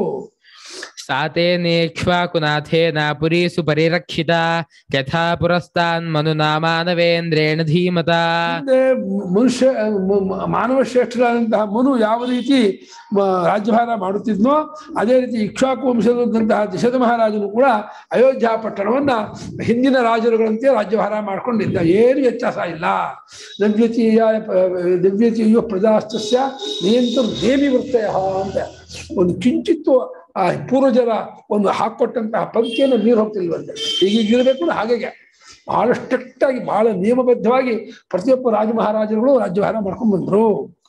S3: ಸಾತೇನೇಕ್ಷ್ವಾಕುನಾಥೇನ ಪುರೀಸು ಪರಿರಕ್ಷಿತ ಯಥಾ ಪುರಸ್ತಾನ್ ಮನುನಾ ಮಾನವೇಂದ್ರೇಣ ಧೀಮತ.
S2: ಮನುಷ್ಯ ಮಾನವ ಶ್ರೇಷ್ಠರಾದಂತಹ ಮನು ಯಾವ ರೀತಿ ರಾಜ್ಯಭಾರ ಮಾಡುತ್ತಿದ್ನೋ ಅದೇ ರೀತಿ ಇಕ್ಷ್ವಾಕು ವಂಶದಂತಹ ದಶರಥ ಮಹಾರಾಜನು ಕೂಡ ಅಯೋಧ್ಯ ಪಟ್ಟಣವನ್ನ ಹಿಂದಿನ ರಾಜರುಗಳಂತೆ ರಾಜ್ಯಭಾರ ಮಾಡ್ಕೊಂಡಿದ್ದ. ಏನು ವ್ಯತ್ಯಾಸ ಇಲ್ಲ. ನವ್ಯತೀಯ ದಿವ್ಯತೀಯ ಪ್ರಜಾಸ್ತಸ್ಯ ನಿಯಂತ್ರ ದೇವಿ ವೃತ್ತಯ ಅಂತ ಒಂದು ಕಿಂಚಿತ್ತು ಆ ಪೂರ್ವಜರ ಒಂದು ಹಾಕೊಟ್ಟಂತಹ ಪಂಕ್ತಿಯನ್ನು ನೀರು ಹೋಗ್ತಿಲ್ವಂತೆ. ಹೀಗಿರಬೇಕು ಹಾಗೆ ಬಹಳ ಸ್ಟ್ರಿಕ್ಟ್ ಆಗಿ ಬಹಳ ನಿಯಮಬದ್ಧವಾಗಿ ಪ್ರತಿಯೊಬ್ಬ ರಾಜ ಮಹಾರಾಜರುಗಳು ರಾಜ್ಯಭಾರ ಮಾಡ್ಕೊಂಡ್ ಬಂದ್ರು.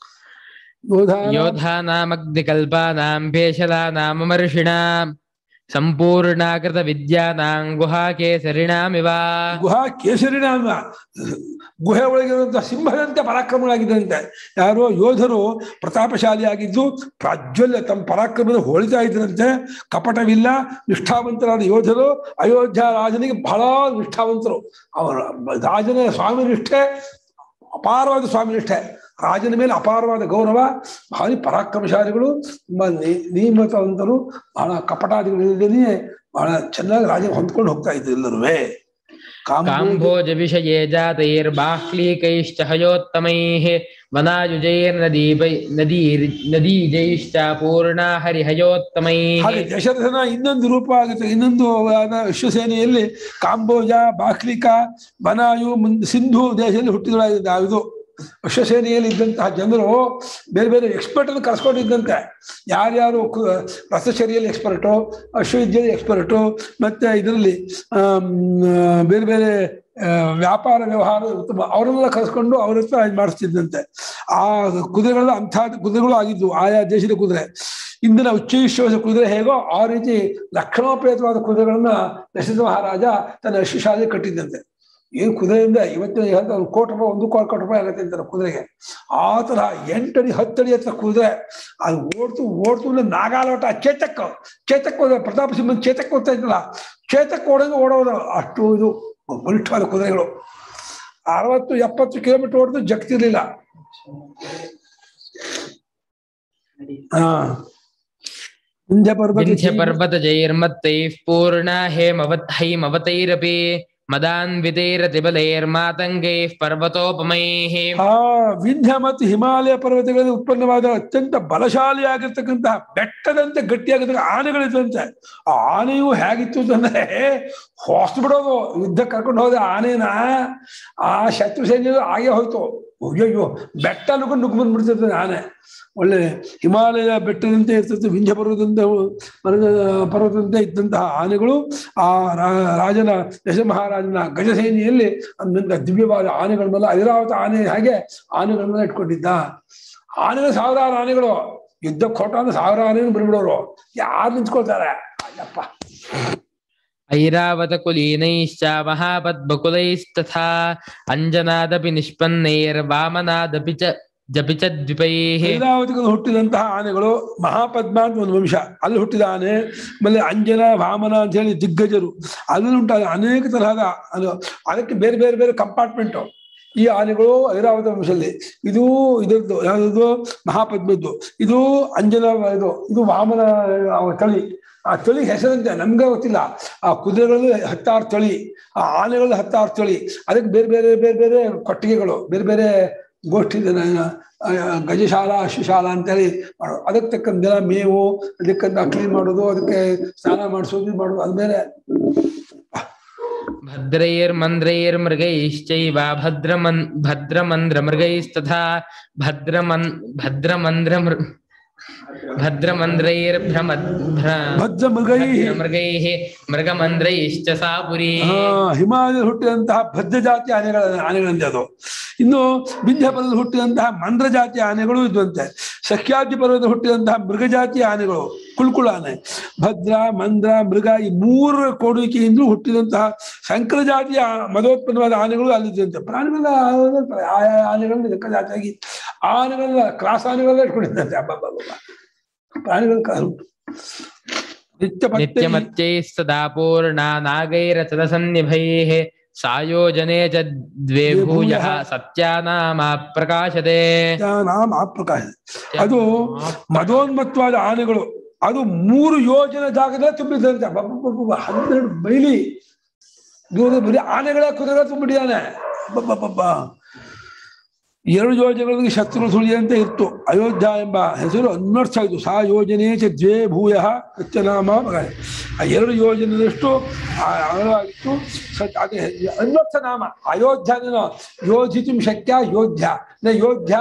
S3: ಯೋಧಾನಾಮಗ್ನಿಕಲ್ಪಾನಾಂ ಭೇಷಲಾನಾಂ ಅಮರ್ಷಿಣಾಂ ಸಂಪೂರ್ಣಾಕೃತ ವಿದ್ಯಾನಾಂ ಗುಹಾ ಕೇಸರಿಣಾಮಿವ.
S2: ಗುಹಾ ಕೇಸರಿಣಾಮ ಗುಹೆ ಒಳಗಿರುವಂತಹ ಸಿಂಹದಂತೆ ಪರಾಕ್ರಮಗಳಾಗಿದ್ದಂತೆ. ಯಾರೋ ಯೋಧರು ಪ್ರತಾಪಶಾಲಿಯಾಗಿದ್ದು ಪ್ರಾಜ್ವಲ್ಯ ತಮ್ಮ ಪರಾಕ್ರಮದ ಹೊಳಿತಾ ಇದ್ರಂತೆ. ಕಪಟವಿಲ್ಲ, ನಿಷ್ಠಾವಂತರಾದ ಯೋಧರು. ಅಯೋಧ್ಯ ರಾಜನಿಗೆ ಬಹಳ ನಿಷ್ಠಾವಂತರು. ಅವರ ರಾಜನ ಸ್ವಾಮಿ ನಿಷ್ಠೆ ಅಪಾರವಾದ ಸ್ವಾಮಿ ನಿಷ್ಠೆ. ರಾಜನ ಮೇಲೆ ಅಪಾರವಾದ ಗೌರವ. ಭಾರಿ ಪರಾಕ್ರಮಶಾಲಿಗಳು, ತುಂಬಾ ನಿಯಮಿತವಂತರು, ಬಹಳ ಕಪಟಾದಿಗಳಿಲ್ಲದೇ ಬಹಳ ಚೆನ್ನಾಗಿ ರಾಜ ಹೊಂದ್ಕೊಂಡು ಹೋಗ್ತಾ ಇದ್ರು ಎಲ್ಲರೂ.
S3: ಕಾಂಬೋಜ ವಿಷಯೇ ಜಾತೈರ್ಬಾಹ್ಲೀಕೈಶ್ಚ ಹಯೋತ್ತಮೈಃ ವನಾಯುಜೈರ್ನದೀಪೈ ನದೀರ್ ನದೀಜೈಶ್ಚ ಪೂರ್ಣಾ ಹರಿಹಯೋತ್ತಮೈಃ.
S2: ಹಾಗೆ ದಶರಥನ ಇನ್ನೊಂದು ರೂಪ ಆಗುತ್ತೆ. ಇನ್ನೊಂದು ವಿಶ್ವಸೇನೆಯಲ್ಲಿ ಕಾಂಬೋಜ, ಬಾಹ್ಲಿಕ, ವನಾಯು, ಸಿಂಧು ದೇಶದಲ್ಲಿ ಹುಟ್ಟಿದಳಾಗಿದ್ದ ಇದು ಅಶ್ವಸೇನೆಯಲ್ಲಿ ಇದ್ದಂತಹ ಜನರು ಬೇರೆ ಬೇರೆ ಎಕ್ಸ್ಪರ್ಟ್ ಅನ್ನು ಕರ್ಸ್ಕೊಂಡಿದ್ದಂತೆ. ಯಾರ್ಯಾರು ರಸಚರಿಯಲ್ಲಿ ಎಕ್ಸ್ಪರ್ಟು, ಅಶ್ವವಿದ್ಯೆಯಲ್ಲಿ ಎಕ್ಸ್ಪರ್ಟು, ಮತ್ತೆ ಇದರಲ್ಲಿ ಬೇರೆ ಬೇರೆ ವ್ಯಾಪಾರ ವ್ಯವಹಾರ ಅವರನ್ನೆಲ್ಲ ಕರ್ಸ್ಕೊಂಡು ಅವ್ರ ಹತ್ರ ಮಾಡಿಸ್ತಿದ್ದಂತೆ. ಆ ಕುದುರೆಗಳೆಲ್ಲ ಅಂಥ ಕುದುರೆಗಳು ಆಗಿದ್ವು, ಆಯಾ ದೇಶದ ಕುದುರೆ. ಇಂದಿನ ಉಚ್ಚೈಶ್ವಸ ಕುದುರೆ ಹೇಗೋ ಆ ರೀತಿ ಲಕ್ಷಣೋಪೇತವಾದ ಕುದುರೆಗಳನ್ನ ದಶರಥ ಮಹಾರಾಜ ತನ್ನ ಅಶ್ವಶಾಲೆ ಕಟ್ಟಿದ್ದಂತೆ. ಏನು ಕುದುರೆಯಿಂದ ಇವತ್ತಿನ ಒಂದು ಕೋಟಿ ರೂಪಾಯಿ ಒಂದು ಕೋಟಿ ರೂಪಾಯಿ ಆಗತ್ತೆ ಅಂತಾರೆ ಕುದುರೆಗೆ. ಆ ತರ ಎಂಟಡಿ ಹತ್ತಡಿ ಹತ್ರ ಕುದುರೆ ಅದು ಓಡ್ತು ಓಡ್ತು ಅಂದ್ರೆ ನಾಗಾಲೋಟ ಚೇತಕ್ ಚೇತಕ್ ಹೋದ ಪ್ರತಾಪ ಸಿಂಹ ಚೇತಕ್ ಓದ್ತಾ ಇದ್ದಲ್ಲ, ಚೇತಕ್ ಓಡೋದು ಓಡೋದು ಅಷ್ಟು ಇದು ಬಲಿಷ್ಠವಾದ ಕುದುರೆಗಳು. ಅರವತ್ತು ಎಪ್ಪತ್ತು ಕಿಲೋಮೀಟರ್ ಓಡಿದ್ರು ಜಗ್ತಿರ್ಲಿಲ್ಲ. ಹಾ ವಿಂಧ್ಯ ಪರ್ವತ
S3: ವಿಂಧ್ಯ ಪರ್ವತ ಜೈರ್ಮತ್ತೈಃ ಪೂರ್ಣ ಹೇಮವತ್ ಹೈಮವತೈರಪಿ ಮದಾನ್ವಿತೈರತಿಬಲೈರ್ಮಾತಂಗೈಃ ಪರ್ವತೋಪಮೈಃ.
S2: ಆ ವಿಂಧ್ಯ ಮತ್ತು ಹಿಮಾಲಯ ಪರ್ವತಗಳಲ್ಲಿ ಉತ್ಪನ್ನವಾದ ಅತ್ಯಂತ ಬಲಶಾಲಿಯಾಗಿರ್ತಕ್ಕಂತಹ ಬೆಟ್ಟದಂತೆ ಗಟ್ಟಿಯಾಗಿರ್ತಕ್ಕ ಆನೆಗಳಿದ್ದಂತೆ. ಆ ಆನೆಯು ಹೇಗಿತ್ತು ಅಂತಂದ್ರೆ ಹೊಸ್ತು ಬಿಡೋದು. ಯುದ್ಧ ಕರ್ಕೊಂಡು ಹೋದ ಆನೆನ ಆ ಶತ್ರು ಸೈನ್ಯ ಆಗೇ ಹೋಯ್ತು. ಅಯ್ಯಯ್ಯೋ ಬೆಟ್ಟ ನುಗ್ಕೊಂಡು ನುಗ್ಗು ಬಂದ್ಬಿಡ್ತಿರ್ತದೆ ಆನೆ. ಒಳ್ಳೆ ಹಿಮಾಲಯ ಬೆಟ್ಟದಂತೆ ಇರ್ತದೆ, ವಿಂಧ್ಯ ಪರ್ವತದಂತೆ ಪರ್ವತದಂತೆ ಇದ್ದಂತಹ ಆನೆಗಳು ಆ ರಾಜನ ದಶ ಮಹಾರಾಜನ ಗಜಸೇನೆಯಲ್ಲಿ ಅಂದಂತ ದಿವ್ಯವಾದ ಆನೆಗಳ ಮೇಲೆ ಐರಾವತ ಆನೆ ಹಾಗೆ ಆನೆಗಳ ಮೇಲೆ ಇಟ್ಕೊಂಡಿದ್ದ. ಆನೆಗಳು ಸಾವಿರಾರು ಆನೆಗಳು, ಯುದ್ಧ ಕೊಟ್ಟ ಅಂದ್ರೆ ಸಾವಿರ ಆನೆಗಳು ಬಂದ್ಬಿಡೋರು. ಯಾರು ನಿಂತ್ಕೊಳ್ತಾರೆ? ಅಯ್ಯಪ್ಪ.
S3: ಐರಾವತ ಕುಲೀನೈಶ್ಚ ಮಹಾಪದ್ಮಕುಲೈಸ್ತಥಾ ಅಂಜನಾದಪಿ ನಿಷ್ಪನ್ನೈರ್ವಾಮನಾದಪಿ ಚ ಜಪಿ ಚ ದ್ವಿಪೈಃ.
S2: ಐರಾವತಿಗಳು ಹುಟ್ಟಿದಂತಹ ಆನೆಗಳು, ಮಹಾಪದ್ಮ ಅಂತ ಒಂದು ವಂಶ ಅಲ್ಲಿ ಹುಟ್ಟಿದ ಆನೆ, ಆಮೇಲೆ ಅಂಜನ, ವಾಮನ ಅಂತ ಹೇಳಿ ದಿಗ್ಗಜರು ಅಲ್ಲಿ ಉಂಟಾದ ಅನೇಕ ತರಹದ ಅದು. ಅದಕ್ಕೆ ಬೇರೆ ಬೇರೆ ಬೇರೆ ಕಂಪಾರ್ಟ್ಮೆಂಟು ಈ ಆನೆಗಳು ಐರಾವತ ವಂಶದಲ್ಲಿ. ಇದು ಇದರದ್ದು ಯಾವ್ದು ಮಹಾಪದ್ಮದ್ದು, ಇದು ಅಂಜನ, ಇದು ಇದು ವಾಮನ ತಳಿ. ಆ ತಳಿ ಹೆಸರಂತೆ ನಮ್ಗೆ ಗೊತ್ತಿಲ್ಲ. ಆ ಕುದುರೆಗಳು ಹತ್ತಾರು ತಳಿ, ಆ ಆನೆಗಳು ಹತ್ತಾರು ತಳಿ. ಅದಕ್ಕೆ ಬೇರೆ ಬೇರೆ ಬೇರೆ ಬೇರೆ ಕೊಟ್ಟಿಗೆಗಳು, ಬೇರೆ ಬೇರೆ ಗೋಷ್ಠಿ ಗಜಶಾಲಾ ಅಶ್ವಶಾಲಾ ಅಂತೇಳಿ ಮಾಡೋದು. ಅದಕ್ಕೆ ತಕ್ಕಂತೆಲ್ಲ ಮೇವು, ಅದಕ್ಕಂತ ಕ್ಲೀನ್ ಮಾಡೋದು, ಅದಕ್ಕೆ ಸ್ನಾನ ಮಾಡಿಸೋದು ಮಾಡೋದು ಅದು ಬೇರೆ.
S3: ಭದ್ರೈರ್ಮಂದ್ರೈರ್ ಮೃಗೈಶ್ಚೈವ ಭದ್ರಮನ್ ಭದ್ರಮಂದ್ರ ಮೃಗೈಸ್ತಥಾ ಭದ್ರಮನ್ ಭದ್ರಮಂದ್ರ ಭದ್ರಮಂದ್ರೈರ್ ಭ್ರಮ
S2: ಭದ್ರ ಮೃಗೈ
S3: ಮೃಗೈಃ ಮೃಗಮಂದ್ರೈಶ್ಚ ಸಾ ಪುರಿ.
S2: ಹಿಮಾಲಯದಲ್ಲಿ ಹುಟ್ಟಿದಂತಹ ಭದ್ರ ಜಾತಿ ಆನೆಗಳ ಆನೆಗಳಂತೆ ಅದು. ಇನ್ನು ವಿಂಧ್ಯ ಪರ್ವತದಲ್ಲಿ ಹುಟ್ಟಿದಂತಹ ಮಂದ್ರ ಜಾತಿಯ ಆನೆಗಳು ಇದ್ವಂತೆ. ಸಖ್ಯಾದ್ರಿ ಪರ್ವತದಲ್ಲಿ ಹುಟ್ಟಿದಂತಹ ಮೃಗ ಜಾತಿಯ ಆನೆಗಳು, ಕುಳ್ಕುಳ ಆನೆ, ಭದ್ರ, ಮಂದ್ರ, ಮೃಗ ಈ ಮೂರರ ಕೊಡುವಿಕೆಯಿಂದಲೂ ಹುಟ್ಟಿದಂತಹ ಶಂಕರ ಜಾತಿಯ ಮದೋತ್ಪನ್ನವಾದ ಆನೆಗಳು ಅಲ್ಲಿದ್ದಂತೆ. ಪ್ರಾಣಿಗಳ ಆಯಾ ಆನೆಗಳನ್ನು ಲೆಕ್ಕ ಜಾತಿಯಾಗಿ ಆನೆಗಳನ್ನ ಕ್ರಾಸ್ ಆನೆಗಳೆಲ್ಲ ಇಟ್ಕೊಂಡಿದ್ದಂತೆ. ಹಬ್ಬ ಪ್ರಾಣಿಗಳ ಕಾಲ ಉಂಟು.
S3: ನಿತ್ಯಮತ್ಯೈ ಸದಾ ಪೂರ್ಣ ನಾಗೈರಚಲ ಸನ್ನಿಭೈಃ ಸಾಯೋಜನೆ ಚ ದ್ವೇ ಭೂಯಃ ಸತ್ಯಾನಾಮ ಪ್ರಕಾಶತೆ.
S2: ನಾಮ ಪ್ರಕಾಶತೆ ಅದು ಮದೋನ್ಮತ್ತವಾದ ಆನೆಗಳು. ಅದು ಮೂರು ಯೋಜನೆ ಜಾಗದಲ್ಲಿ ತುಂಬಿದಂತೆ. ಹನ್ನೆರಡು ಮೈಲಿ ದೂರದ ಬರೀ ಆನೆಗಳ ಕುದುರೆ ತುಂಬಿಟ್ಟಿದ್ದಾನೆ. ಬಬ್ಬಬ್ಬ ಎರಡು ಯೋಜನೆಗಳಿಗೆ ಶತ್ರು ಸುಳಿಯಂತೆ ಇತ್ತು. ಅಯೋಧ್ಯ ಎಂಬ ಹೆಸರು ಅನ್ವರ್ಥ ಆಯಿತು. ಸಾ ಯೋಜನೆ ಚ ದ್ವೇ ಭೂಯ ಸತ್ಯನಾಮ. ಆ ಎರಡು ಯೋಜನೆಯಷ್ಟು ಆಗಿತ್ತು. ಸತ್ ಅದೇ ಅನ್ವರ್ಥ ನಾಮ ಅಯೋಧ್ಯ. ಯೋಧಿತು ಶಕ್ಯ ಯೋಧ್ಯ ನ ಯೋಧ್ಯ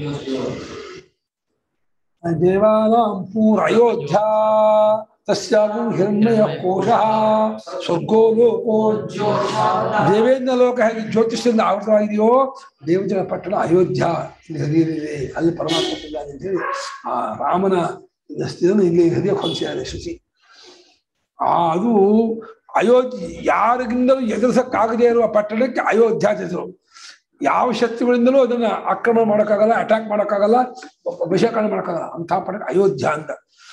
S2: ದೇವಾನಾಂ ಪೂರ ಅಯೋಧ್ಯ ತಸ್ಯಾಗು ಹಿರಣ್ಮಯ ಕೋಶಃ ಸ್ವರ್ಗೋ ಲೋಕೋ. ದೇವೇಂದ್ರ ಲೋಕ ಹೇಗೆ ಜ್ಯೋತಿಷದಿಂದ ಆವೃತವಾಗಿದೆಯೋ ದೇವಜನ ಪಟ್ಟಣ ಅಯೋಧ್ಯ ಇಲ್ಲಿ ಹರಿಯಲಿದೆ, ಅಲ್ಲಿ ಪರಮಾತ್ಮ ಇದ್ದಾನೆ ಅಂತೇಳಿ ಆ ರಾಮನ ಸ್ಥಿತಿಯನ್ನು ಇಲ್ಲಿ ಹೃದಯಕ್ಕೆ ಹೊಂದಿಸಿದ್ದಾರೆ ಶ್ರುತಿ. ಆ ಅದು ಅಯೋಧ್ಯ ಯಾರಿಗಿಂದಲೂ ಎದುರಿಸಕ್ಕಾಗದೇ ಇರುವ ಪಟ್ಟಣಕ್ಕೆ ಅಯೋಧ್ಯ ಹೆಸರು. ಯಾವ ಶಕ್ತಿಗಳಿಂದಲೂ ಅದನ್ನ ಆಕ್ರಮಣ ಮಾಡೋಕ್ಕಾಗಲ್ಲ, ಅಟ್ಯಾಕ್ ಮಾಡೋಕ್ಕಾಗಲ್ಲ, ವಶೀಕರಣ ಮಾಡೋಕ್ಕಾಗಲ್ಲ ಅಂಥ ಪಟ್ಟಣ ಅಯೋಧ್ಯ ಅಂತ.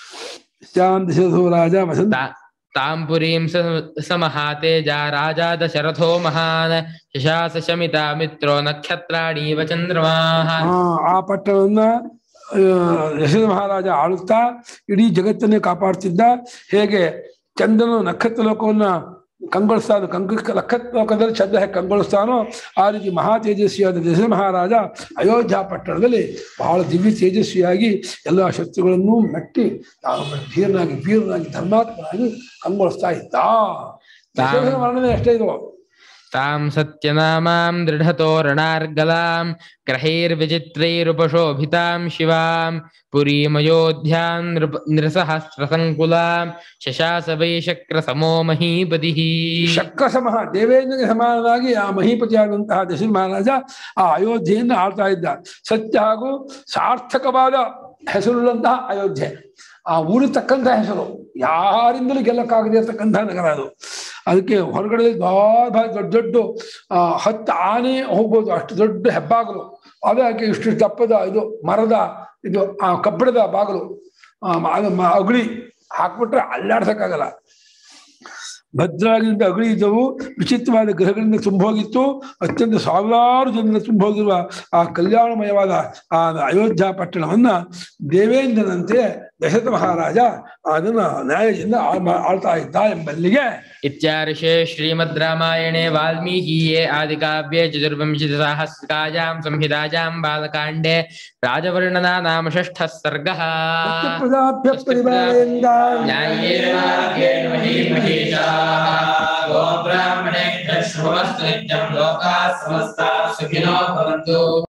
S2: ರಾಜ ವಸಂತ
S3: ತಾಂಪುರೀಂ ಸಮಹಾತೇಜ ರಾಜಾ ದಶರಥೋ ಮಹಾನ್ ಶಶಾಸ ಶಮಿತ ಮಿತ್ರೋ ನಕ್ಷತ್ರಾಣೀವ ಚಂದ್ರಮಾಃ.
S2: ಆ ಪಟ್ಟಣವನ್ನ ದಶರಥ ಮಹಾರಾಜ ಆಳುತ್ತಾ ಇಡೀ ಜಗತ್ತನ್ನೇ ಕಾಪಾಡ್ತಿದ್ದ. ಹೇಗೆ ಚಂದ್ರನು ನಕ್ಷತ್ರ ಲೋಕವನ್ನ
S1: ಕಂಗೊಳಿಸ್ತಾನೋ ಕಂಗ ಲಕ್ಕತ್ಮಕದಲ್ಲಿ ಚಂದ ಹೇಗೆ ಕಂಗೊಳಿಸ್ತಾನೋ ಆ ರೀತಿ ಮಹಾ ತೇಜಸ್ವಿಯಾದ ದಶರಥ ಮಹಾರಾಜ ಅಯೋಧ್ಯ ಪಟ್ಟಣದಲ್ಲಿ ಬಹಳ ದಿವ್ಯ ತೇಜಸ್ವಿಯಾಗಿ ಎಲ್ಲ ಶತ್ರುಗಳನ್ನು ಮೆಟ್ಟಿ ತಾನು ಧೀರನಾಗಿ ವೀರನಾಗಿ ಧರ್ಮಾತ್ಮನಾಗಿ ಕಂಗೊಳಿಸ್ತಾ ಇದ್ದ. ದಶರಥನ ವರ್ಣನೆ ಅಷ್ಟೇ ಇದು.
S3: ತಾಂ ಸತ್ಯನಾಮಾಂ ದೃಢತೋರಣಾರ್ಗಲಾಂ ಗ್ರಹೈರ್ವಿಚಿತ್ರೈರುಪಶೋಭಿತಾಂ ಶಿವಾಂ ಪುರೀಮಯೋಧ್ಯಾಂ ನೃಸಹಸ್ರಸಂಕುಲಾಂ ಶಶಾಸ ವೈ ಶಕ್ರ ಸಮೋ ಮಹೀಪತಿಃ.
S1: ಶಕ್ರ ಸಮಃ ದೇವೇಂದ್ರನಿಗೆ ಸಮಾನವಾಗಿ ಆ ಮಹೀಪತಿಯಾದಂತಹ ದಶರಥ ಮಹಾರಾಜ ಆ ಅಯೋಧ್ಯೆಯನ್ನು ಆಳ್ತಾ ಇದ್ದ. ಸತ್ಯ ಹಾಗೂ ಸಾರ್ಥಕವಾದ ಹೆಸರುಳ್ಳಂತಹ ಅಯೋಧ್ಯೆ, ಆ ಊರಿಗೆ ತಕ್ಕಂತಹ ಹೆಸರು, ಯಾರಿಂದಲೂ ಗೆಲ್ಲಕ್ಕಾಗದೇ ಇರತಕ್ಕಂತಹ ನಗರ ಅದು. ಅದಕ್ಕೆ ಹೊರಗಡೆ ಭಾಳ ಭಾಳ ದೊಡ್ಡ ದೊಡ್ಡ ಆ ಹತ್ತು ಆನೆ ಹೋಗ್ಬೋದು ಅಷ್ಟು ದೊಡ್ಡ ಹೆಬ್ಬಾಗಲು, ಅದಕ್ಕೆ ಇಷ್ಟು ದಪ್ಪದ ಇದು ಮರದ ಇದು ಆ ಕಬ್ಬಣದ ಬಾಗಿಲು, ಅಗಳಿ ಹಾಕ್ಬಿಟ್ರೆ ಅಲ್ಲಾಡ್ಸಕ್ಕಾಗಲ್ಲ. ಭದ್ರಾಗಿಂದ ಅಗಳಿ ಇದ್ದವು, ವಿಚಿತ್ರವಾದ ಗ್ರಹಗಳಿಂದ ತುಂಬೋಗಿತ್ತು, ಅತ್ಯಂತ ಸಾವಿರಾರು ಜನರಿಂದ ತುಂಬೋಗಿರುವ ಆ ಕಲ್ಯಾಣಮಯವಾದ ಆ ಅಯೋಧ್ಯ ಪಟ್ಟಣವನ್ನ ದೇವೇಂದ್ರನಂತೆ ದಶರಥ ಮಹಾರಾಜ ಅದನ್ನ ನ್ಯಾಯದಿಂದ ಆಳ್ತಾ ಇದ್ದ ಎಂಬಲ್ಲಿಗೆ
S3: ಇತ್ಯಾರ್ಷೆ ಶ್ರೀಮದ್ ರಾಮಾಯಣೆ ವಾಲ್ಮೀಕಿಯೇ ಆದಿಕಾವ್ಯೆ ಚತುರ್ವಿಂಶತಿ ಸಹಸ್ರಕಾಯಾಂ ಸಂಹಿತಾಯಾಂ ಬಾಲಕಾಂಡೆ ರಾಜವರ್ಣನಾ ನಾಮ ಷಷ್ಠಃ ಸರ್ಗಃ.
S1: ಪ್ರಜಾಭ್ಯ ಪರಿವಾರೇಂದ್ರ
S3: ನ್ಯಾಯೇನ ಮಾರ್ಗೇಣ ಮಹೀಮಹೀಷಾಃ ಗೋ ಬ್ರಾಹ್ಮಣೇಭ್ಯಃ ಶುಭಮಸ್ತು ನಿತ್ಯಂ ಲೋಕಾಃ ಸಮಸ್ತಾಃ ಸುಖಿನೋ ಭವಂತು.